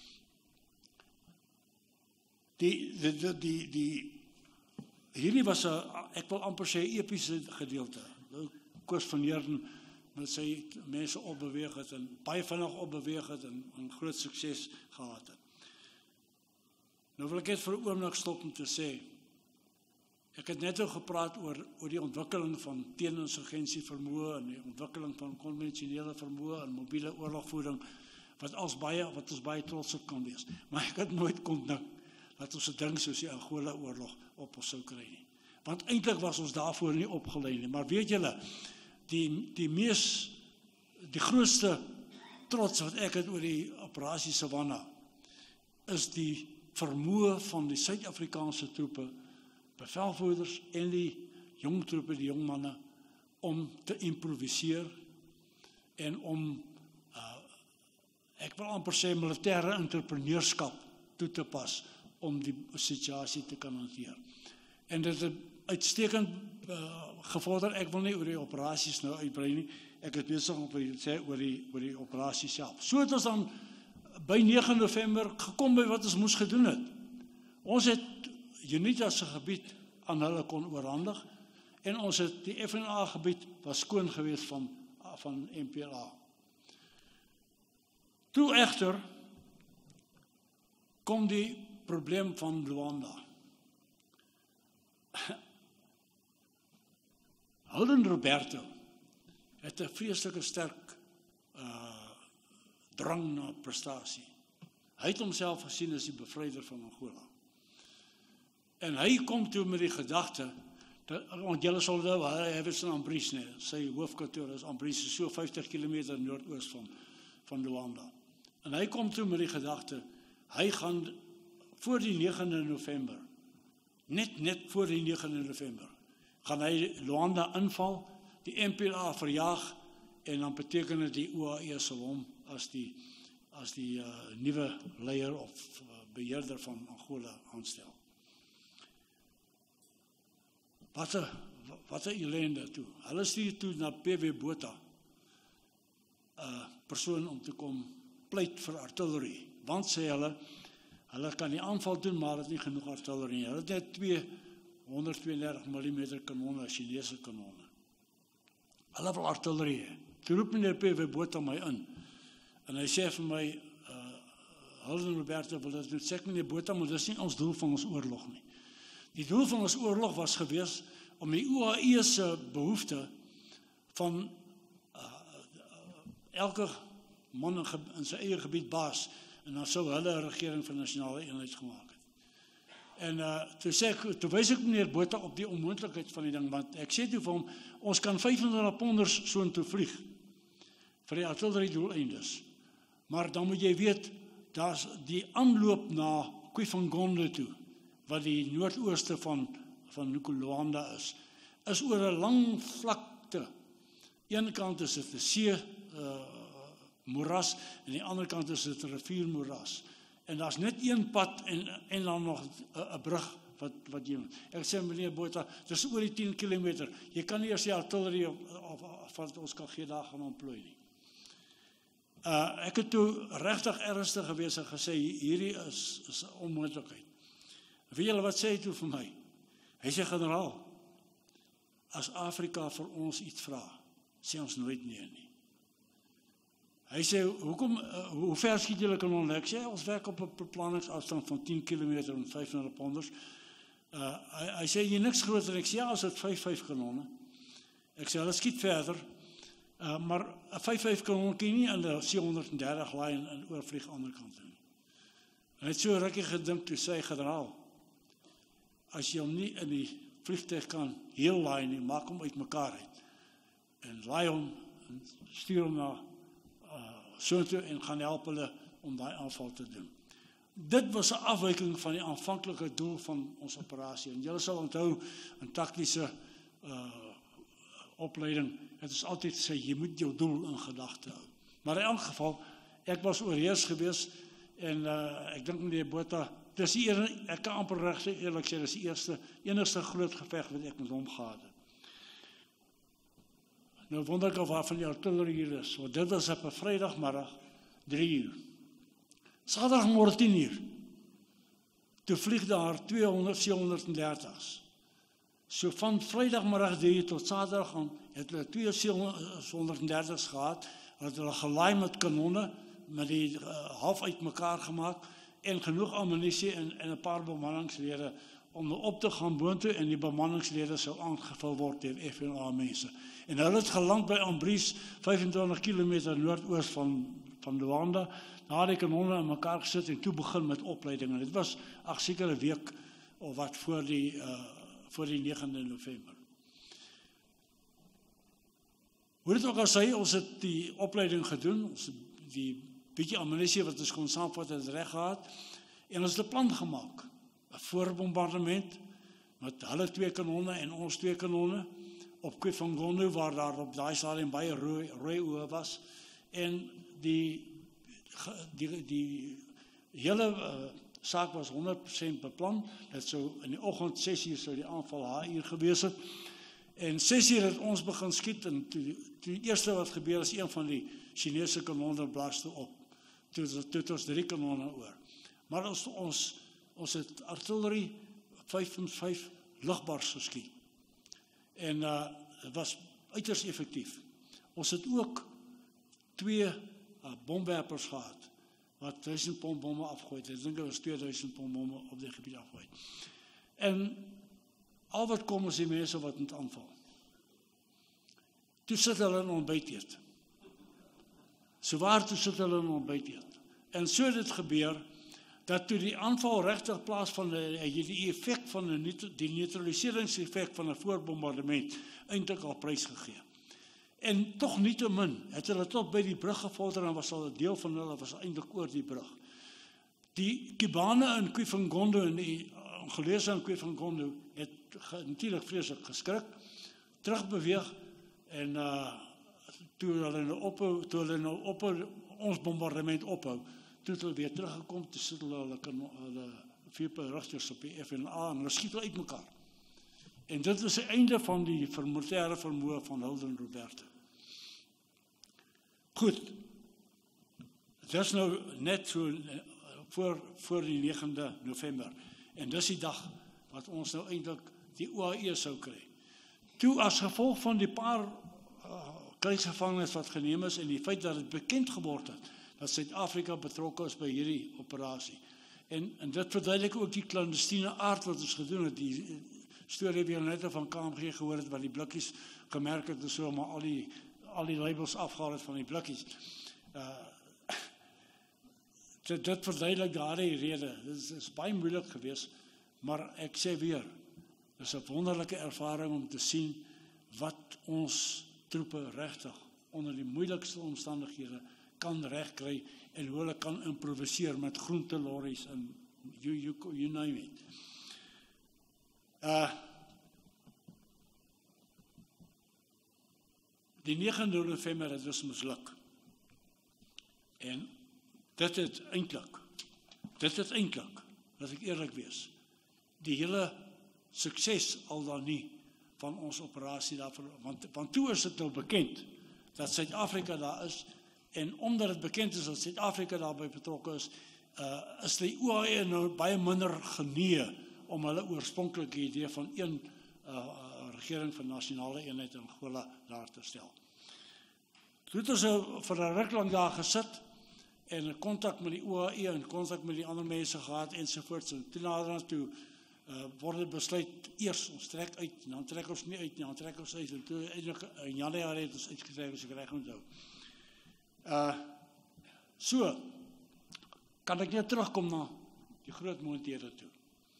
Die die die die, die hierdie was 'n, ek wil amper sê, epiese gedeelte. Koos van Heerden met sy mense opbeweeg het en baie vinnig opbeweeg het en, en groot sukses gehad het. Nou wil ek net vir 'n oomblik stop om te sê, ek het net al gepraat oor, oor die ontwikkeling van teeninsurgensie vermoë en die ontwikkeling van konvensionele vermoë en mobiele oorlogvoering, wat ons baie, wat ons baie trots op kan wees. Maar ek het nooit kon dink dat ons 'n ding soos die Angola oorlog op ons sou kry nie. Want eintlik was ons daarvoor nie opgelei nie. Maar weet julle, die, die mees, die grootste trots wat ek het oor die operasie Savannah, is die vermoë van die Suid-Afrikaanse troepe, bevelvoerders en die jong troepe, die jong manne, om te improviseer en om, uh, ek wil amper sê, militêre entrepreneurskap toe te pas om die situasie te kan hanteer. En dit het uitstekend uh, gevorder. Ek wil nie oor die operasies nou uitbrei nie. Ek het besig om te sê oor die, oor die operasie self. So het ons dan by nege November gekom by wat ons moes gedoen het. Ons het UNITA se gebied aan hulle kon oorhandig, en ons het die F N A gebied was skoon gewees van, van M P L A. Toe egter kom die probleem van Luanda. Holden Roberto het 'n vreeslike sterk uh, drang na prestasie. Hy het homself gesien as die bevryder van Angola. En hy kom toe met die gedagte, dat, want julle sal onthou, hy was in Ambries, nee, sy hoofkantoor is Ambries, so vyftig kilometer noordoos van, van Luanda. En hy kom toe met die gedagte, hy gaan voor die negende November, net net voor die negende November, gaan hy Luanda inval, die M P L A verjaag, en dan beteken dit die O A E sal hom as die, as die uh, nuwe leier of uh, beheerder van Angola aanstel. Wat 'n wat 'n ellende toe. Hulle stuur toe na P W Botha, 'n uh, persoon om te kom pleit vir artillerie, want sê hulle, hulle kan die aanval doen, maar het is nie genoeg artillerie. Hulle het net twee honderdtweeëndertig millimeter kanonne, Chinese kanonne. Hulle wil artillerie hê. Toe roep meneer P W Botha my in, en hy sê vir my, uh, Hilden Roberto wil dit doen, sê ek meneer Botha, maar dit is nie ons doel van ons oorlog nie. Die doel van ons oorlog was gewees om die O A E se behoefte van uh, elke man in, in sy eie gebied baas, en dan sou hulle 'n regering van nasionale eenheid gemaak het. En uh, toe sê ek, toe wys ek meneer Botha op die onmoontlikheid van die ding, want ek sê toe vir hom, ons kan vyfhonderd ponders soontoe vlieg vir die artillerie doeleindes. Maar dan moet jy weet, daar's die aanloop na Kwifangondwe toe, wat die noordooste van van Luanda is, is oor 'n lang vlakte. Een kant is dit 'n see uh, moeras, en die ander kant is dit 'n riviermoeras. En daar's net een pad en en dan nog 'n brug wat wat jy. Ek sê meneer Botha, dis oor die tien kilometer. Jy kan nie eers die artillerie of, of, of wat ons kan gee daar gaan ontplooi nie. Uh, ek het toe regtig ernstig gewees en gesê hierdie is is 'n onmoontlikheid. Weet julle wat sê hy toe vir my? Hy sê generaal, as Afrika vir ons iets vra, sê ons nooit nee nie. Hy sê, hoekom, uh, hoe ver skiet julle kanonne? Ek sê, ons werk op 'n beplanningsafstand van tien kilometer en vyfhonderd ponders. Uh, hy, hy sê, jy niks groter. Ek sê, ja, as het vyf vyf kanonne. Ek sê, hulle skiet verder, uh, maar 'n vyf vyf kanon kan jy nie aan die C honderddertig laai en, en oorvlieg aan die ander kant doen. Hy het so rukkie gedink, toe sê hy, generaal, as jy hom nie in die vliegtuig kan heel laai nie, maak hom uit mekaar uit. En laai hom, en stuur hom na uh, soontoe en gaan help hulle om daai aanval te doen. Dit was 'n afwyking van die aanvanklike doel van ons operasie. En julle sal onthou, 'n taktiese uh, opleiding, het is altyd sê, jy moet jou doel in gedagte hou. Maar in elk geval, ek was oorheers gewees, en uh, ek dink meneer Botha, dis die ene, ek kan amper reg sê, eerlik sê, dis die eerste, enigste groot geveg wat ek met hom gehad het. Nou wonder ek of waar van die artillerie hier is, want dit was op 'n Vrydagmiddag, drie uur. Saterdagmôre tien uur, toe vlieg daar tweehonderd C honderddertigs. So van Vrydagmiddag drie uur tot Saterdag gaan, het hulle twee C honderddertigs gehad, het hulle gelaai met kanonne, met die uh, half uit mekaar gemaak, en genoeg ammunisie en, en 'n paar bemanningslede om op te gaan boontoe, en die bemanningslede sou aangevul word deur F N A mense. En hulle het geland by Ambries, vyfentwintig kilometer noordoos van van Luanda, daar die kanonne in mekaar gesit en toe begin met opleiding. En dit was ag seker 'n week of wat voor die uh, voor die negende November. Hoe dit ook al sê, ons het die opleiding gedoen, ons het die bietjie ammunisie wat ons kon saamvat het reg gehad, en ons het 'n plan gemaak, 'n voorbombardement met hulle twee kanonne en ons twee kanonne op Kwifangondwe, waar daar op daai stadium baie rooi rooi oë was, en die die die hele uh, saak was honderd persent beplan. Dit sou in die oggend ses uur sou die aanval H uur gewees het, en ses uur het ons begin skiet, en toe, toe die eerste wat gebeur is, een van die Chinese kanonne blaas toe op. Toe, toe het ons drie kanonne oor. Maar ons, ons, ons het artillerie vyf en vyf lugbars geskiet. En uh, het was uiters effektief. Ons het ook twee uh, bomwerpers gehad, wat duisend pond bomme afgooi. Ek dink dit was tweeduisend pond bomme op die gebied afgooi. En al wat kom is die mense wat moet aanval. Toe sit hulle in ontbyt eet. So waar toe sit hulle in ontbyt eet. En so het dit gebeur, dat toe die aanval regtig plaasvind, het jy die effek van die, die neutraliseringseffek van 'n voorbombardement eintlik al prysgegee. En tog nietemin het hulle tot by die brug gevorder, en was al 'n deel van hulle was eintlik oor die brug. Die Kubane in Kwifangondo en die Angolese in Kwifangondo het natuurlik vreeslik geskrik, terugbeweeg en uh, toe hulle nou ophou, toe hulle nou ophou, ons bombardement ophou, toe het hulle weer teruggekom, toe sit hulle hulle, hulle vier rigters op die F N A en hulle skiet hulle uit mekaar. En dit is die einde van die militêre vermoë van Hilden Roberte. Goed, dit is nou net so voor, voor die negende November. En dis die dag wat ons nou eintlik die O A E sou kry. Toe as gevolg van die paar uh, krygsgevangenes wat geneem is en die feit dat dit bekend geword het, dat Suid-Afrika betrokke is by hierdie operasie. En, en dit verduidelik ook die clandestine aard wat ons gedoen het, die storie wie net van K M G gehoor het, wat die blikkies gemerk het, en so, maar al die, al die labels afgehaal het van die blikkies. Uh, dit, dit verduidelik daar die rede, dit is, is baie moeilik geweest, maar ek sê weer, dit is 'n wonderlike ervaring om te sien wat ons troepe regtig onder die moeilikste omstandighede kan regkry en hoe hulle kan improviseer met groente lorries en you, you, you name it. Uh, die negende November het dus misluk. En dit het eintlik, dit het eintlik, laat ek eerlik wees, die hele sukses al dan nie van ons operasie daarvoor, want, want toe is dit nou bekend dat Suid-Afrika daar is, en omdat het bekend is dat Suid-Afrika daarbij betrokke is, uh, is die O A E nou baie minder genee om hulle oorspronklike idee van een uh, regering van nasionale eenheid in Angola daar te stel. Toe het ons nou vir 'n ruk lank daar gesit en in kontak met die O A E en kontak met die ander mense gehad ensovoorts. En toe naderhand toe uh, word dit besluit, eers ons trek uit, en dan trek ons nie uit, en dan trek ons uit, en toe eindelijk in januarie het ons uitgetrek, as ek reg onthou. Uh, so, kan ek net terugkom na die groot moonthede toe.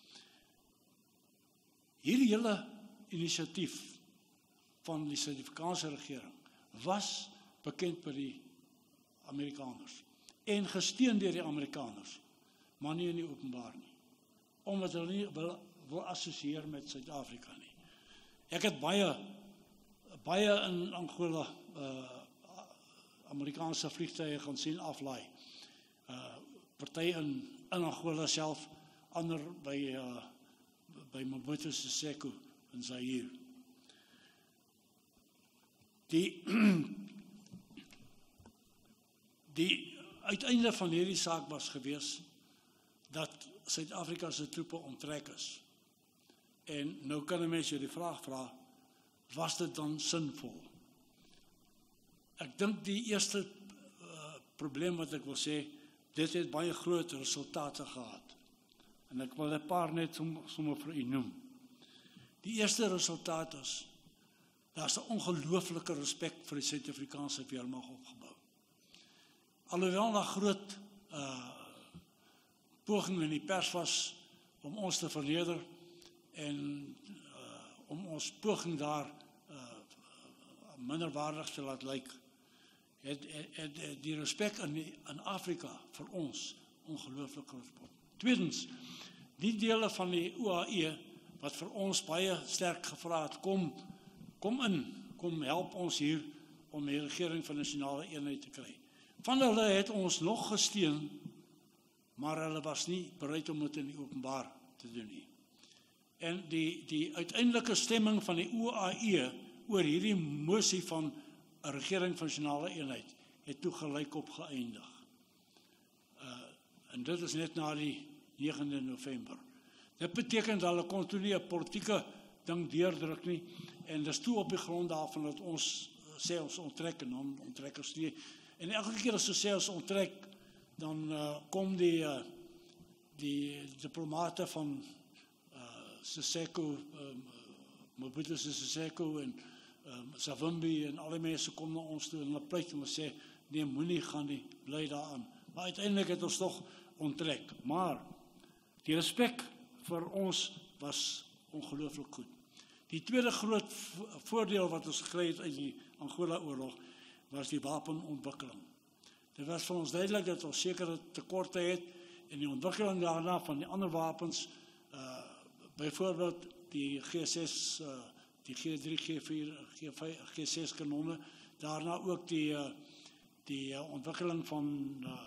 Hierdie hele inisiatief van die Suid-Afrikaanse regering was bekend by die Amerikaners en gesteun deur die Amerikaners, maar nie in die openbaar nie, omdat hulle nie wil, wil assosieer met Suid-Afrika nie. Ek het baie baie in Angola uh, Amerikaanse vliegtuie gaan sien aflaai. Uh, party in, in Angola self, ander by uh, by Mobutu Sese Seko in Zaire. Die die uiteinde van hierdie saak was gewees dat Suid-Afrika se troepe onttrek is. En nou kan 'n mens jou die vraag vra, was dit dan sinvol? Ek dink die eerste uh, probleem wat ek wil sê, dit het baie groot resultate gehad. En ek wil 'n paar net sommer som vir u noem. Die eerste resultaat is, daar is 'n ongelooflike respek vir die Suid-Afrikaanse weermag opgebou. Alhoewel daar groot uh, poging in die pers was om ons te verneder en uh, om ons poging daar uh, minderwaardig te laat lyk, het, het, het die respek in, die, in Afrika vir ons ongelooflik groot word. Tweedens, die dele van die O A E wat vir ons baie sterk gevra het, kom, kom in, kom help ons hier om die regering van nasionale eenheid te kry. Van hulle het ons nog gesteun, maar hulle was nie bereid om dit in die openbaar te doen nie. En die, die uiteindelike stemming van die O A E oor hierdie mosie van 'n regering van nasionale eenheid het toe gelykop geëindig. Uh, en dit is net na die negende November. Dit beteken dat hulle kon toe nie 'n politieke ding deurdruk nie, en dis toe op die grond daarvan dat ons sê ons onttrek, en dan onttrek ons nie. En elke keer as ons sê ons onttrek, dan uh, kom die, uh, die diplomate van uh, Seseko, um, Mobutu Sese Seko en um, Savimbi en alle mense kom na ons toe en hulle pleit en sê, nee, moenie gaan nie, bly daaraan. Maar uiteindelik het ons toch onttrek. Maar die respek vir ons was ongelooflik goed. Die tweede groot voordeel wat ons gekry het uit die Angola-oorlog was die wapenontwikkeling. Dit was vir ons duidelik dat ons sekere tekorte het en die ontwikkeling daarna van die ander wapens, uh, byvoorbeeld die G ses, uh, die G drie, G vier, G vyf, G ses kanonne, daarna ook die, uh, die uh, ontwikkeling van uh,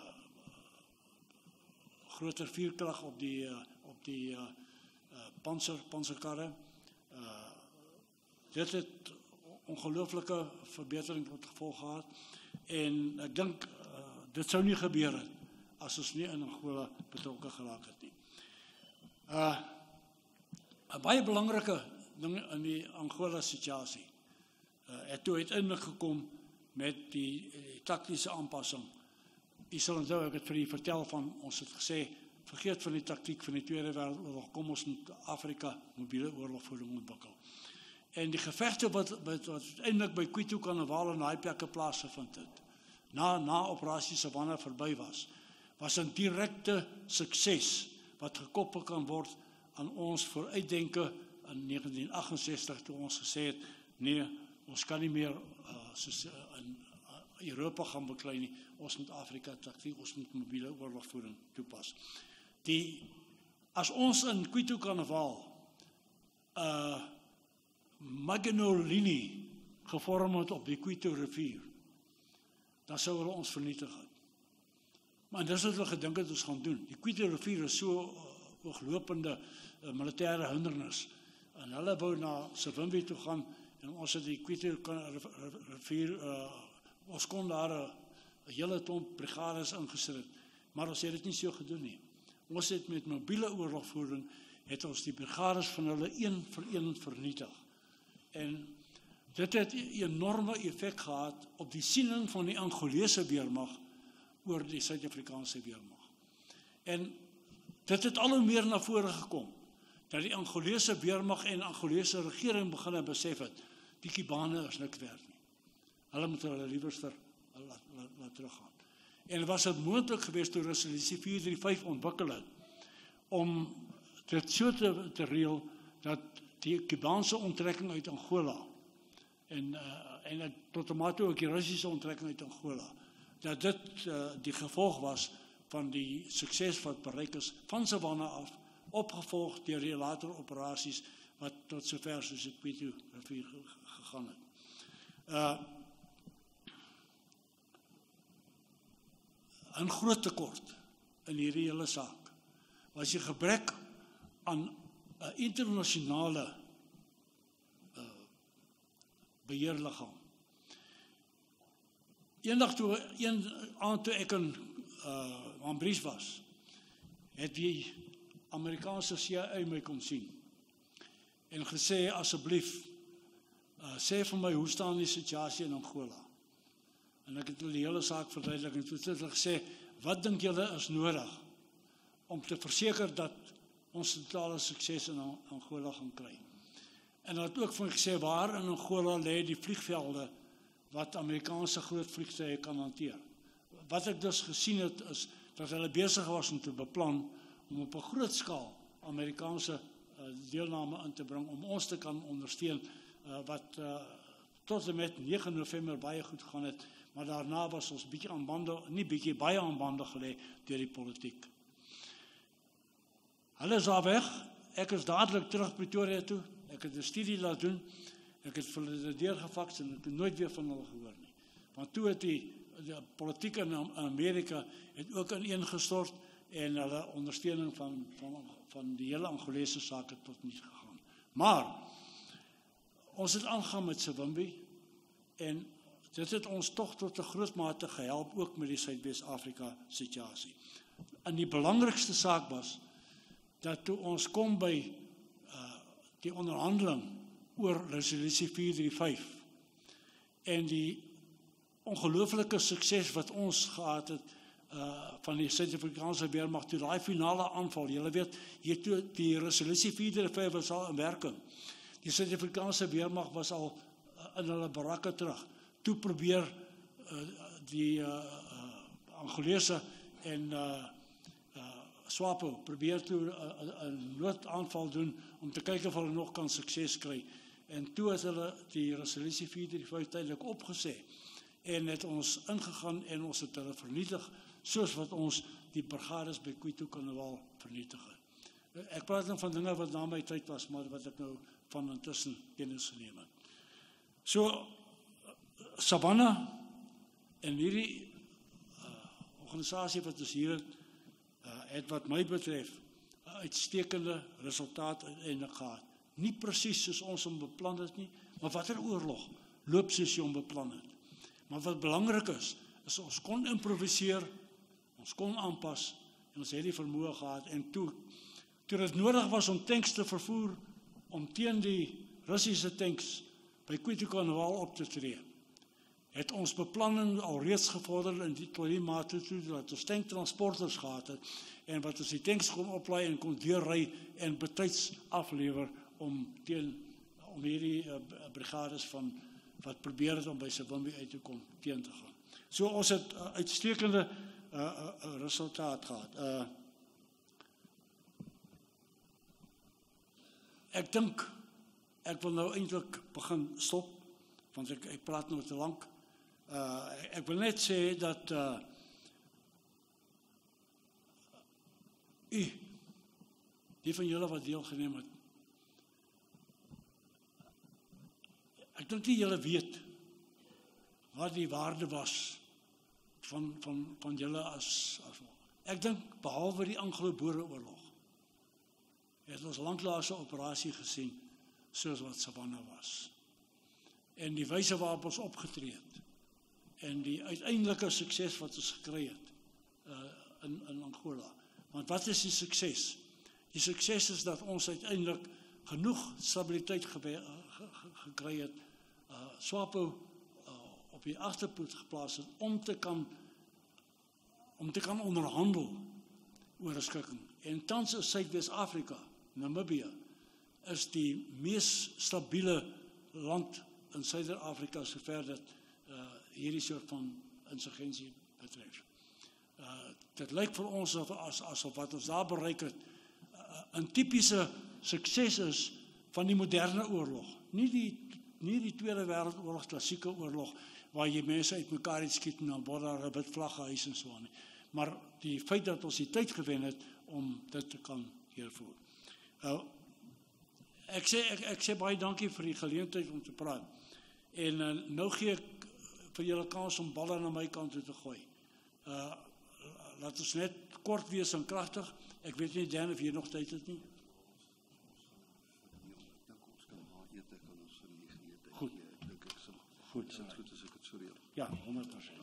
groter vuurkrag op die, uh, op die uh, uh, panser, panserkarre. Uh, dit het ongelooflike verbetering tot gevolg gehad, en ek dink, uh, dit sou nie gebeur het, as ons nie in Angola betrokke geraak het nie. Uh, 'n baie belangrike ding in die Angola situasie, uh, het toe uiteindelik gekom met die, die taktiese aanpassing. U sal onthou, ek het vir u vertel van, ons het gesê, vergeet van die taktiek van die Tweede Wêreldoorlog, kom ons moet Afrika mobiele oorlogvoering ontwikkel. En die gevegte wat, wat, wat uiteindelik by Kwitu Karnaval en daai plekke plaasgevind het, na, na operasie Savanna verby was, was 'n direkte sukses wat gekoppel kan word aan ons vooruitdenke in negentien agt ses, toe ons gesê het, nee, ons kan nie meer uh, soos in uh, Europa gaan beklei nie, ons moet Afrika taktiek, ons moet mobiele oorlogvoering toepas. Die, as ons in Kwitu Karnaval uh, Maginot Linie gevorm het op die Kwitu rivier, dan sou hulle ons vernietig het. Maar dis wat hulle gedink het ons gaan doen. Die Kwitu rivier is so uh, ooglopende uh, militaire hindernis, en hulle wou na Savimbi toe gaan, en ons het die Kwitu rivier, uh, ons kon daar 'n hele ton brigades ingesit, maar ons het dit nie so gedoen nie. Ons het met mobiele oorlogvoering, het ons die brigades van hulle een vir een vernietig. En dit het 'n enorme effek gehad op die siening van die Angolese weermag oor die Suid-Afrikaanse weermag. En dit het al hoe meer na vore gekom, dat die Angolese weermag en Angolese regering begin besef het, die Kubane is niks werd nie. Hulle moet hulle liewerster laat, laat, laat teruggaan. En was het moontlik geweest toe resolusie vier drie vyf ontwikkel het, om dit so te, te reël, dat die Kubaanse onttrekking uit Angola, en, uh, en tot en met toe ook die Russiese onttrekking uit Angola, dat dit uh, die gevolg was van die sukses wat bereik is van Savanna af, opgevolg deur die later operasies wat tot sover soos die Kwitu rivier gegaan het. Uh, een groot tekort in hierdie hele saak was die gebrek aan 'n internasionale uh, beheerliggaam. Eendag toe, een aand toe ek in uh, Ambries was, het die Amerikaanse C I A my kom sien en gesê, asseblief, uh, sê vir my, hoe staan die situasie in Angola? En ek het hulle die hele saak verduidelik, en toe het hulle gesê, wat dink julle is nodig om te verseker dat ons totale sukses in Angola gaan kry? En hulle het ook van gesê, waar in Angola lê die vliegvelde wat Amerikaanse groot vliegtuie kan hanteer. Wat ek dus gesien het, is dat hulle besig was om te beplan om op 'n groot skaal Amerikaanse uh, deelname in te bring, om ons te kan ondersteun, uh, wat uh, tot en met nege November baie goed gaan het, maar daarna was ons bietjie aan bande, nie bietjie, baie aan bande gelê deur die politiek. Hulle is daar weg, ek is dadelik terug Pretoria toe, ek het 'n studie laat doen, ek het vir hulle deurgefaks en ek het nooit weer van hulle gehoor nie. Want toe het die, die politiek in Amerika het ook ineengestort en hulle ondersteuning van, van, van die hele Angolese sake tot niet gegaan. Maar ons het aangegaan met Savimbi en dit het ons toch tot 'n groot mate gehelp, ook met die Suidwes-Afrika situasie. En die belangrikste saak was dat toe ons kom by uh, die onderhandeling oor resolusie vier drie vyf en die ongelooflike sukses wat ons gehad het uh, van die Suid-Afrikaanse weermag toe daai finale aanval. Julle weet, hier toe die resolusie vier drie vyf was al in werking. Die Suid-Afrikaanse weermag was al uh, in hulle barakke terug. Toe probeer uh, die uh, uh, Angolese en uh, uh, SWAPO probeer toe 'n uh, uh, noodaanval doen om te kyk of hulle nog kan sukses kry. En toe het hulle die resolusie vier drie vyf tydelik opgesê en het ons ingegaan en ons het hulle vernietig, soos wat ons die brigades by Kwitu Karnaval vernietig het. Ek praat nou van dinge wat na my tyd was, maar wat ek nou van intussen kennis geneem het. So, Savannah en hierdie uh, organisasie wat ons hier het, uh, het wat my betref, uh, uitstekende resultaat uiteindelik gehad. Nie presies soos ons hom beplan het nie, maar watter oorlog loop soos jy hom beplan het. Maar wat belangrik is, is ons kon improviseer, ons kon aanpas, en ons het die vermoë gehad, en toe, toe het nodig was om tanks te vervoer, om teen die Russiese tanks by Kwitu Karnaval op te tree, het ons beplanning al reeds gevorder in die, tot die mate toe, dat ons tanktransporters gehad het, en wat ons die tanks kon oplaai en kon deurry en betyds aflewer om teen, om hierdie uh, brigades van, wat probeer het om by Savimbi uit te kom, teen te gaan. So ons het uh, uitstekende uh, uh, resultaat gehad. Uh, ek dink, ek wil nou eintlik begin stop, want ek, ek praat nou te lank. Uh, ek wil net sê dat uh, u, die van julle wat deelgeneem het, ek dink nie julle weet wat die waarde was van, van, van julle as, as ek dink behalwe die Anglo-Boereoorlog het ons lanklaas 'n operasie gesien soos wat Savannah was. En die wyse waarop ons opgetree het en die uiteindelike sukses wat ons gekry het uh, in, in Angola. Want wat is die sukses? Die sukses is dat ons uiteindelik genoeg stabiliteit ge, ge, gekry het, uh, SWAPO uh, op die agterpoot geplaas het om te kan om te kan onderhandel oor 'n skikking. En tans is Suid-Wes-Afrika, Namibië, is die mees stabiele land in Suider-Afrika sover dat uh, hierdie soort van insurgensie betref. Uh, dit lyk vir ons asof as, as wat ons daar bereik het, uh, 'n tipiese sukses is van die moderne oorlog. Nie die, nie die Tweede Wêreldoorlog, klassieke oorlog, waar jy mense uit mekaar het skiet en dan word daar 'n wit vlaggehuis en so aan. Maar die feit dat ons die tyd gewen het om dit te kan deurvoer. Uh, ek, sê, ek, ek sê baie dankie vir die geleentheid om te praat. En uh, nou gee ek vir julle kans om balle na my kant toe te gooi. Uh, laat ons net kort wees en kragtig. Ek weet nie, Dan, of jy nog tyd het nie. Goed. Goed, is het goed as ek het so reël? Ja, honderd persent.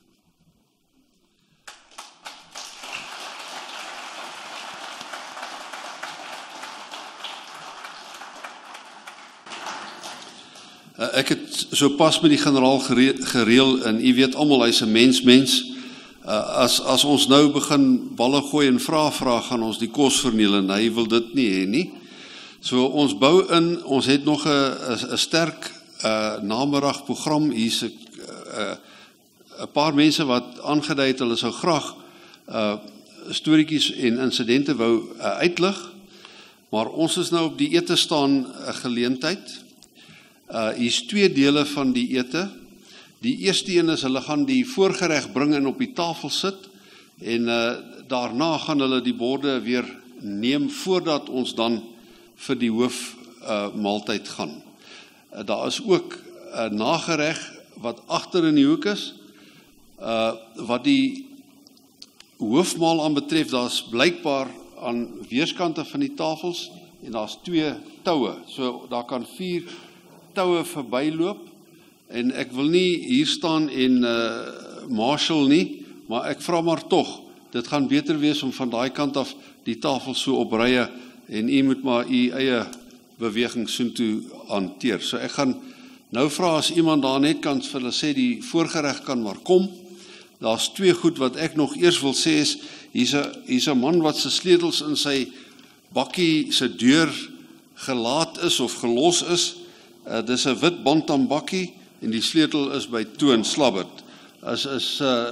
Uh, ek het so pas met die generaal gereel en u weet almal hy's 'n mens mens. Uh, as as ons nou begin balle gooi en vra vra gaan ons die kos verniel en hy wil dit nie hê nie. So ons bou in, ons het nog 'n 'n sterk uh, namiddagprogram. Hier's 'n uh, 'n paar mense wat aangedui het hulle sou graag uh, storieetjies en insidente wou uh, uitlig. Maar ons is nou op die ete staan 'n uh, geleentheid. Uh, hier's twee dele van die ete. Die eerste een is, hulle gaan die voorgereg bring en op die tafel sit, en uh, daarna gaan hulle die borde weer neem, voordat ons dan vir die hoof uh, maaltyd gaan. Uh, daar is ook 'n uh, nagereg, wat agter in die hoek is, uh, wat die hoofmaal aan betref, daar is blykbaar aan weerskante van die tafels, en daar is twee toue, so daar kan vier toue verbyloop, en ek wil nie hier staan en uh, marshal nie, maar ek vra maar tog, dit gaan beter wees om van daai kant af die tafel so op rye, en u moet maar u eie beweging soontoe hanteer. So ek gaan nou vra as iemand daar net kan vir hulle sê, die voorgereg kan maar kom. Daar's twee goed wat ek nog eers wil sê is, hier's 'n hier's 'n man wat se sleutels in sy bakkie se deur gelaat is of gelos is. Uh, dis 'n wit bantam bakkie en die sleutel is by Toon Slabbert. As is uh,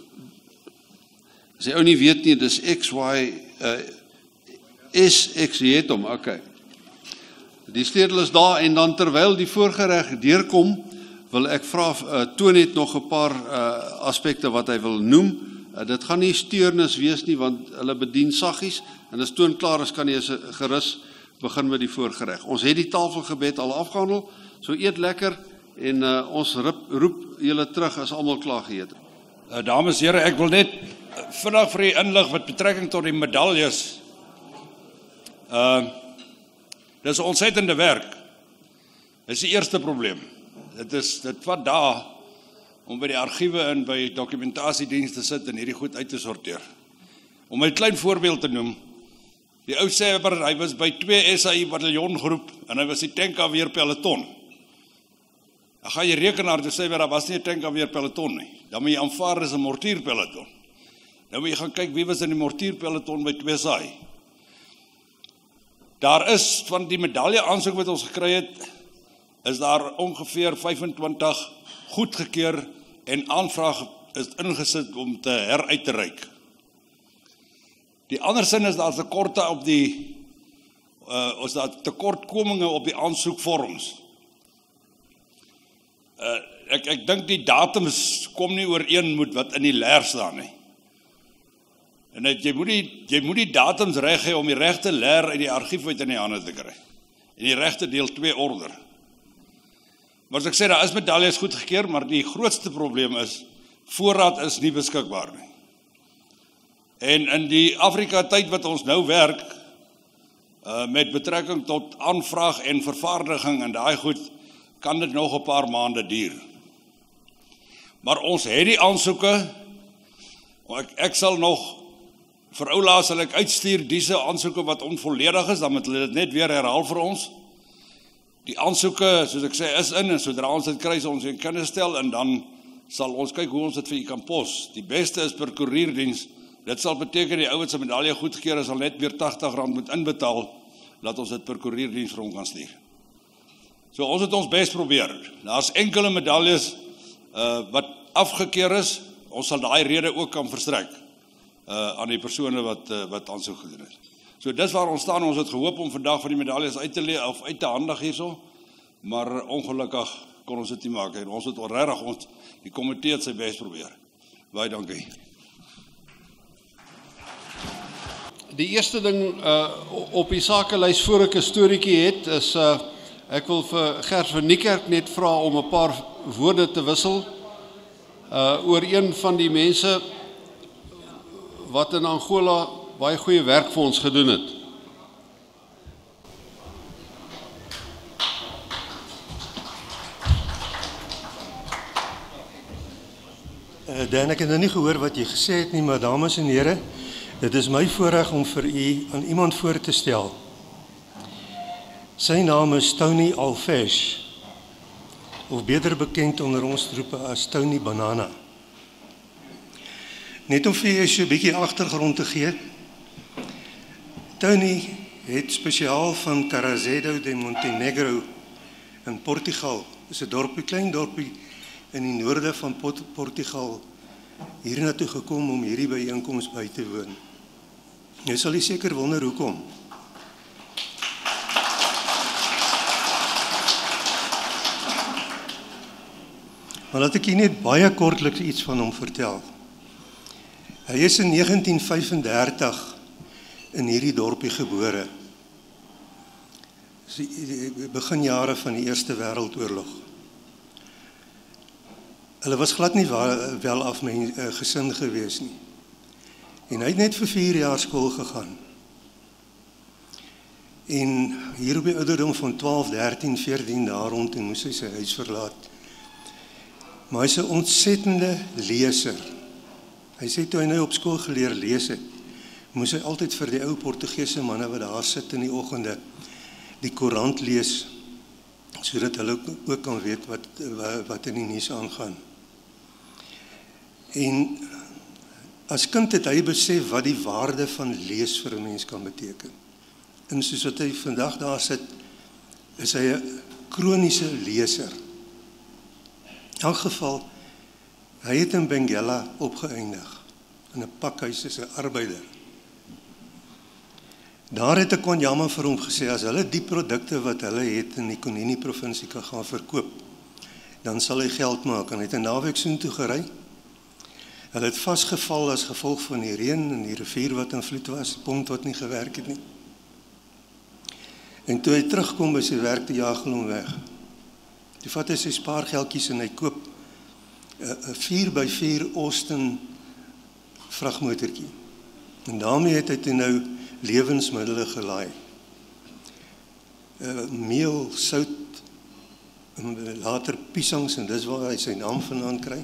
as jy ou nie weet nie, dis X Y uh, S X jy het hom, okay. Die sleutel is daar, en dan terwyl die voorgereg deurkom, wil ek vra uh, Toon het nog 'n paar uh, aspekte wat hy wil noem, Uh, dit gaan nie steurnis wees nie, want hulle bedien saggies, en as toon klaar is, kan jy gerus begin met die voorgereg. Ons het die tafelgebed al afgehandel, so eet lekker, en uh, ons roep, roep julle terug as almal klaar geëet. Uh, dames en here, ek wil net vinnig vir u inlig met betrekking tot die medaljes. Uh, dis 'n ontsettende werk. Dis die eerste probleem. Dit is dit vat dae om by die argiewe en by dokumentasiedienste sit en hierdie goed uit te sorteer. Om 'n klein voorbeeld te noem, die ou sêber, hy was by twee S A I bataljongroep en hy was die tankafweer peloton. Dan gaan jy rekenaar toe sê, daar was nie 'n tankafweer peloton nie. Dan moet jy aanvaar dis 'n mortierpeloton. Nou moet jy gaan kyk wie was in die mortierpeloton by twee S A I. Daar is van die medalje aansoek wat ons gekry het, is daar ongeveer vyfentwintig goedgekeur en aanvraag is ingesit om te heruit te reik. Die ander sin is daar tekorte op die uh, is daar tekortkominge op die aansoekvorms. Uh, ek ek dink die datums kom nie ooreen met wat in die leer staan nie. En het, jy moet die jy moet die datums reg hê om die regte leer uit die argief uit in die hande te kry. En die regte deel twee order. Maar as ek sê, daar is medaljes goedgekeur, maar die grootste probleem is, voorraad is nie beskikbaar nie. En in die Afrika tyd wat ons nou werk, uh, met betrekking tot aanvraag en vervaardiging en daai goed, kan dit nog 'n paar maande duur. Maar ons het die aansoeke, ek, ek sal nog, vir oulaas sal ek uitstuur, diese aansoeke wat onvolledig is, dan moet hulle dit net weer herhaal vir ons. Die aansoeke, soos ek sê, is in, en sodra ons dit kry, sal ons in kennis stel, en dan sal ons kyk hoe ons dit vir u kan pos. Die beste is per koerierdiens. Dit sal beteken die ou wat se medalje goedgekeur is, sal net weer tagtig rand moet inbetaal, dat ons dit per koerierdiens vir hom kan stuur. So ons het ons best probeer. Daar's enkele medaljes uh, wat afgekeur is, ons sal daai rede ook kan verstrek uh, aan die persone wat, uh, wat aansoek gedoen het. So dis waar ons staan, ons het gehoop om vandag van die medaljes uit te leer of uit te handig hierso, maar ongelukkig kon ons dit nie maak. En ons het regtig ons die komitee het sy best probeer. Baie dankie. Die eerste ding uh, op die sakelys voor ek 'n storieetjie het is uh, ek wil vir Gert van Niekerk net vra om 'n paar woorde te wissel uh, oor een van die mense wat in Angola baie goeie werk vir ons gedoen het. Uh, Dan, ek het nou nie gehoor wat jy gesê het nie, maar dames en here, dit is my voorreg om vir u aan iemand voor te stel. Sy naam is Tony Alvesh, of beter bekend onder ons troepe as Tony Banana. Net om vir jy 'n bietjie agtergrond te gee. Tony het spesiaal van Carazedo de Montenegro in Portugal, dis 'n dorpie, klein dorpie in die noorde van Port Portugal, hiernatoe gekom om hierdie byeenkoms by te woon. Jy sal jy seker wonder hoekom. Maar laat ek jy net baie kortliks iets van hom vertel. Hy is in negentien vyfendertig in hierdie dorpie gebore. Dis die beginjare van die Eerste Wêreldoorlog. Hulle was glad nie wel af my gesin gewees nie. En hy het net vir vier jaar skool gegaan. En hier op die ouderdom van twaalf, dertien, veertien daar rond en moes hy sy huis verlaat. Maar hy is 'n ontsettende leser. Hy sê toe hy nou op skool geleer lees het, moes hy altyd vir die ou Portugese manne wat daar sit in die oggende die koerant lees, sodat hulle ook kan weet wat, wat in die nuus aangaan. En as kind het hy besef wat die waarde van lees vir 'n mens kan beteken. En soos wat hy vandag daar sit, is hy 'n kroniese leser. In elk geval, hy het in Benguela opgeëindig, in 'n pakhuis as 'n arbeider. Daar het ek kon jammer vir hom gesê, as hulle die produkte wat hulle het in die Kunini provinsie kan gaan verkoop, dan sal hy geld maak. En hy het 'n naweek soontoe gery. Hulle het vasgeval as gevolg van die reën en die rivier wat in vloed was, die pomp wat nie gewerk het nie. En toe hy terugkom by sy werk, toe jaag hulle hom weg. Toe vat hy sy spaargeldjies en hy koop 'n vier by vier Austin vragmotortjie. En daarmee het hy toe nou lewensmiddele gelaai. Uh, meel, sout, en later piesangs, en dis waar hy sy naam vandaan kry.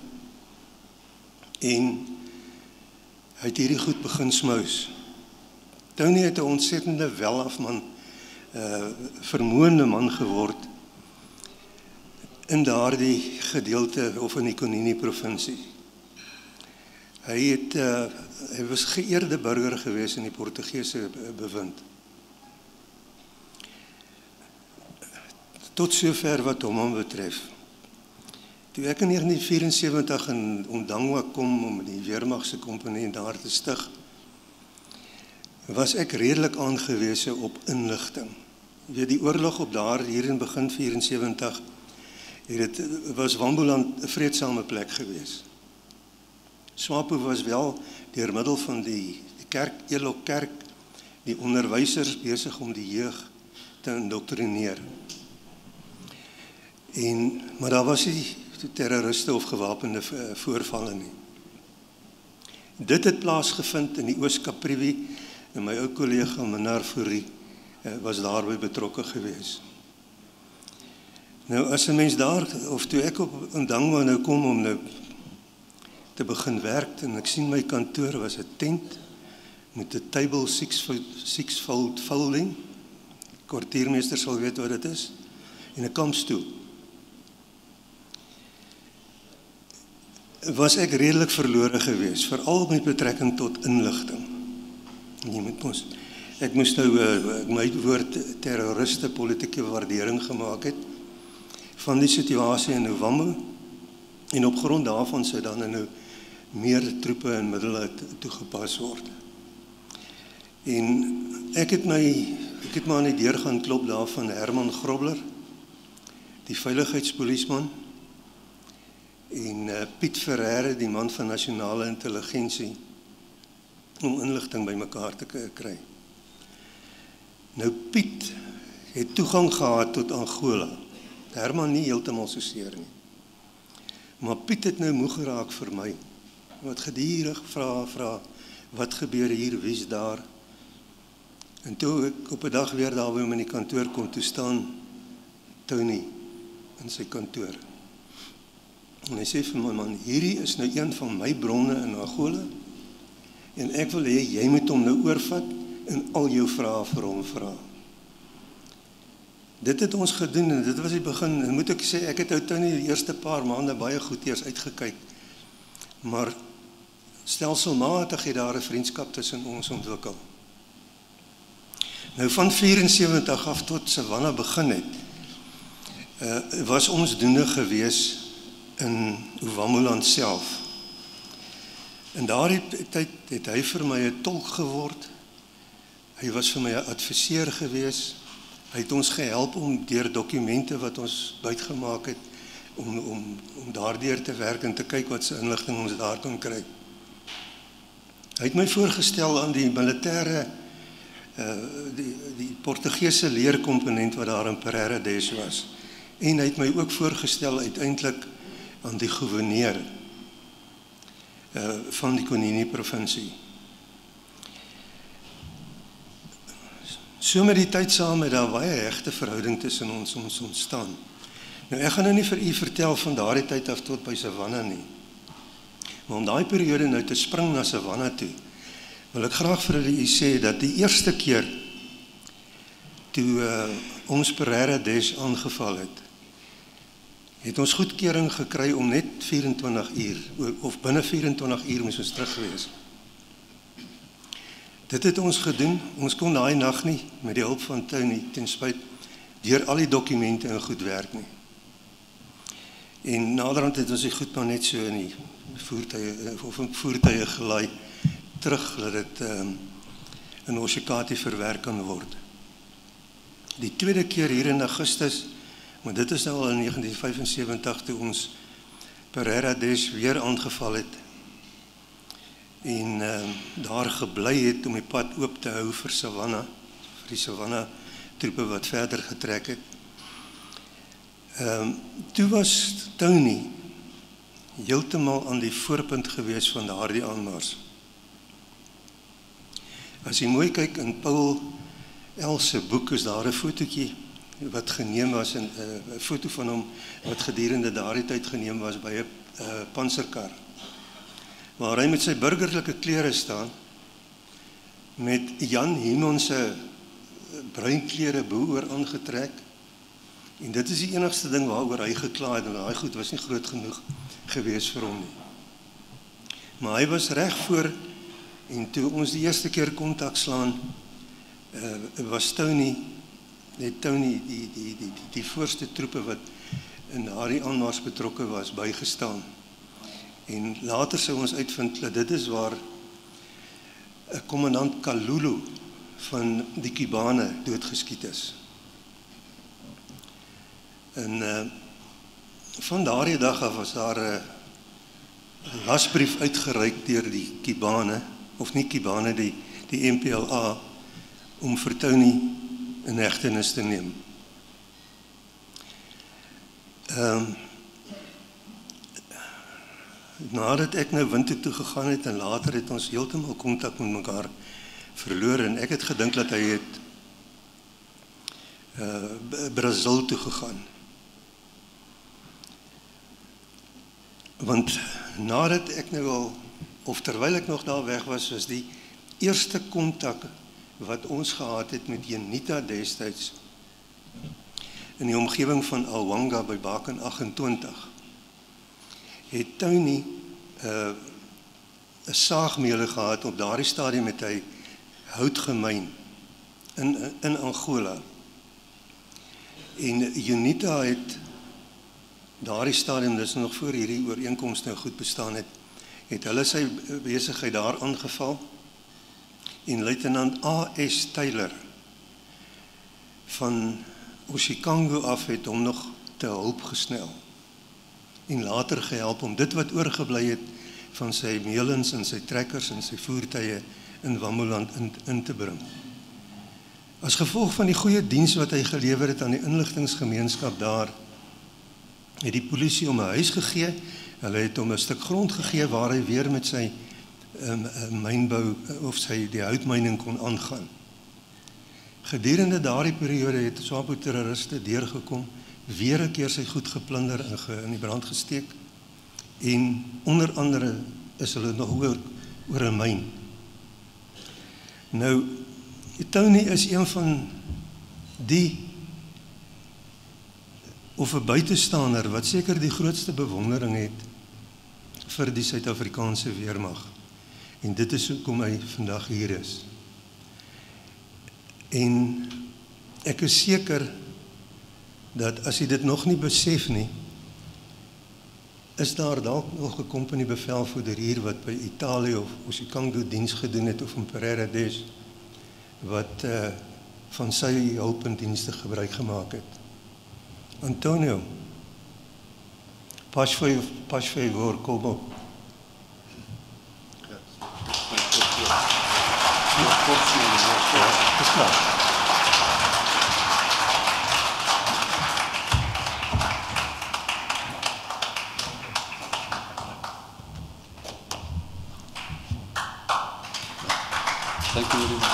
En hy het hierdie goed begin smous. Tony het 'n ontsettende welafman, uh, vermoënde man geword in daardie gedeelte of in die Konini provinsie. Hy het uh, hy was geëerde burger gewees in die Portugese bewind. Tot sover wat hom betref. Toe ek in negentien vyf-en-sewentig in Ondangwa kom om die Weermagse komponent daar te stig, was ek redelik aangewese op inligting. Jy weet, die oorlog op daar hier in begin vyf-en-sewentig, het was Wambuland 'n vreedsame plek gewees. SWAPO was wel deur middel van die, die kerk, Elok kerk, die onderwysers besig om die jeug te indoktrineer. En, maar daar was nie terroriste of gewapende voorvalle nie. Dit het plaasgevind in die Oos-Kaprivi en my ou kollega Menar Fourie was daarby betrokke gewees. Nou as 'n mens daar, of toe ek op Ondangwa nou kom om nou te begin werk en ek sien my kantoor was 'n tent met 'n table six-fold six fold folding. Kwartiermeester sal weet wat dit is, en 'n kampstoel. Was ek redelik verlore gewees, veral met betrekking tot inligting. Jy moet mos, ek moes nou uh, my woord terroriste politieke waardering gemaak het van die situasie in Ovambo, en op grond daarvan sou dan nou meer troepe en middele toegepas word. En ek het my ek het maar aan die deur gaan klop daar van Herman Grobler, die veiligheidspolisieman, en uh, Piet Ferreira, die man van nasionale intelligensie, om inligting by mekaar te kry. Nou Piet het toegang gehad tot Angola. Herman nie heeltemal so seer nie. Maar Piet het nou moeg geraak vir my. Wat gedurig vra, vra, wat gebeur hier, wie's daar? En toe ek op 'n dag weer daar by hom in die kantoor kom, toe staan Tony in sy kantoor. En hy sê vir my, man, hierdie is nou een van my bronne in Angola, en ek wil hê, jy moet hom nou oorvat, en al jou vrae vir hom vra. Dit het ons gedoen, en dit was die begin, en moet ek sê, ek het ou Tony die eerste paar maande baie goed eers uitgekyk, maar stelselmatig het daar 'n vriendskap tussen ons ontwikkel. Nou van vyf-en-sewentig af tot Savannah begin het, uh, was ons doende gewees in Ovamboland self. En daardie tyd het hy vir my 'n tolk geword. Hy was vir my 'n adviseur gewees. Hy het ons gehelp om deur dokumente wat ons buitgemaak het, om om om daardeur te werk en te kyk wat se inligting ons daar kon kry. Hy het my voorgestel aan die militêre uh, die die Portugese leerkomponent wat daar in Pereira Des was. En hy het my ook voorgestel uiteindelik aan die gouverneur uh, van die Konini provinsie. So met die tyd saam het daar baie hegte verhouding tussen ons ons ontstaan. Nou ek gaan nou nie vir u vertel van daardie tyd af tot by Savannah nie. Maar om daai periode nou te spring na Savannah toe, wil ek graag vir u sê dat die eerste keer toe uh, ons Pereira Des aangeval het, het ons goedkeuring gekry om net vyf-en-twintig uur, of binne vyf-en-twintig uur moes ons terug gewees. Dit het ons gedoen, ons kon daai nag nie, met die hulp van Tony, ten spyt, deur al die dokumente en goed werk nie. En naderhand het ons die goed maar net so in die voertuie, of in voertuie gelaai, terug, dat het um, in Oshikati verwerk kan word. Die tweede keer hier in Augustus, maar dit is nou al in negentien vyf-en-sewentig toe ons Pereira Des weer aangeval het, en uh, daar gebly het om die pad oop te hou vir Savannah, vir die Savannah troepe wat verder getrek het. Um, toe was Tony heeltemal aan die voorpunt gewees van daardie aanmars. As jy mooi kyk in Paul Els se boek, is daar 'n fotootjie wat geneem was, 'n uh, foto van hom wat gedurende daardie tyd geneem was by 'n uh, panserkar, waar hy met sy burgerlike klere staan, met Jan Himon se bruin klere bo-oor aangetrek, en dit is die enigste ding waaroor hy gekla het, en daai goed was nie groot genoeg gewees vir hom nie. Maar hy was reg voor, en toe ons die eerste keer kontak slaan, uh, was Tony, net Tony, die, die, die, die, die voorste troepe wat in daardie aanmars betrokke was, bygestaan. En later sou ons uitvind dat dit is waar 'n kommandant Kalulu van die Kibane doodgeskiet is. En uh, van daardie dag af was daar 'n uh, lasbrief uitgereik deur die Kibane, of nie Kibane, die, die M P L A, om vir Tony in hegtenis te neem. Um, nadat ek nou Windhoek toe gegaan het, en later het ons heeltemal kontak met mekaar verloor, en ek het gedink dat hy het uh, Brazil toe gegaan. Want nadat ek nou al, of terwyl ek nog daar weg was, was die eerste kontak wat ons gehad het met Jenita destyds in die omgewing van Alwanga by Baken agt-en-twintig, het Tony 'n uh, 'n saagmele gehad. Op daardie stadium met hy hout gemyn in, in Angola. En Jenita het daardie stadium, dis nog voor hierdie ooreenkoms nou goed bestaan het, het hulle sy besigheid daar aangeval, en luitenant A S Taylor van Oshikango af het hom nog te hulp gesnel, en later gehelp om dit wat oorgebly het van sy melens en sy trekkers en sy voertuie in Wammeland in, in te bring. As gevolg van die goeie diens wat hy gelewer het aan die inligtingsgemeenskap daar, het die polisie hom 'n huis gegee. Hulle het hom 'n stuk grond gegee waar hy weer met sy um, mynbou of sy die houtmyning kon aangaan. Gedurende daardie periode het SWAPO-terroriste deurgekom, weer 'n keer sy goed geplunder en ge, in die brand gesteek, en onder andere is hulle nog oor, oor 'n myn. Nou, Tony is een van die, of 'n buitestander wat seker die grootste bewondering het vir die Suid-Afrikaanse weermag. En dit is hoekom hy vandag hier is. En ek is seker dat as jy dit nog nie besef nie, is daar dalk nog 'n kompanie bevelvoerder hier wat by Italië of Oshikango diens gedoen het, of in Pereira Des, wat uh, van sy hulp en dienste gebruik gemaak het. Antonio, pas vir pas vir woord, kom op. Dis klaar. Thank you very much.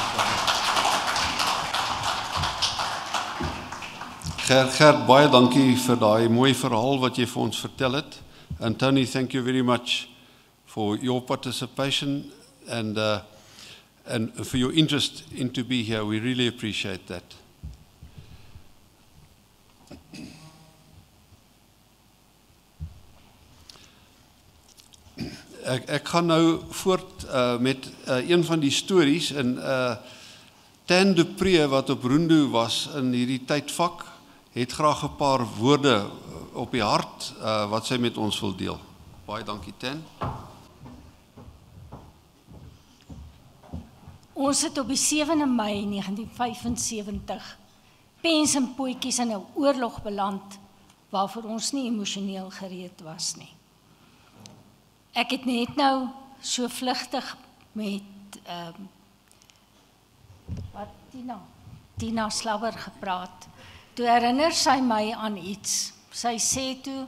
Gert, Gert, baie dankie vir daai mooi verhaal wat jy vir ons vertel het. And Tony, thank you very much for your participation and uh, and for your interest in to be here. We really appreciate that. Ek, ek gaan nou voort uh, met uh, een van die stories in uh, Tan du Preez wat op Rundu was in hierdie tydvak, het graag 'n paar woorde op die hart uh, wat sy met ons wil deel. Baie dankie, Tan. Ons het op die sewende Mei negentien vyfensewentig pens en potjies in 'n oorlog beland waarvoor ons nie emosioneel gereed was nie. Ek het net nou so vlugtig met um, wat Tina, Tina Slauer gepraat. Toe herinner sy my aan iets. Sy sê toe,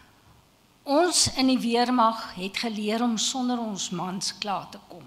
ons in die weermag het geleer om sonder ons mans klaar te kom.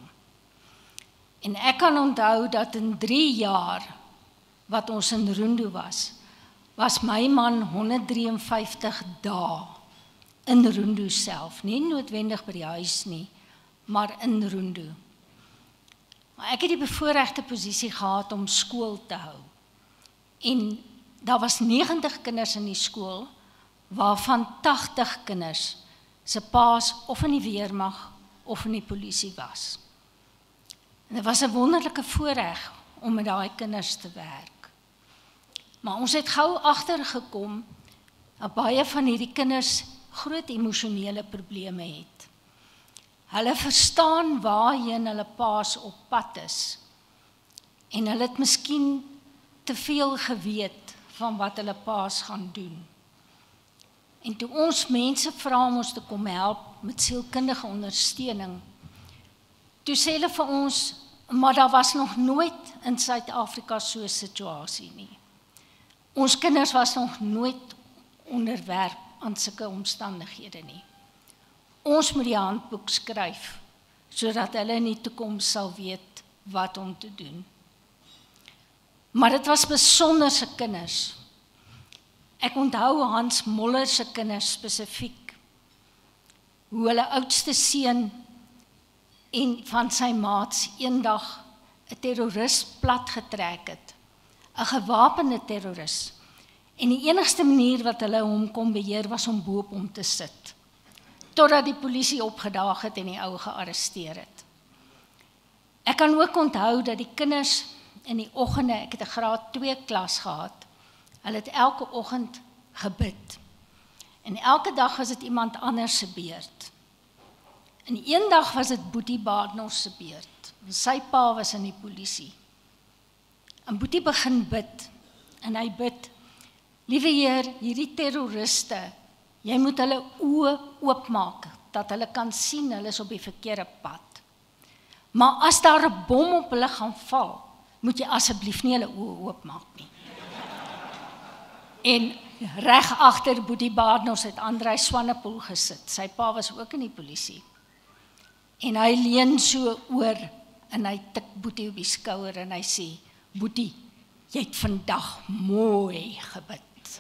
En ek kan onthou dat in drie jaar, wat ons in Rundu was, was my man honderddraieënvyftig dae in Rundu self. Nie noodwendig by die huis nie, maar in Rundu. Maar ek het die bevoorregte posisie gehad om skool te hou. En daar was negentig kinders in die skool, waarvan tagtig kinders se paas of in die weermag of in die polisie was. En dit was 'n wonderlike voorreg om met daai kinders te werk. Maar ons het gou agtergekom dat baie van hierdie kinders groot emosionele probleme het. Hulle verstaan waarheen hulle paas op pad is. En hulle het miskien te veel geweet van wat hulle paas gaan doen. En toe ons mense vra om ons te kom help met sielkundige ondersteuning, toe sê hulle vir ons, maar daar was nog nooit in Suid-Afrika so 'n situasie nie. Ons kinders was nog nooit onderwerp aan sulke omstandighede nie. Ons moet die handboek skryf, sodat hulle in die toekoms sal weet wat om te doen. Maar dit was besonderse kinders. Ek onthou Hans Moller se kinders spesifiek, hoe hulle oudste seun en van sy maats eendag 'n terrorist platgetrek het, 'n gewapende terrorist, en die enigste manier wat hulle hom kon beheer was om bo op hom te sit, totdat die polisie opgedaag het en die ou gearresteer het. Ek kan ook onthou dat die kinders in die oggende, ek het 'n graad twee klas gehad, hulle het elke oggend gebid. En elke dag was dit iemand anders se beurt. En een dag was dit Boetie Baardnos se beurt. Sy pa was in die polisie. En Boetie begin bid. En hy bid, liewe Heer, hierdie terroriste, jy moet hulle oë oopmaak, dat hulle kan sien hulle is op die verkeerde pad. Maar as daar 'n bom op hulle gaan val, moet jy asseblief nie hulle oë oopmaak nie. En reg agter Boetie Baardnos het Andrei Swanepoel gesit. Sy pa was ook in die polisie. En hy leun so oor en hy tik Boetie op die skouer en hy sê, Boetie, jy het vandag mooi gebid.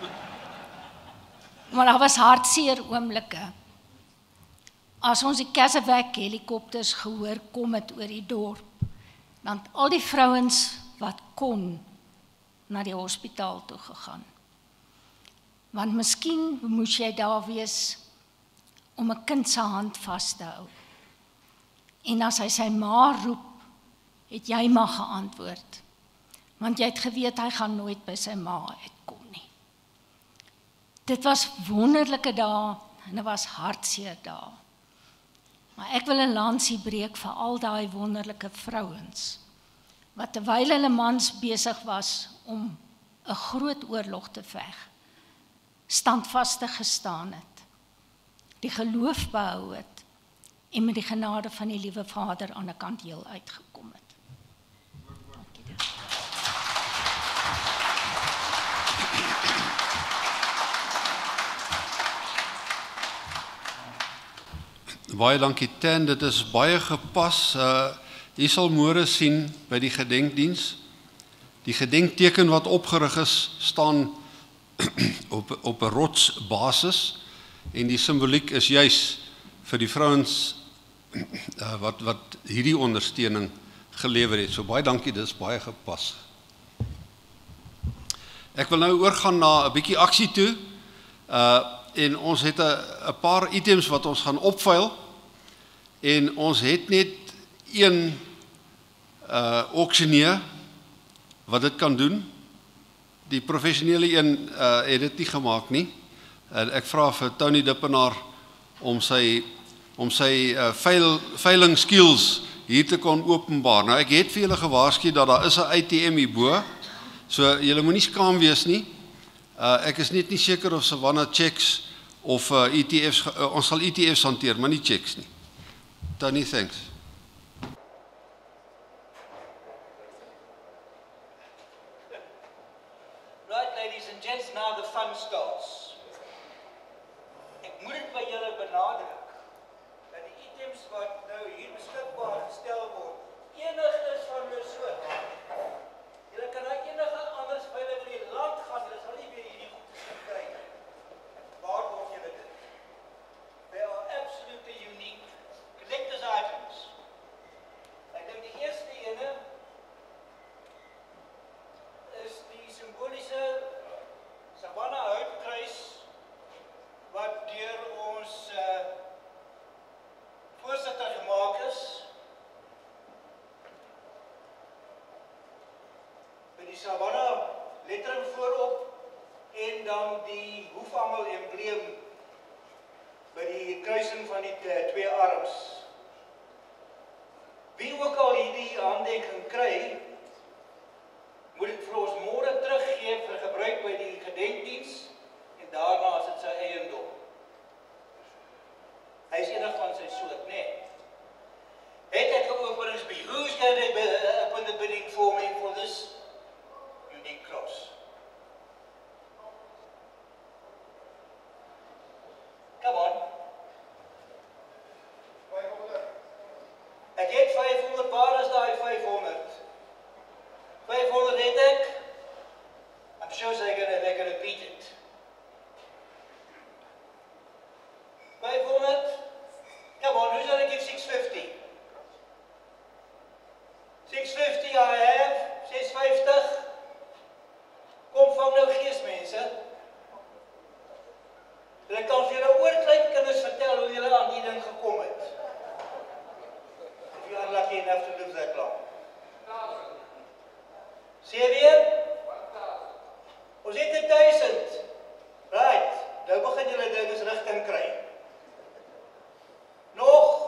Maar daar was hartseer oomblikke. As ons die Kasewek helikopters gehoor kom het oor die dorp, dan het al die vrouens wat kon na die hospitaal toe gegaan. Want miskien moes jy daar wees om 'n kind se hand vas te hou. En as hy sy ma roep, het jy maar geantwoord. Want jy het geweet hy gaan nooit by sy ma uitkom nie. Dit was wonderlike dae en dit was hartseer dae. Maar ek wil 'n lansie breek vir al daai wonderlike vrouens, wat terwyl hulle mans besig was om 'n groot oorlog te veg, standvastig gestaan het, die geloof behou het, en met die genade van die liewe Vader aan die kant heel uitgekom het. Baie dankie Ten, dit is baie gepas. Uh, jy sal môre sien by die gedenkdiens. Die gedenkteken wat opgerig is, staan op, op 'n rotsbasis en die simboliek is juis vir die vrouens uh, wat, wat hierdie ondersteuning gelewer het. So baie dankie, dit is baie gepas. Ek wil nou oorgaan na 'n bietjie aksie toe. Uh, en ons het 'n paar items wat ons gaan opvuil. En ons het net een uh, auctioneer wat dit kan doen. Die professionele een uh, het dit nie gemaak nie. En ek vra vir Tony Dippenaar om sy om sy uh, veil, veiling skills hier te kon openbaar. Nou ek het vir julle gewaarsku dat daar is 'n A T M hierbo. So julle moenie skaam wees nie. Uh, ek is net nie seker of Savannah checks of uh, E T F's uh, ons sal E T F's hanteer, maar nie checks nie. Tony, thanks. ladies and gents, now the fun starts. Ek moet dit by julle benadruk, dat die items wat nou hier beskikbaar gestel word, enig is van hulle soort. Julle kan na enige anders veilig in die land gaan, julle sal nie weer hierdie goedes kry nie. Waar word julle dit? They are absolutely unique collector's items. Ek dink die eerste ene is die simboliese Savannah houtkruis wat deur ons uh, voorsitter gemaak is. Met die Savannah lettering voorop en dan die hoefangel embleem by die kruising van die twee arms. Wie ook al hierdie aandenking kry, moet dit vir ons môre teruggee vir gebruik by die gedenkdiens en daarna is dit sy eiendom. Hy is enig van sy soort, nee. Het ek 'n openingsbied? Who's going to open the bidding for me for this unique cross? Come on. Ek het vyfhonderd, waar is daai vyfhonderd? vyfhonderd het ek. I'm sure they're gonna, they're gonna beat it. five hundred? Come on, who's gonna give six fifty? six fifty I have, six fifty. Kom van nou gees mense. Julle kan vir julle oorkleinkinders vertel hoe julle aan die ding gekom het. If you are lucky enough to live that long. Sê weer? Ons het een duisend. Right, nou begin julle ding eens rigting kry. Nog?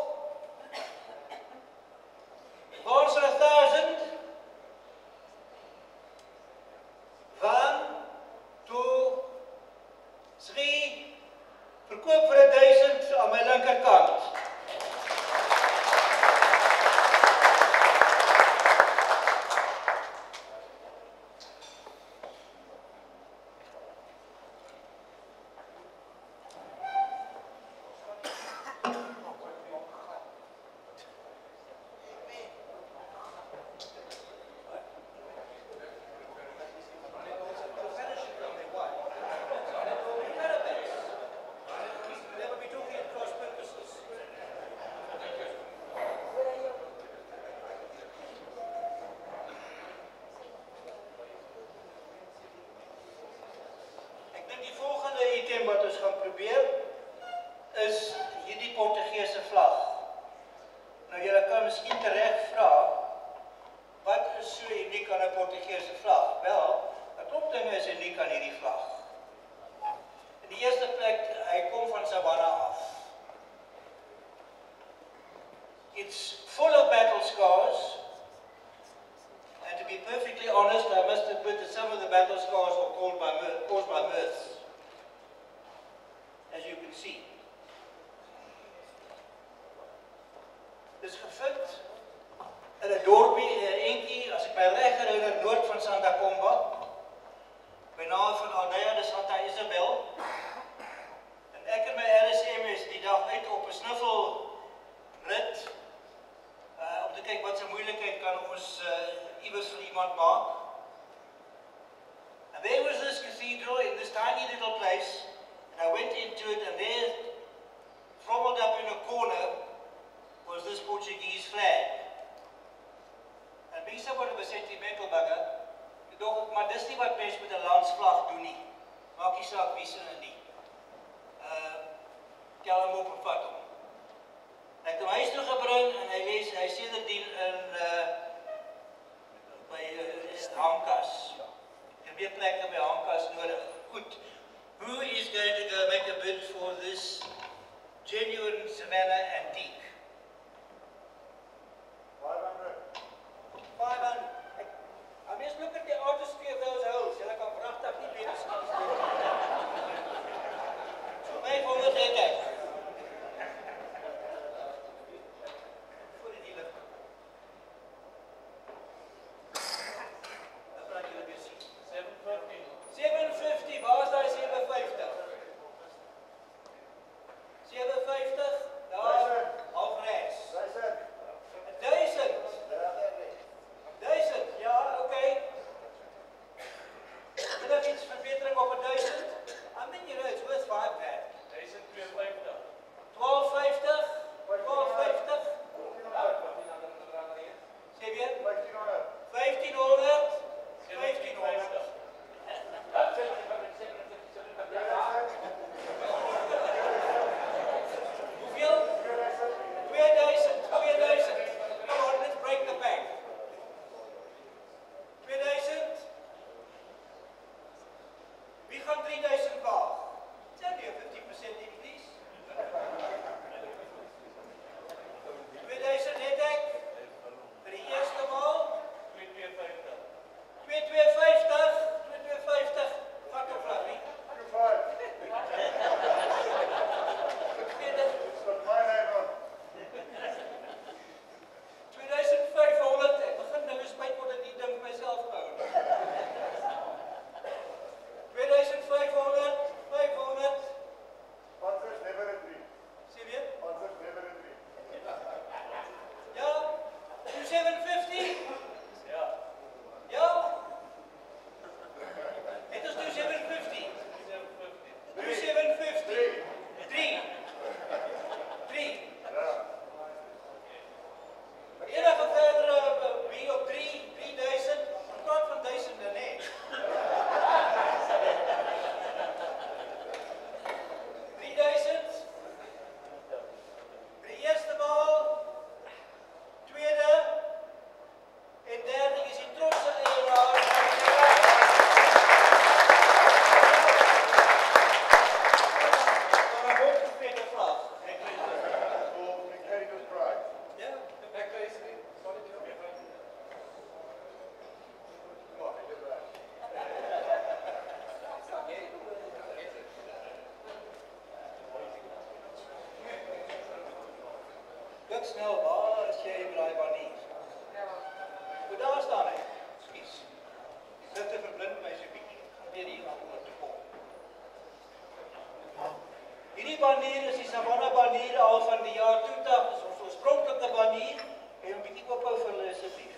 Waar is er een thousand? One, two, three. Verkoop vir een duisend aan my linkerkant. Wat ons gaan probeer is hierdie Portugese vlag. Nou julle kan miskien terecht vra, wat is so uniek aan 'n Portugese vlag? Wel, 'n klomp dinge is uniek aan hierdie vlag. In die eerste plek, hy kom van Savannah af. It's full of battle scars. And to be perfectly honest, I must admit that some of the battle scars were caused by, caused by mirths. As you can see. Dis gevind in 'n dorpie, 'n entjie, as ek my reg herinner, noord van Santa Comba, by naam van Aldeia de Santa Isabel. En ek en my R S M is die dag uit op 'n snuffelrit, uh, om te kyk wat se moeilikheid kan ons uh, iewers vir iemand maak. And there was this cathedral in this tiny little place. And I went into it, and there, frommeled up in a corner, was this Portuguese flag. And being somewhat of a sentimental bugger, ek dink, maar dis nie wat mense met 'n landsvlag doen nie. Maak nie saak wie se in nie. Uh, tel hom op en vat hom. Ek het hom huis toe gebring, en hy lees, hy sê dit dien in, uh, by uh, hangkas. Ek het weer plekke by hangkas nodig. Goed. Who is going to go make a bid for this genuine Savannah antique? five hundred. five hundred. I mean, look at the artistry of those holes. Julle kan pragtig nie weet as iets doen. So vyf honderd het ek. Voor die lig. Dan praat julle weer sien. seven fifty. seven fifty. enige iets verbetering op duisend? I mean, you know, it's worth five grand. twaalf vyftig, twaalf vyftig. Sê weer? vyftien honderd, vyftien honderd. Hoeveel? twee duisend, twee duisend. Come on, let's break the bank. twee duisend. Wie gaan drie duisend waag? It's only a fifty percent increase. twee duisend het ek vir die eerste maal twee tweehonderd vyftig. twee tweehonderd vyftig. Vat op Fluffy. twee duisend vyfhonderd. Ek begin nou spyt word dat die ding myself gehou. twee duisend vyfhonderd, vyfhonderd. Panzers never a dream. Sê weer? Panzers never a dream. Ja, two seven fifty. Ja. Ja. Het is two seven fifty. two seven fifty. drie. drie. Ja. Enige verdere wie op drie, drie duisend. Ek praat van duisende, nee. drie duisend. Vir die eerste maal, tweede en derde is die trotse eienaar. Dan 'n hooggevrede vlag. Ja, ek kry dit. Kyk snel, waar is jy by daai banier? Goed, daar staan hy. Skus. Die ligte verblind my so bietjie. Probeer hier antwoord te kom. Hierdie banier is die Savannah banier al van die jaar two thousand. Dis ons oorspronklike banier. En 'n bietjie ophou vir hulle asseblief.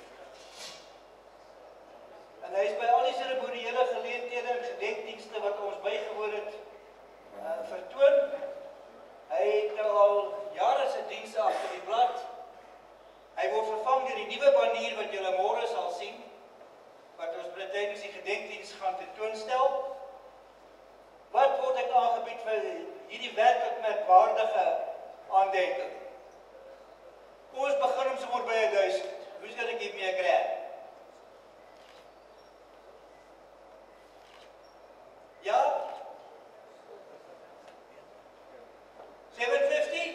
En hy is by al die seremoniële geleenthede en gedenkdienste wat ons bygewoon het, uh, vertoon. Hy het nou al jare se dienste agter die blad. Hy word vervang deur die nuwe banier wat julle môre sal sien, wat ons tydens die gedenkdiens gaan tentoonstel. Wat word ek aangebied vir hierdie werklik merkwaardige aandenking? Kom ons begin om sommer by duisend. Who's gonna give me a grand? Ja? seven fifty?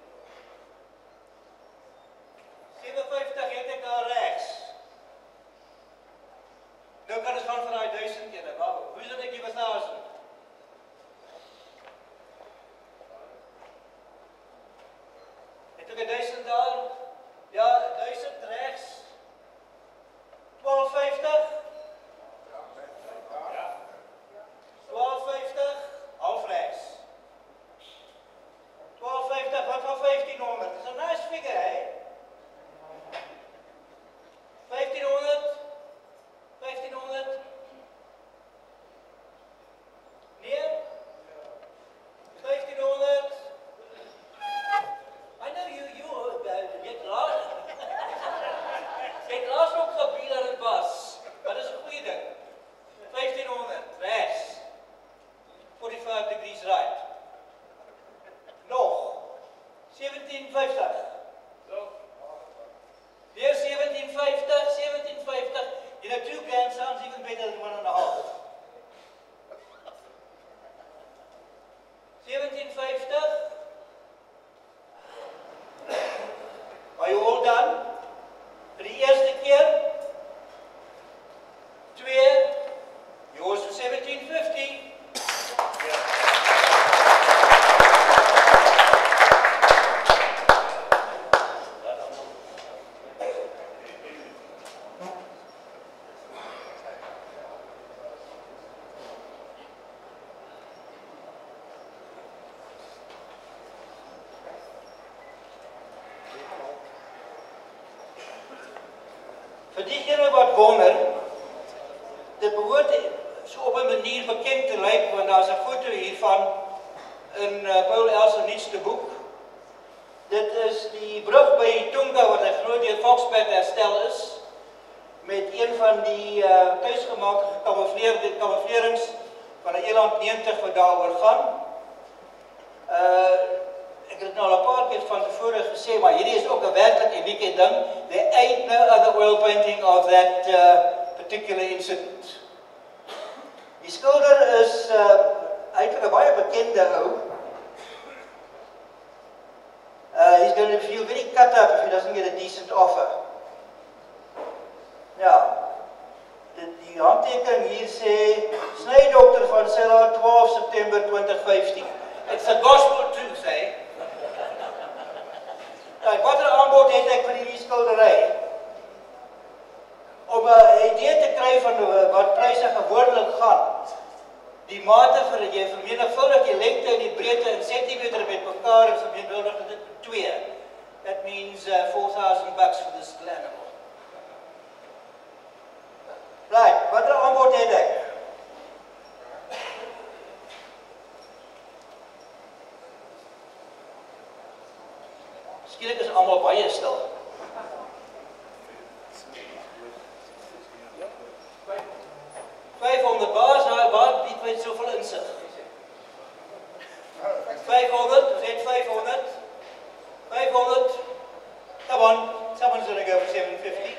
seven fifty het ek al regs. Nou kan ons gaan vir daai duisend ene. Who's gonna give a thousand? Het ek 'n duisend daar? Ja, duisend regs. twaalf vyftig. twaalf vyftig, half regs. twaalf vyftig, wat van vyftien honderd? Dis 'n nice figure, hè? vyftien honderd. vyftien honderd. Nee? vyftien honderd. I know you, you, uh, jy het laat. Jy het laat ook gebied dat het was. Maar dis 'n goeie ding. vyftien honderd, regs. forty-five degrees right. Nog. seventeen fifty. Weer seventeen fifty, seventeen fifty. You know, two grand sounds even better than one and a half. seventeen fifty. Are you all done? Vir die eerste keer. Twee. Yours for seventeen fifty. Vir diegene wat wonder, dit behoort so op 'n manier hier bekend te lyk, want daar's 'n foto hiervan in uh, Paul Els se nuutste boek. Dit is die brug by Tunga wat 'n groot deel Foxpad herstel is, met een van die uh, tuisgemaakte gekamoufleerde kamouflerings van 'n Eland negentig wat daaroor gaan. Uh, ek het nou al 'n paar keer van tevore gesê, maar hierdie is ook 'n werklik unieke ding. There ain't no other oil painting of that uh, particular incident. Die skilder is uh, eintlik 'n baie bekende ou. Uh, he's going to feel very cut up if he doesn't get a decent offer. Ja, die, die handtekening hier sê, snydokter van Sella, twaalf September twintig vyftien. It's a gospel truth, eh? Nou, wat 'n aanbod het ek vir hierdie skildery? Om 'n idee te kry van wat pryse gewoonlik gaan. Die mate vir jy vermenigvuldig die lengte en die breedte in sentimeter met mekaar en vermenigvuldig dit met twee. That means uh, four thousand bucks for this animal. Right, wat 'n aanbod het ek? Skielik is almal baie stil. vyfhonderd baas, nou wat bied my soveel insig? vyfhonderd, sê vyfhonderd. vyfhonderd. Come on, someone's gonna go for seven fifty.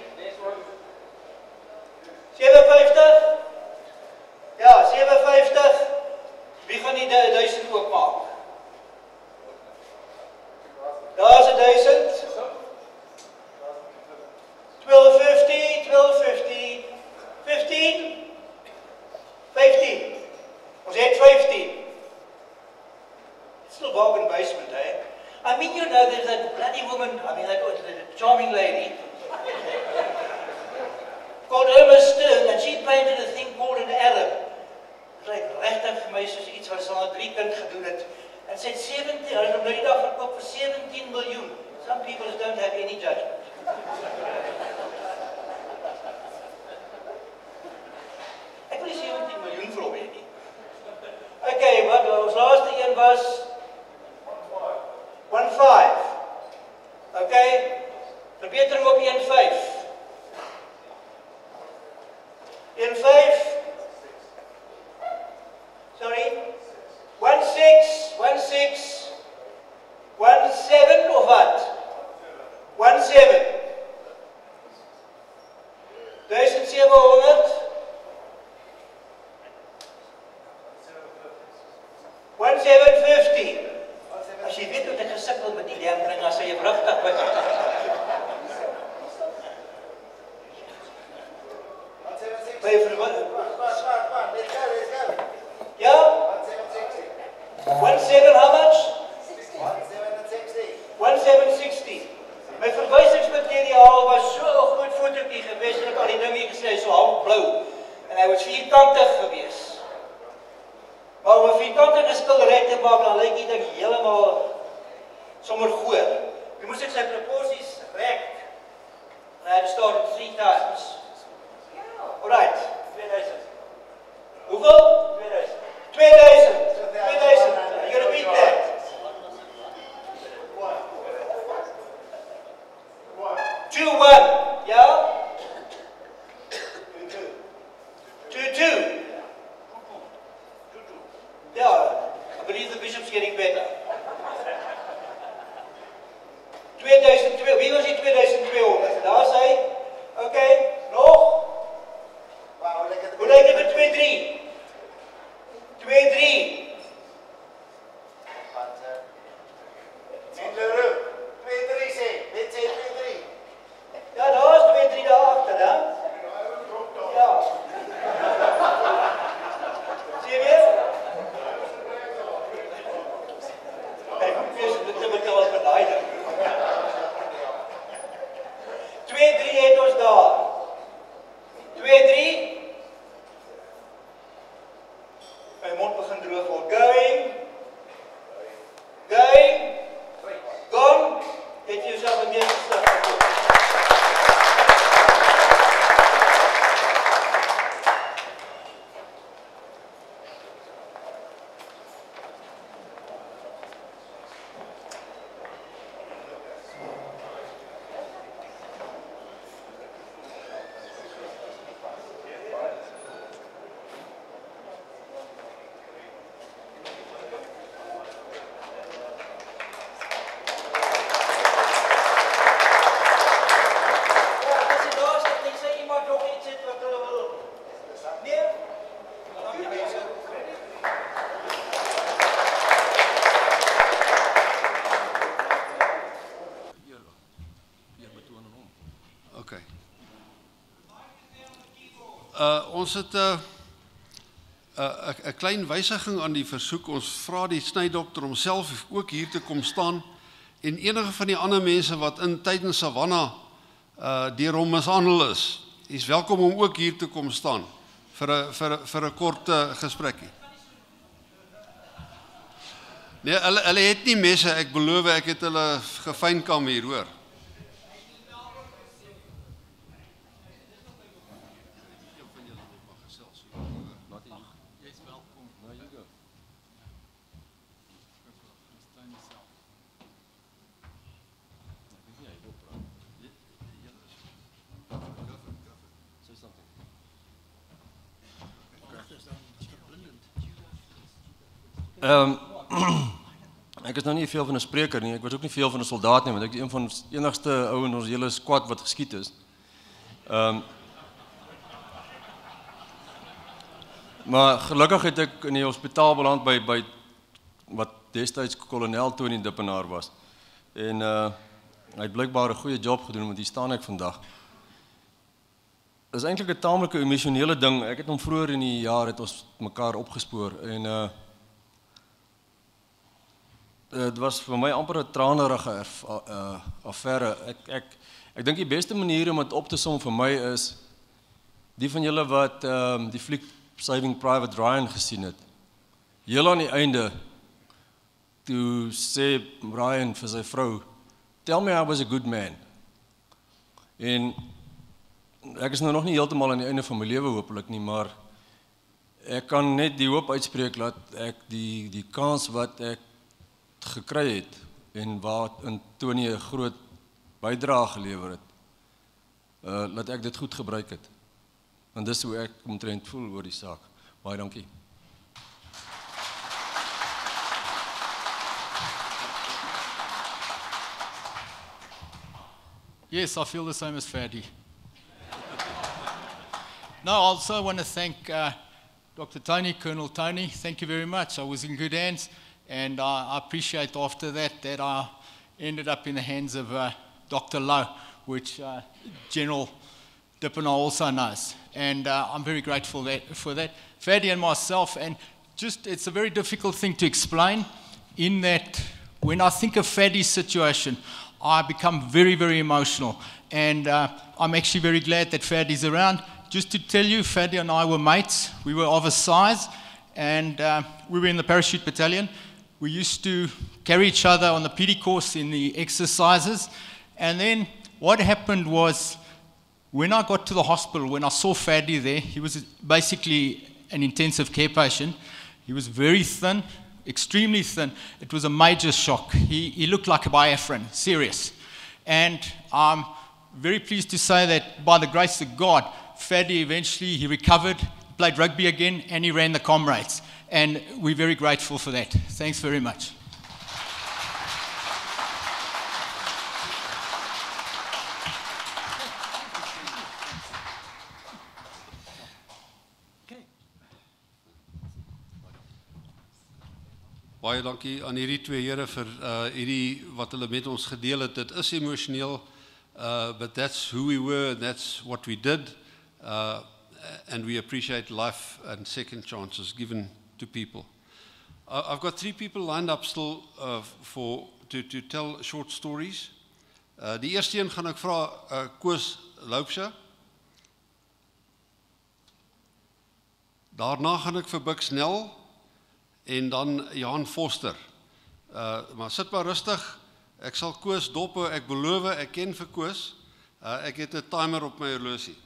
seven fifty? Ja, seven fifty. Wie gaan die duisend oopmaak? Daar is 'n duisend. twelve fifty, twelve fifty. fifteen. fifteen. Ons het fifteen. It's still bargain basement, eh? I mean, you know, there's that bloody woman, I mean, that charming lady, called Irma Stern, and she painted a thing called an Arab. It's like regtig vir my soos iets wat sy al drie kind gedoen het. And said seventeen, hulle het nou die dag verkoop vir seventeen miljoen. Some people don't have any judgment. Ek wil die seventeen miljoen vir hom hê nie. Okay, wat ons laaste een was one five. Okay, verbetering op one five. one five. Sorry. one six, one six. one seven of wat? one seven. seven hundred. one seven fifty. As jy weet hoe ek gesukkel met die damn ding as hy 'n vrugtig wat. Baie verwag. Ja? one seven how much? one seven sixty. My verwysingsmateriaal was so 'n groot fotootjie gewees en ek al die ding hier gesê so half blou en hy was vierkantig gewees. Maar om 'n vierkantige skildery te maak, dan lyk die ding heeltemal sommer goor. Jy moet ek sy proporsies rek. En hy het start three times. Alright, two thousand. Hoeveel? two thousand. two thousand. two thousand. You gotta beat that. two one. Yeah? two two. Yeah, I believe the bishop's getting better. two thousand two, wie was die two thousand two hundred? Daar is hy. Okay, nog? Hoe lyk dit met two three? two three. Ja, daar is two three daar agter, hè? Ja. Sien jy? Ek weet dit moet wel verdaai ding. two three het ons daar. two three. My mond begin droog word. Going. Going. Gone. Het jy jouself 'n meer gesig. ons het 'n 'n 'n klein wysiging aan die versoek. Ons vra die snydokter homself ook hier te kom staan en enige van die ander mense wat in tydens Savannah uh deur hom mishandel is, is welkom om ook hier te kom staan vir 'n vir 'n vir 'n kort uh, gesprekkie. Nee, hulle hulle het nie messe, ek beloof ek het hulle gefynkam hier, hoor. Ehm ek is nou nie veel van 'n spreker nie, ek was ook nie veel van 'n soldaat nie, want ek is een van die enigste ou in ons hele squad wat geskiet is. Ehm um, maar gelukkig het ek in die hospitaal beland by by wat destyds kolonel Tony Dippenaar was. En uh hy het blykbaar 'n goeie job gedoen, want hier staan ek vandag. Dit is eintlik 'n taamlike emosionele ding. Ek het hom vroeër in die jaar het ons mekaar opgespoor en uh dit was vir my amper 'n tranerige uh, affære. Ek ek ek dink die beste manier om dit op te som vir my is die van julle wat ehm um, die fliek Saving Private Ryan gesien het. Heel aan die einde toe sê Ryan vir sy vrou, "Tell me I was a good man." En ek is nou nog nie heeltemal aan die einde van my lewe hopelik nie, maar ek kan net die hoop uitspreek dat ek die die kans wat ek gekry het en waar in Tony 'n groot bydrae gelewer het, uh, dat ek dit goed gebruik het. Want dis hoe ek omtrent voel oor die saak. Baie dankie. Yes, I feel the same as Ferdy. No, I also want to thank uh, Doctor Tony, Colonel Tony. Thank you very much. I was in good hands. And uh, I appreciate after that that I ended up in the hands of uh, Doctor Lowe, which uh, General Dippenaar also knows. And uh, I'm very grateful that, for that. Ferdy and myself, and just it's a very difficult thing to explain in that when I think of Ferdy's situation, I become very, very emotional. And uh, I'm actually very glad that Ferdy's around. Just to tell you, Ferdy and I were mates. We were of a size, and uh, we were in the parachute battalion. We used to carry each other on the P D course in the exercises. And then what happened was, when I got to the hospital, when I saw Ferdy there, he was basically an intensive care patient. He was very thin, extremely thin. It was a major shock. He, he looked like a Biafran, serious. And I'm very pleased to say that by the grace of God, Ferdy eventually, he recovered, played rugby again, and he ran the comrades. And we're very grateful for that. Thanks very much. Baie dankie aan hierdie twee here vir uh hierdie wat hulle met ons gedeel het. Dit is emosioneel, uh but that's who we were, that's what we did. Uh and we appreciate life and second chances given to people. Uh, I've got three people lined up still uh, for to to tell short stories. Uh die eerste een gaan ek vra uh, Koos Loupse. Daarna gaan ek vir Bux Nel en dan Johan Foster. Uh maar sit maar rustig. Ek sal Koos dop hou. Ek beloof, ek ken vir Koos. Uh ek het 'n timer op my horlosie.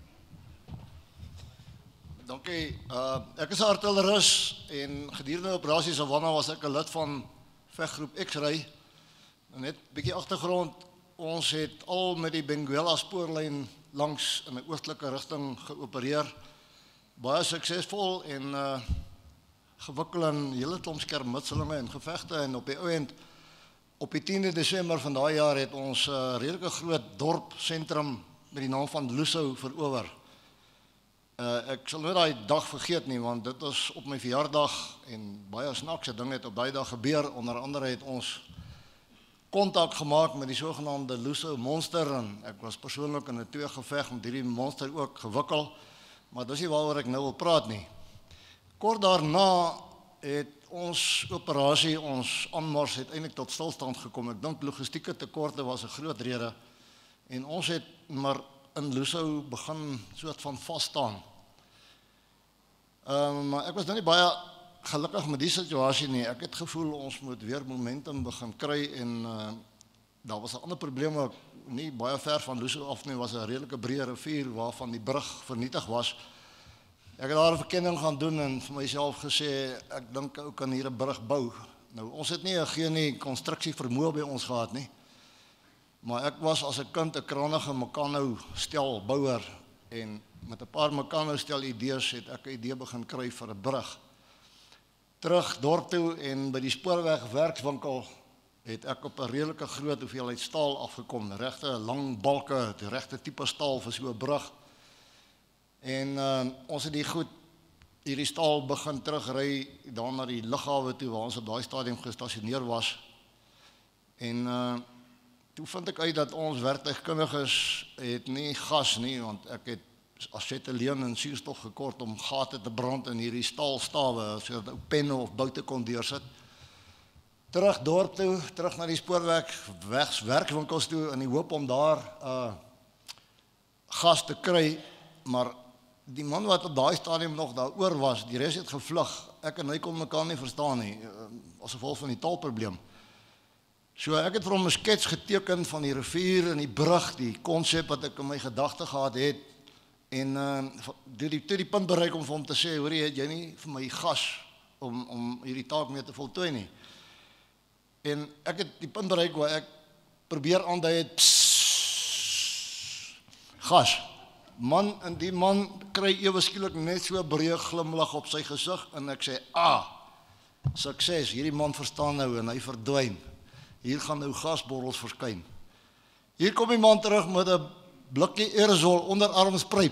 Dankie. Uh, ek is 'n artilleris en gedurende operasie Savannah was ek 'n lid van veggroep X-ray. Net 'n bietjie agtergrond, ons het al met die Benguela spoorlyn langs in 'n oostelike rigting geopereer. Baie suksesvol en uh, gewikkel in hele klomp skermutselinge en gevegte en op die ou end op die tiende Desember van daai jaar het ons 'n uh, redelike groot dorp sentrum met die naam van Lusou verower. Uh, ek sal nooit daai dag vergeet nie, want dit was op my verjaardag en baie snaakse dinge het op daai dag gebeur. Onder andere het ons kontak gemaak met die sogenaamde Lusou monster en ek was persoonlik in 'n twee geveg met hierdie monster ook gewikkel. maar dis nie waaroor ek nou wil praat nie. Kort daarna het ons operasie, ons aanmars uiteindelik tot stilstand gekom. Ek dink logistieke tekorte was 'n groot rede en ons het maar in Lusou begin soort van vas staan. Um, maar ek was nou nie baie gelukkig met die situasie nie. Ek het gevoel ons moet weer momentum begin kry en uh, daar was 'n ander probleem ook nie baie ver van Lusou af nie, was 'n redelike breë rivier waarvan die brug vernietig was. Ek het daar 'n verkenning gaan doen en vir myself gesê ek dink ou kan hier 'n brug bou. Nou ons het nie 'n geen nie konstruksie vermoë by ons gehad nie. Maar ek was as 'n kind 'n krangige mekano stel bouer en met 'n paar mekano stel idees het ek 'n idee begin kry vir 'n brug. Terug dorp toe en by die spoorweg werkswinkel het ek op 'n redelike groot hoeveelheid staal afgekom, regte lang balke, die regte tipe staal vir so 'n brug. En uh, ons het die goed hierdie staal begin terugry dan na die lughawe toe waar ons op daai stadium gestasioneer was. En uh, toe vind ek uit dat ons werktuigkundiges het nie gas nie, want ek het asetyleen en suurstof gekort om gate te brand in hierdie staalstawe sodat ou penne of boute kon deursit. Terug dorp toe, terug na die spoorweg, weg werkwinkels toe in die hoop om daar uh, gas te kry, maar die man wat op daai stadium nog daaroor was, die res het gevlug. Ek en hy kon mekaar nie verstaan nie, as gevolg van die taalprobleem. So ek het vir hom 'n skets geteken van die rivier en die brug, die konsep wat ek in my gedagte gehad het. En uh, toe die, die punt bereik om vir hom te sê, hoor jy, het jy nie vir my gas om, om hierdie taak mee te voltooi nie. En ek het die punt bereik waar ek probeer aandui het, pssst, gas. Man, en die man kry ewe skielik net so 'n breë glimlag op sy gesig en ek sê, ah, sukses, hierdie man verstaan nou en hy verdwyn. Hier gaan nou gasborrels verskyn. Hier kom die man terug met 'n blikkie aerosol onderarmspray.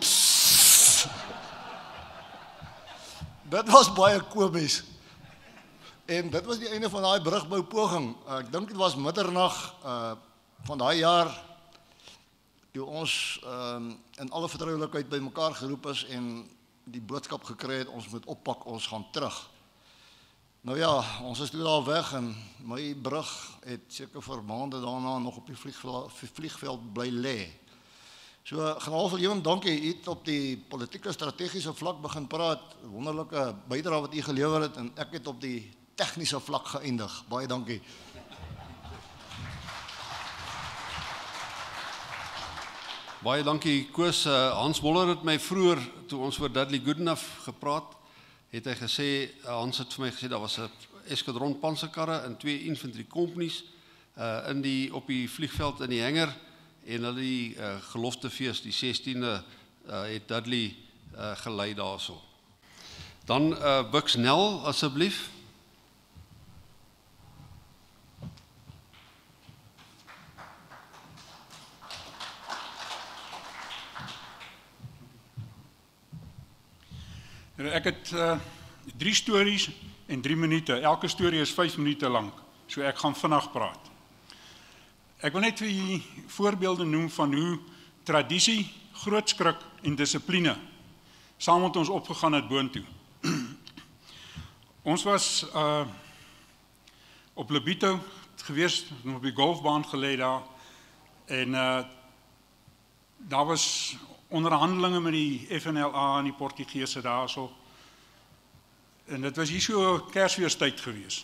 Dit was baie komies. En dit was die einde van daai brugboupoging. Uh, ek dink dit was middernag uh, van daai jaar toe ons uh, in alle vertroulikheid by mekaar geroep is en die boodskap gekry het, ons moet oppak, ons gaan terug. Nou ja, ons is toe daar weg en my brug het seker vir maande daarna nog op die vliegveld, vliegveld bly lê. So, generaal Viljoen, dankie, u het op die politieke strategiese vlak begin praat, wonderlike bydrae wat u gelewer het en ek het op die tegniese vlak geëindig. Baie dankie. Baie dankie Koos. Hans Moller het my vroeër toe ons oor Dudley Goodenough gepraat, het hy gesê, Hans het vir my gesê, daar was 'n eskadron panserkarre en twee infantry companies uh, in die, op die vliegveld in die hangar en hulle die uh, geloftefees, die sestiende, uh, het Dudley uh, gelei daarso. Dan uh, Bux Nel, asseblief. Ek het uh, drie stories en drie minute. Elke storie is vyf minute lank, so ek gaan vinnig praat. Ek wil net vir julle voorbeelde noem van hoe tradisie, grootskrik en dissipline saam met ons opgegaan het boontoe. Ons was uh, op Lobito gewees, op die golfbaan gelê daar en uh, daar was onderhandelinge met die F N L A en die Portugese daarso. En dit was hier so Kersfeestyd gewees.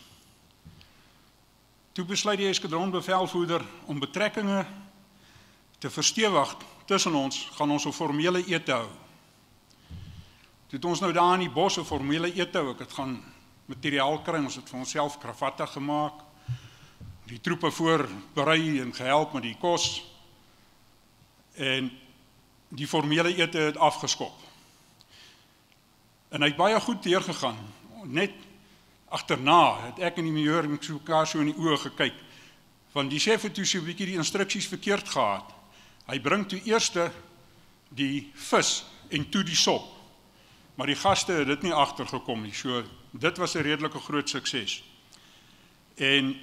Toe besluit die eskadronbevelvoerder om betrekkinge te verstewig tussen ons, gaan ons 'n formele ete hou. Toe het ons nou daar in die bos 'n formele ete hou, ek het gaan materiaal kry, ons het vir onsself kravatte gemaak, die troepe voorberei en gehelp met die kos, en die formele ete het afgeskop. En hy het baie goed deurgegaan. Net agterna het ek en die majoor met mekaar so in die oë gekyk. Want die chef het toe so 'n bietjie die instruksies verkeerd gehad. Hy bring toe eerste die vis en toe die sop. Maar die gaste het dit nie agtergekom nie. So dit was 'n redelike groot sukses. En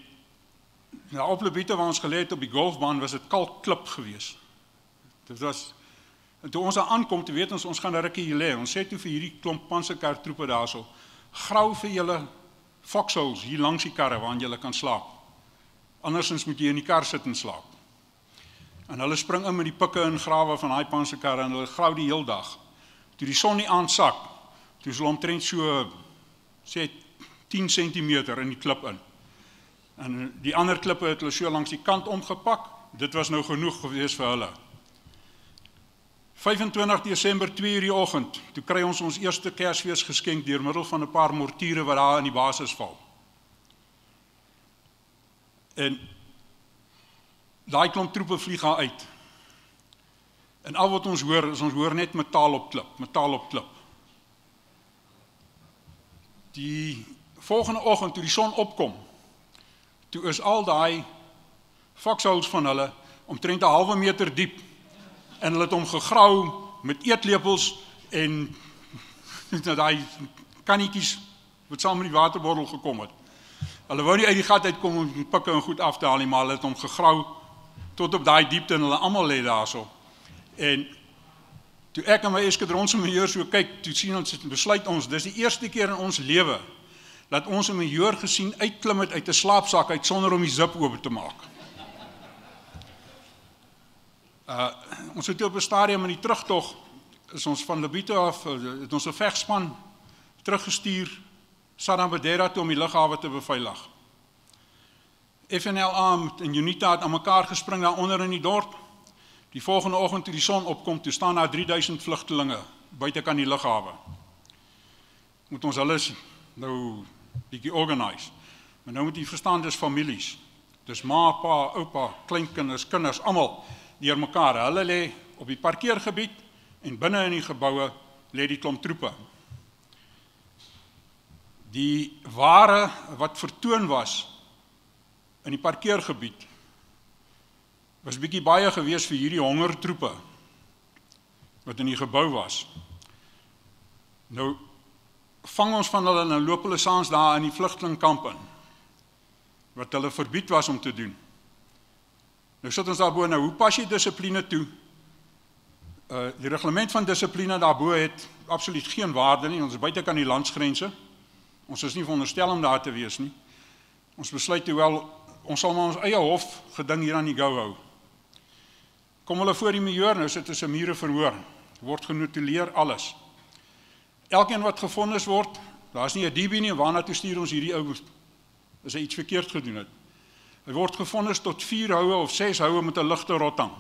nou op Lobito waar ons gelê het op die golfbaan was dit kalkklip geweest. Dit was En toe ons daar aankom, toe weet ons, ons gaan 'n rukkie hier lê. Ons sê toe vir hierdie klomp panserkartroepe daarso, grou vir julle foxholes hier langs die karre waar julle kan slaap. Andersins moet jy in die kar sit en slaap. En hulle spring in met die pikke en grawe van daai panserkarre en hulle grou die heel dag. Toe die son nie aansak, toe is hulle omtrent so sê tien sentimeter in die klip in. En die ander klippe het hulle so langs die kant omgepak. Dit was nou genoeg gewees vir hulle. vyfentwintig Desember twee uur die oggend, toe kry ons ons eerste Kersfees geskenk deur middel van 'n paar mortiere wat daar in die basis val. En daai klomp troepe vlieg daar uit. En al wat ons hoor, is ons hoor net metaal op klip, metaal op klip. Die volgende oggend, toe die son opkom, toe is al daai foxholes van hulle omtrent 'n halwe meter diep en hulle het hom gegrou met eetlepels en daai kannetjies wat saam met die waterbottel gekom het. Hulle wou nie uit die gat uitkom om die pikke en goed af te haal nie, maar hulle het hom gegrou tot op daai diepte en hulle almal lê daarso. En toe ek en my eskadronsmajoor so kyk, toe sien ons, besluit ons, dis die eerste keer in ons lewe dat ons 'n majoor gesien uitklim het uit 'n slaapsak uit sonder om die zip oop te maak. Uh, ons het op 'n stadium in die terugtog, is ons van Lobito af, het ons 'n vegspan teruggestuur, Saddam Badera toe om die lughawe te beveilig. F N L A en UNITA het aan mekaar gespring daar onder in die dorp. Die volgende oggend toe die son opkom, toe staan daar drie duisend vlugtelinge buite kan die lughawe. Moet ons alles nou bietjie organise. Maar nou moet jy verstaan, dis families. Dis ma, pa, oupa, kleinkinders, kinders, almal deur mekaar. Hulle lê op die parkeergebied en binne in die geboue lê die klomp troepe. Die ware wat vertoon was in die parkeergebied was bietjie baie gewees vir hierdie hongertroepe wat in die gebou was. Nou vang ons van hulle en nou loop hulle saans daar in die vlugtelingkamp in, wat hulle verbied was om te doen. Nou sit ons daarbo, nou hoe pas jy dissipline toe? Uh, die reglement van dissipline daarbo het absoluut geen waarde nie, ons is buite kan die landsgrense, ons is nie veronderstel om daar te wees nie. Ons besluit toe wel, ons sal maar ons eie hof geding hier aan die gou hou. Kom hulle voor die majoor, nou sit is 'n mure verhoor, word genotuleer alles. Elkeen wat gefonnis word, daar is nie 'n D B nie, waarna toe stuur ons hierdie ou, as hy iets verkeerd gedoen het. Hy word gefonnis tot vier houe of ses houe met 'n ligte rotang.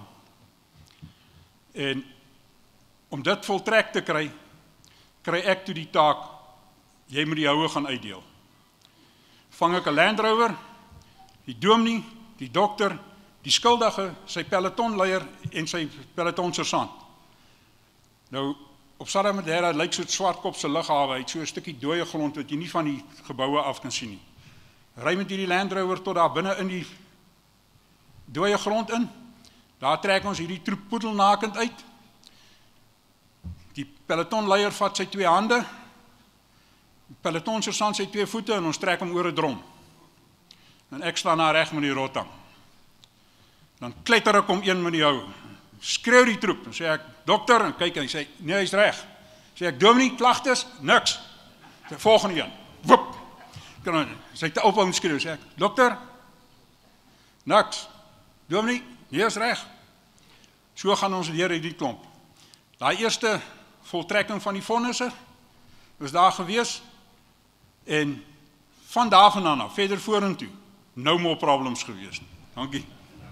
En om dit voltrek te kry, kry ek toe die taak, jy moet die houe gaan uitdeel. Vang ek 'n Land Rover, die dominee, die dokter, die skuldige, sy pelotonleier en sy pelotonsersant. Nou, op Saddam Badera lyk so 'n Swartkop se lughawe, hy het so 'n stukkie dooie grond wat jy nie van die geboue af kan sien nie. Ry met hierdie Land Rover tot daar binne in die dooie grond in. Daar trek ons hierdie troep poedelnakend uit. Die pelotonleier vat sy twee hande, die pelotonsersant sy twee voete en ons trek hom oor 'n drom. En ek staan daar reg met die rotang. Dan kletter ek om een met die hou. Skreeu die troep, en sê ek, dokter, en kyk en hy sê, nee, hy is reg. Sê ek, dominee, klagtes, niks. Sê, volgende een, woep. Sê ek te ophou om skreeu, sê ek, dokter, niks. Dominee, nee, is reg. So gaan ons deur hierdie klomp. Daai eerste voltrekking van die vonnisse was daar gewees, en van daar vandaan af, verder vorentoe, no more problems gewees. Dankie.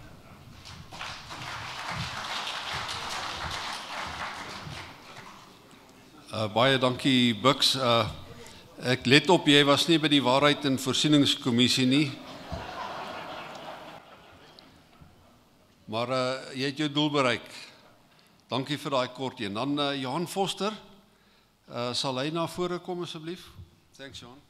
Uh, baie dankie Bux. Uh, ek let op, jy was nie by die Waarheid en Voorsieningskommissie nie. Maar uh, jy het jou doel bereik. Dankie vir daai kort een. Dan uh, Johan Foster, uh, sal hy na vore kom asseblief? Thanks Johan.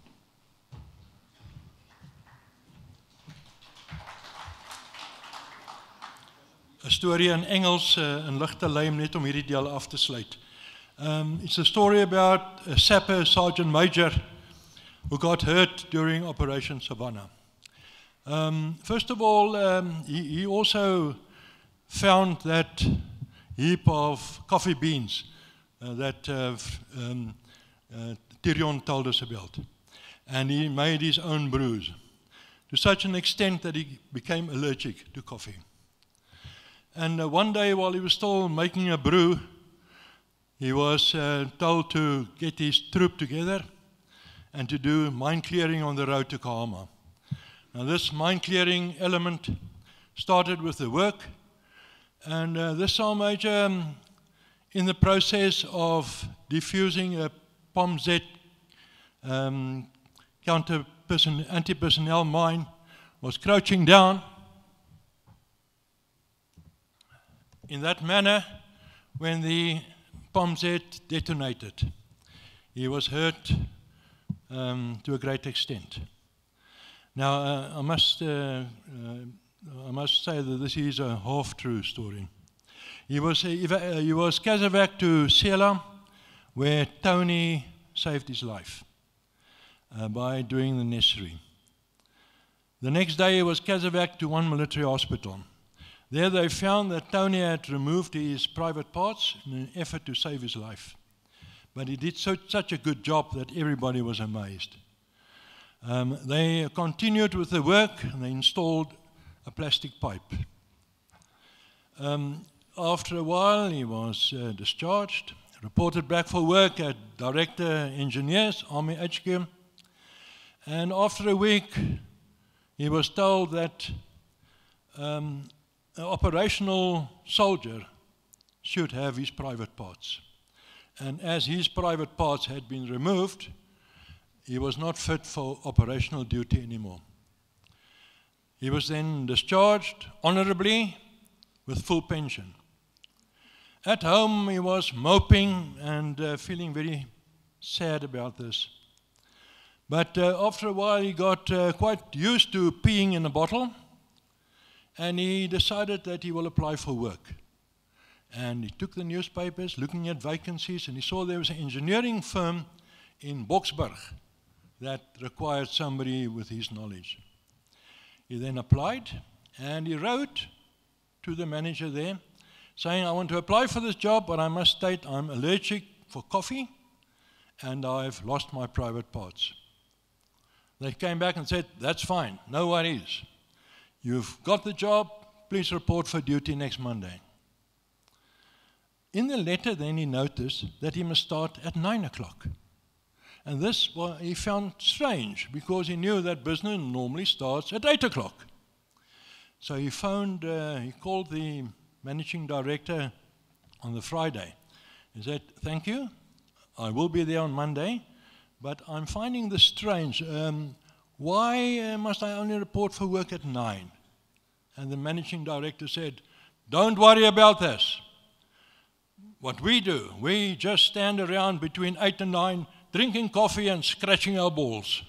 Een storie in Engels, uh, in ligte lei net om hierdie deel af te sluit. Um, it's a story about a sapper, Sergeant Major, who got hurt during Operation Savannah. Um, first of all, um, he, he also found that heap of coffee beans uh, that uh, um, uh, Tyrion told us about. And he made his own brews to such an extent that he became allergic to coffee. And uh, one day while he was still making a brew, he was uh, told to get his troop together and to do mine clearing on the road to Kahama. Now this mine clearing element started with the work, and uh, this Sergeant Major, um, in the process of defusing a P O M Z um, counter person, anti-personnel mine, was crouching down in that manner when the P O M Z detonated. He was hurt um, to a great extent. Now, uh, I must uh, uh, I must say that this is a half-true story. He was uh, he was casevaced to Sela, where Tony saved his life uh, by doing the necessary. The next day, he was casevaced to one military hospital. There, they found that Tony had removed his private parts in an effort to save his life, but he did so, such a good job that everybody was amazed. Um, they continued with the work and they installed a plastic pipe. Um, after a while, he was uh, discharged, reported back for work at Director Engineers, Army H Q, and after a week, he was told that um, an operational soldier should have his private parts. And as his private parts had been removed, he was not fit for operational duty anymore. He was then discharged honorably with full pension. At home, he was moping and uh, feeling very sad about this. But uh, after a while, he got uh, quite used to peeing in a bottle, and he decided that he will apply for work. And he took the newspapers, looking at vacancies, and he saw there was an engineering firm in Boksburg that required somebody with his knowledge. He then applied, and he wrote to the manager there, saying, I want to apply for this job, but I must state I'm allergic for coffee, and I've lost my private parts. They came back and said, that's fine, no worries. You've got the job, please report for duty next Monday. In the letter then he noticed that he must start at nine o'clock. And this well, he found strange because he knew that business normally starts at eight o'clock. So he phoned, uh, he called the managing director on the Friday. He said, thank you, I will be there on Monday, but I'm finding this strange. Um, why uh, must I only report for work at nine? And the managing director said, don't worry about this. What we do, we just stand around between eight and nine, drinking coffee and scratching our balls.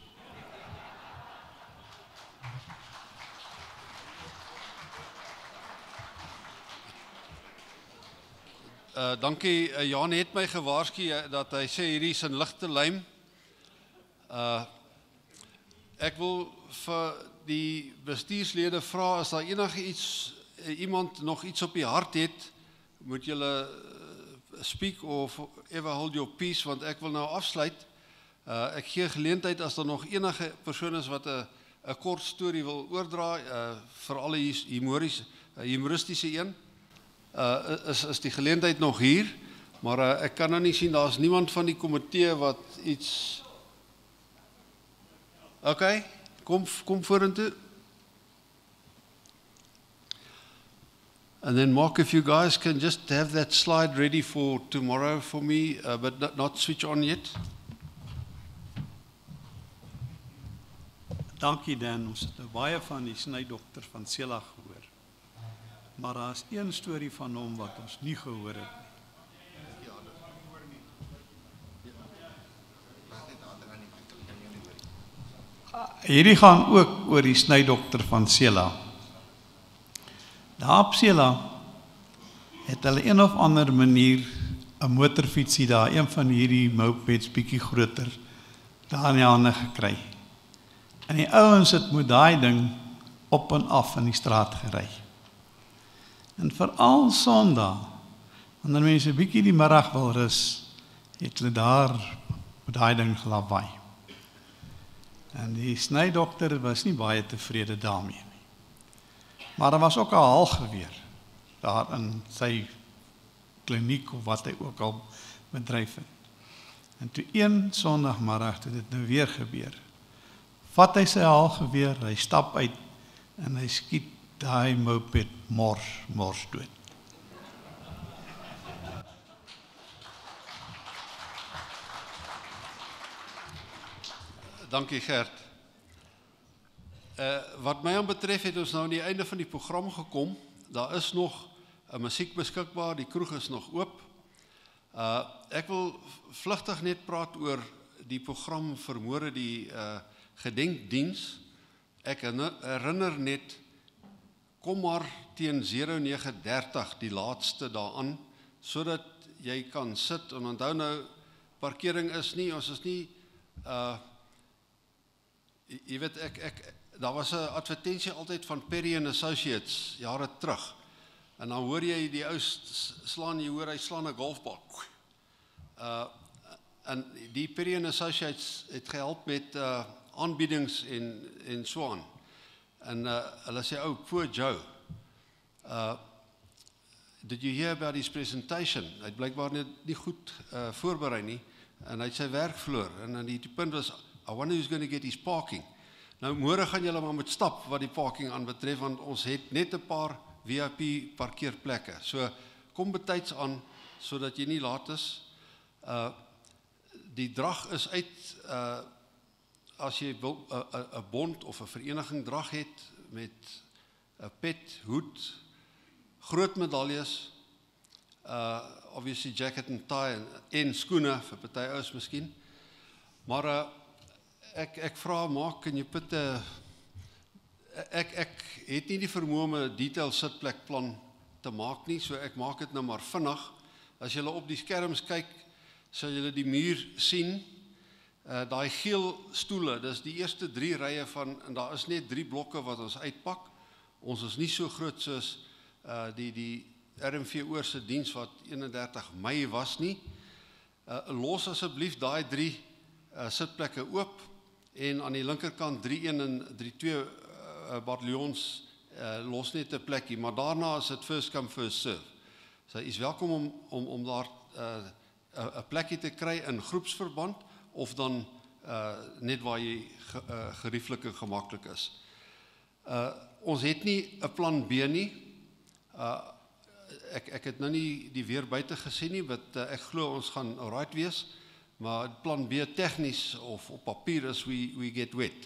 Uh, dankie, uh, Jan het my gewaarsku uh, dat hy sê hierdie is in ligte lym. Uh, ek wil vir die bestuurslede vra as daar enige iets, uh, iemand nog iets op die hart het, moet julle uh, speak of ever hold your peace, want ek wil nou afsluit. Uh, ek gee geleentheid as daar nog enige persoon is wat 'n 'n kort storie wil oordra, uh, veral 'n humoris, humoristische een. Uh, is, is die geleentheid nog hier, maar uh, ek kan nou nie sien, daar is niemand van die komitee wat iets... Ok, kom, kom vorentoe. And then Mark, if you guys can just have that slide ready for tomorrow for me, uh, but not, not switch on yet. Dankie Dan, ons het baie van die snydokter van Sela gehoor. Maar daar is een storie van hom wat ons nie gehoor het nie. Hierdie gaan ook oor die snydokter van Sela. Daar op Sela het hulle een of ander manier 'n motorfietsie daar, een van hierdie mopeds bietjie groter, daar in die hande gekry. En die ouens het met daai ding op en af in die straat gery. En veral Sondag Wanneer mense 'n bietjie die middag wil rus, het hulle daar met daai ding gelawaai. En die snydokter was nie baie tevrede daarmee nie. Maar daar was ook 'n haalgeweer daar in sy kliniek of wat hy ook al bedryf het. En toe een Sondagmiddag toe dit nou weer gebeur, vat hy sy haalgeweer, hy stap uit en hy skiet daai moped mors, mors dood. Dankie Gert. Uh, wat my aan betref het ons nou aan die einde van die program gekom. Daar is nog uh, musiek beskikbaar, die kroeg is nog oop. Uh, ek wil vlugtig net praat oor die program vermoere die uh, gedenkdiens. Ek herinner net, kom maar teen zero nege dertig die laatste daaraan, sodat jy kan sit, en onthou nou, parkering is nie, ons is nie, uh, jy weet, ek, ek, daar was 'n advertensie altyd van Perry and Associates, jare terug, en dan hoor jy die ou slaan, jy hoor hy slaan 'n golfbal, uh, en die Perry and Associates het gehelp met uh, aanbiedings en, en so aan, en uh, hulle sê, oh, poor Joe, uh, did you hear about his presentation? Hy het blykbaar net nie goed uh, voorberei nie, en hy het sy werk verloor, en, en die, die punt was, I wonder who's going to get his parking. Nou, môre gaan julle maar moet stap wat die parking aan betref, want ons het net 'n paar V I P parkeerplekke. So, kom betyds aan, sodat jy nie laat is. Uh, die drag is uit, uh, as jy wil 'n uh, uh, bond of 'n vereniging drag het, met 'n pet, hoed, groot medaljes, uh, obviously jacket and tie, en, en skoene, vir party ouens miskien. Maar, uh, Ek, ek vraag, maak, kan jy put, uh, ek, ek het nie die vermoë om 'n detail sitplekplan te maak nie, so ek maak dit nou maar vinnig. As julle op die skerms kyk, sal julle die muur sien, uh, daai geel stoele, dis die eerste drie rye van, en daar is net drie blokke wat ons uitpak. Ons is nie so groot soos uh, die, die R M V oorse diens wat eenendertig Mei was nie. Uh, los asseblief daai drie uh, sitplekke oop, en aan die linkerkant drie een en drie twee uh, bataljons uh, los net 'n plekkie, maar daarna is dit first come first serve. So is welkom om om om daar 'n uh, plekkie te kry in groepsverband of dan uh, net waar jy ge, uh, gerieflik en gemaklik is. Uh, ons het nie 'n plan B nie. Uh, ek ek het nou nie die weer buite gesien nie, wat uh, ek glo ons gaan alright wees. Maar plan B tegnies of op papier is we, we get wet.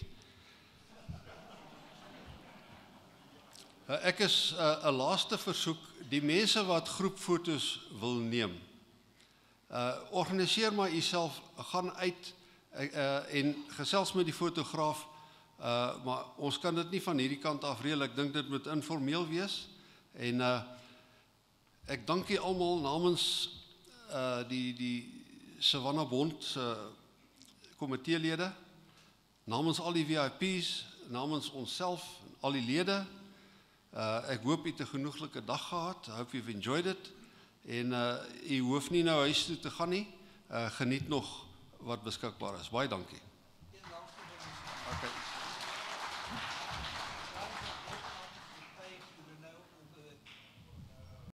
Uh, ek is 'n uh, laaste versoek, die mense wat groepfoto's wil neem, uh, organiseer maar jouself, gaan uit uh, en gesels met die fotograaf, uh, maar ons kan dit nie van hierdie kant af reël, ek dink dit moet informeel wees, en uh, ek dank julle almal namens uh, die, die Savannah Bond se komiteelede, namens al die V I P's, namens onsself, al die lede. Uh, ek hoop u het 'n genoeglike dag gehad. I hope you've enjoyed it. En uh, u hoef nie nou huis toe te gaan nie. Uh, geniet nog wat beskikbaar is. Baie dankie. Okay.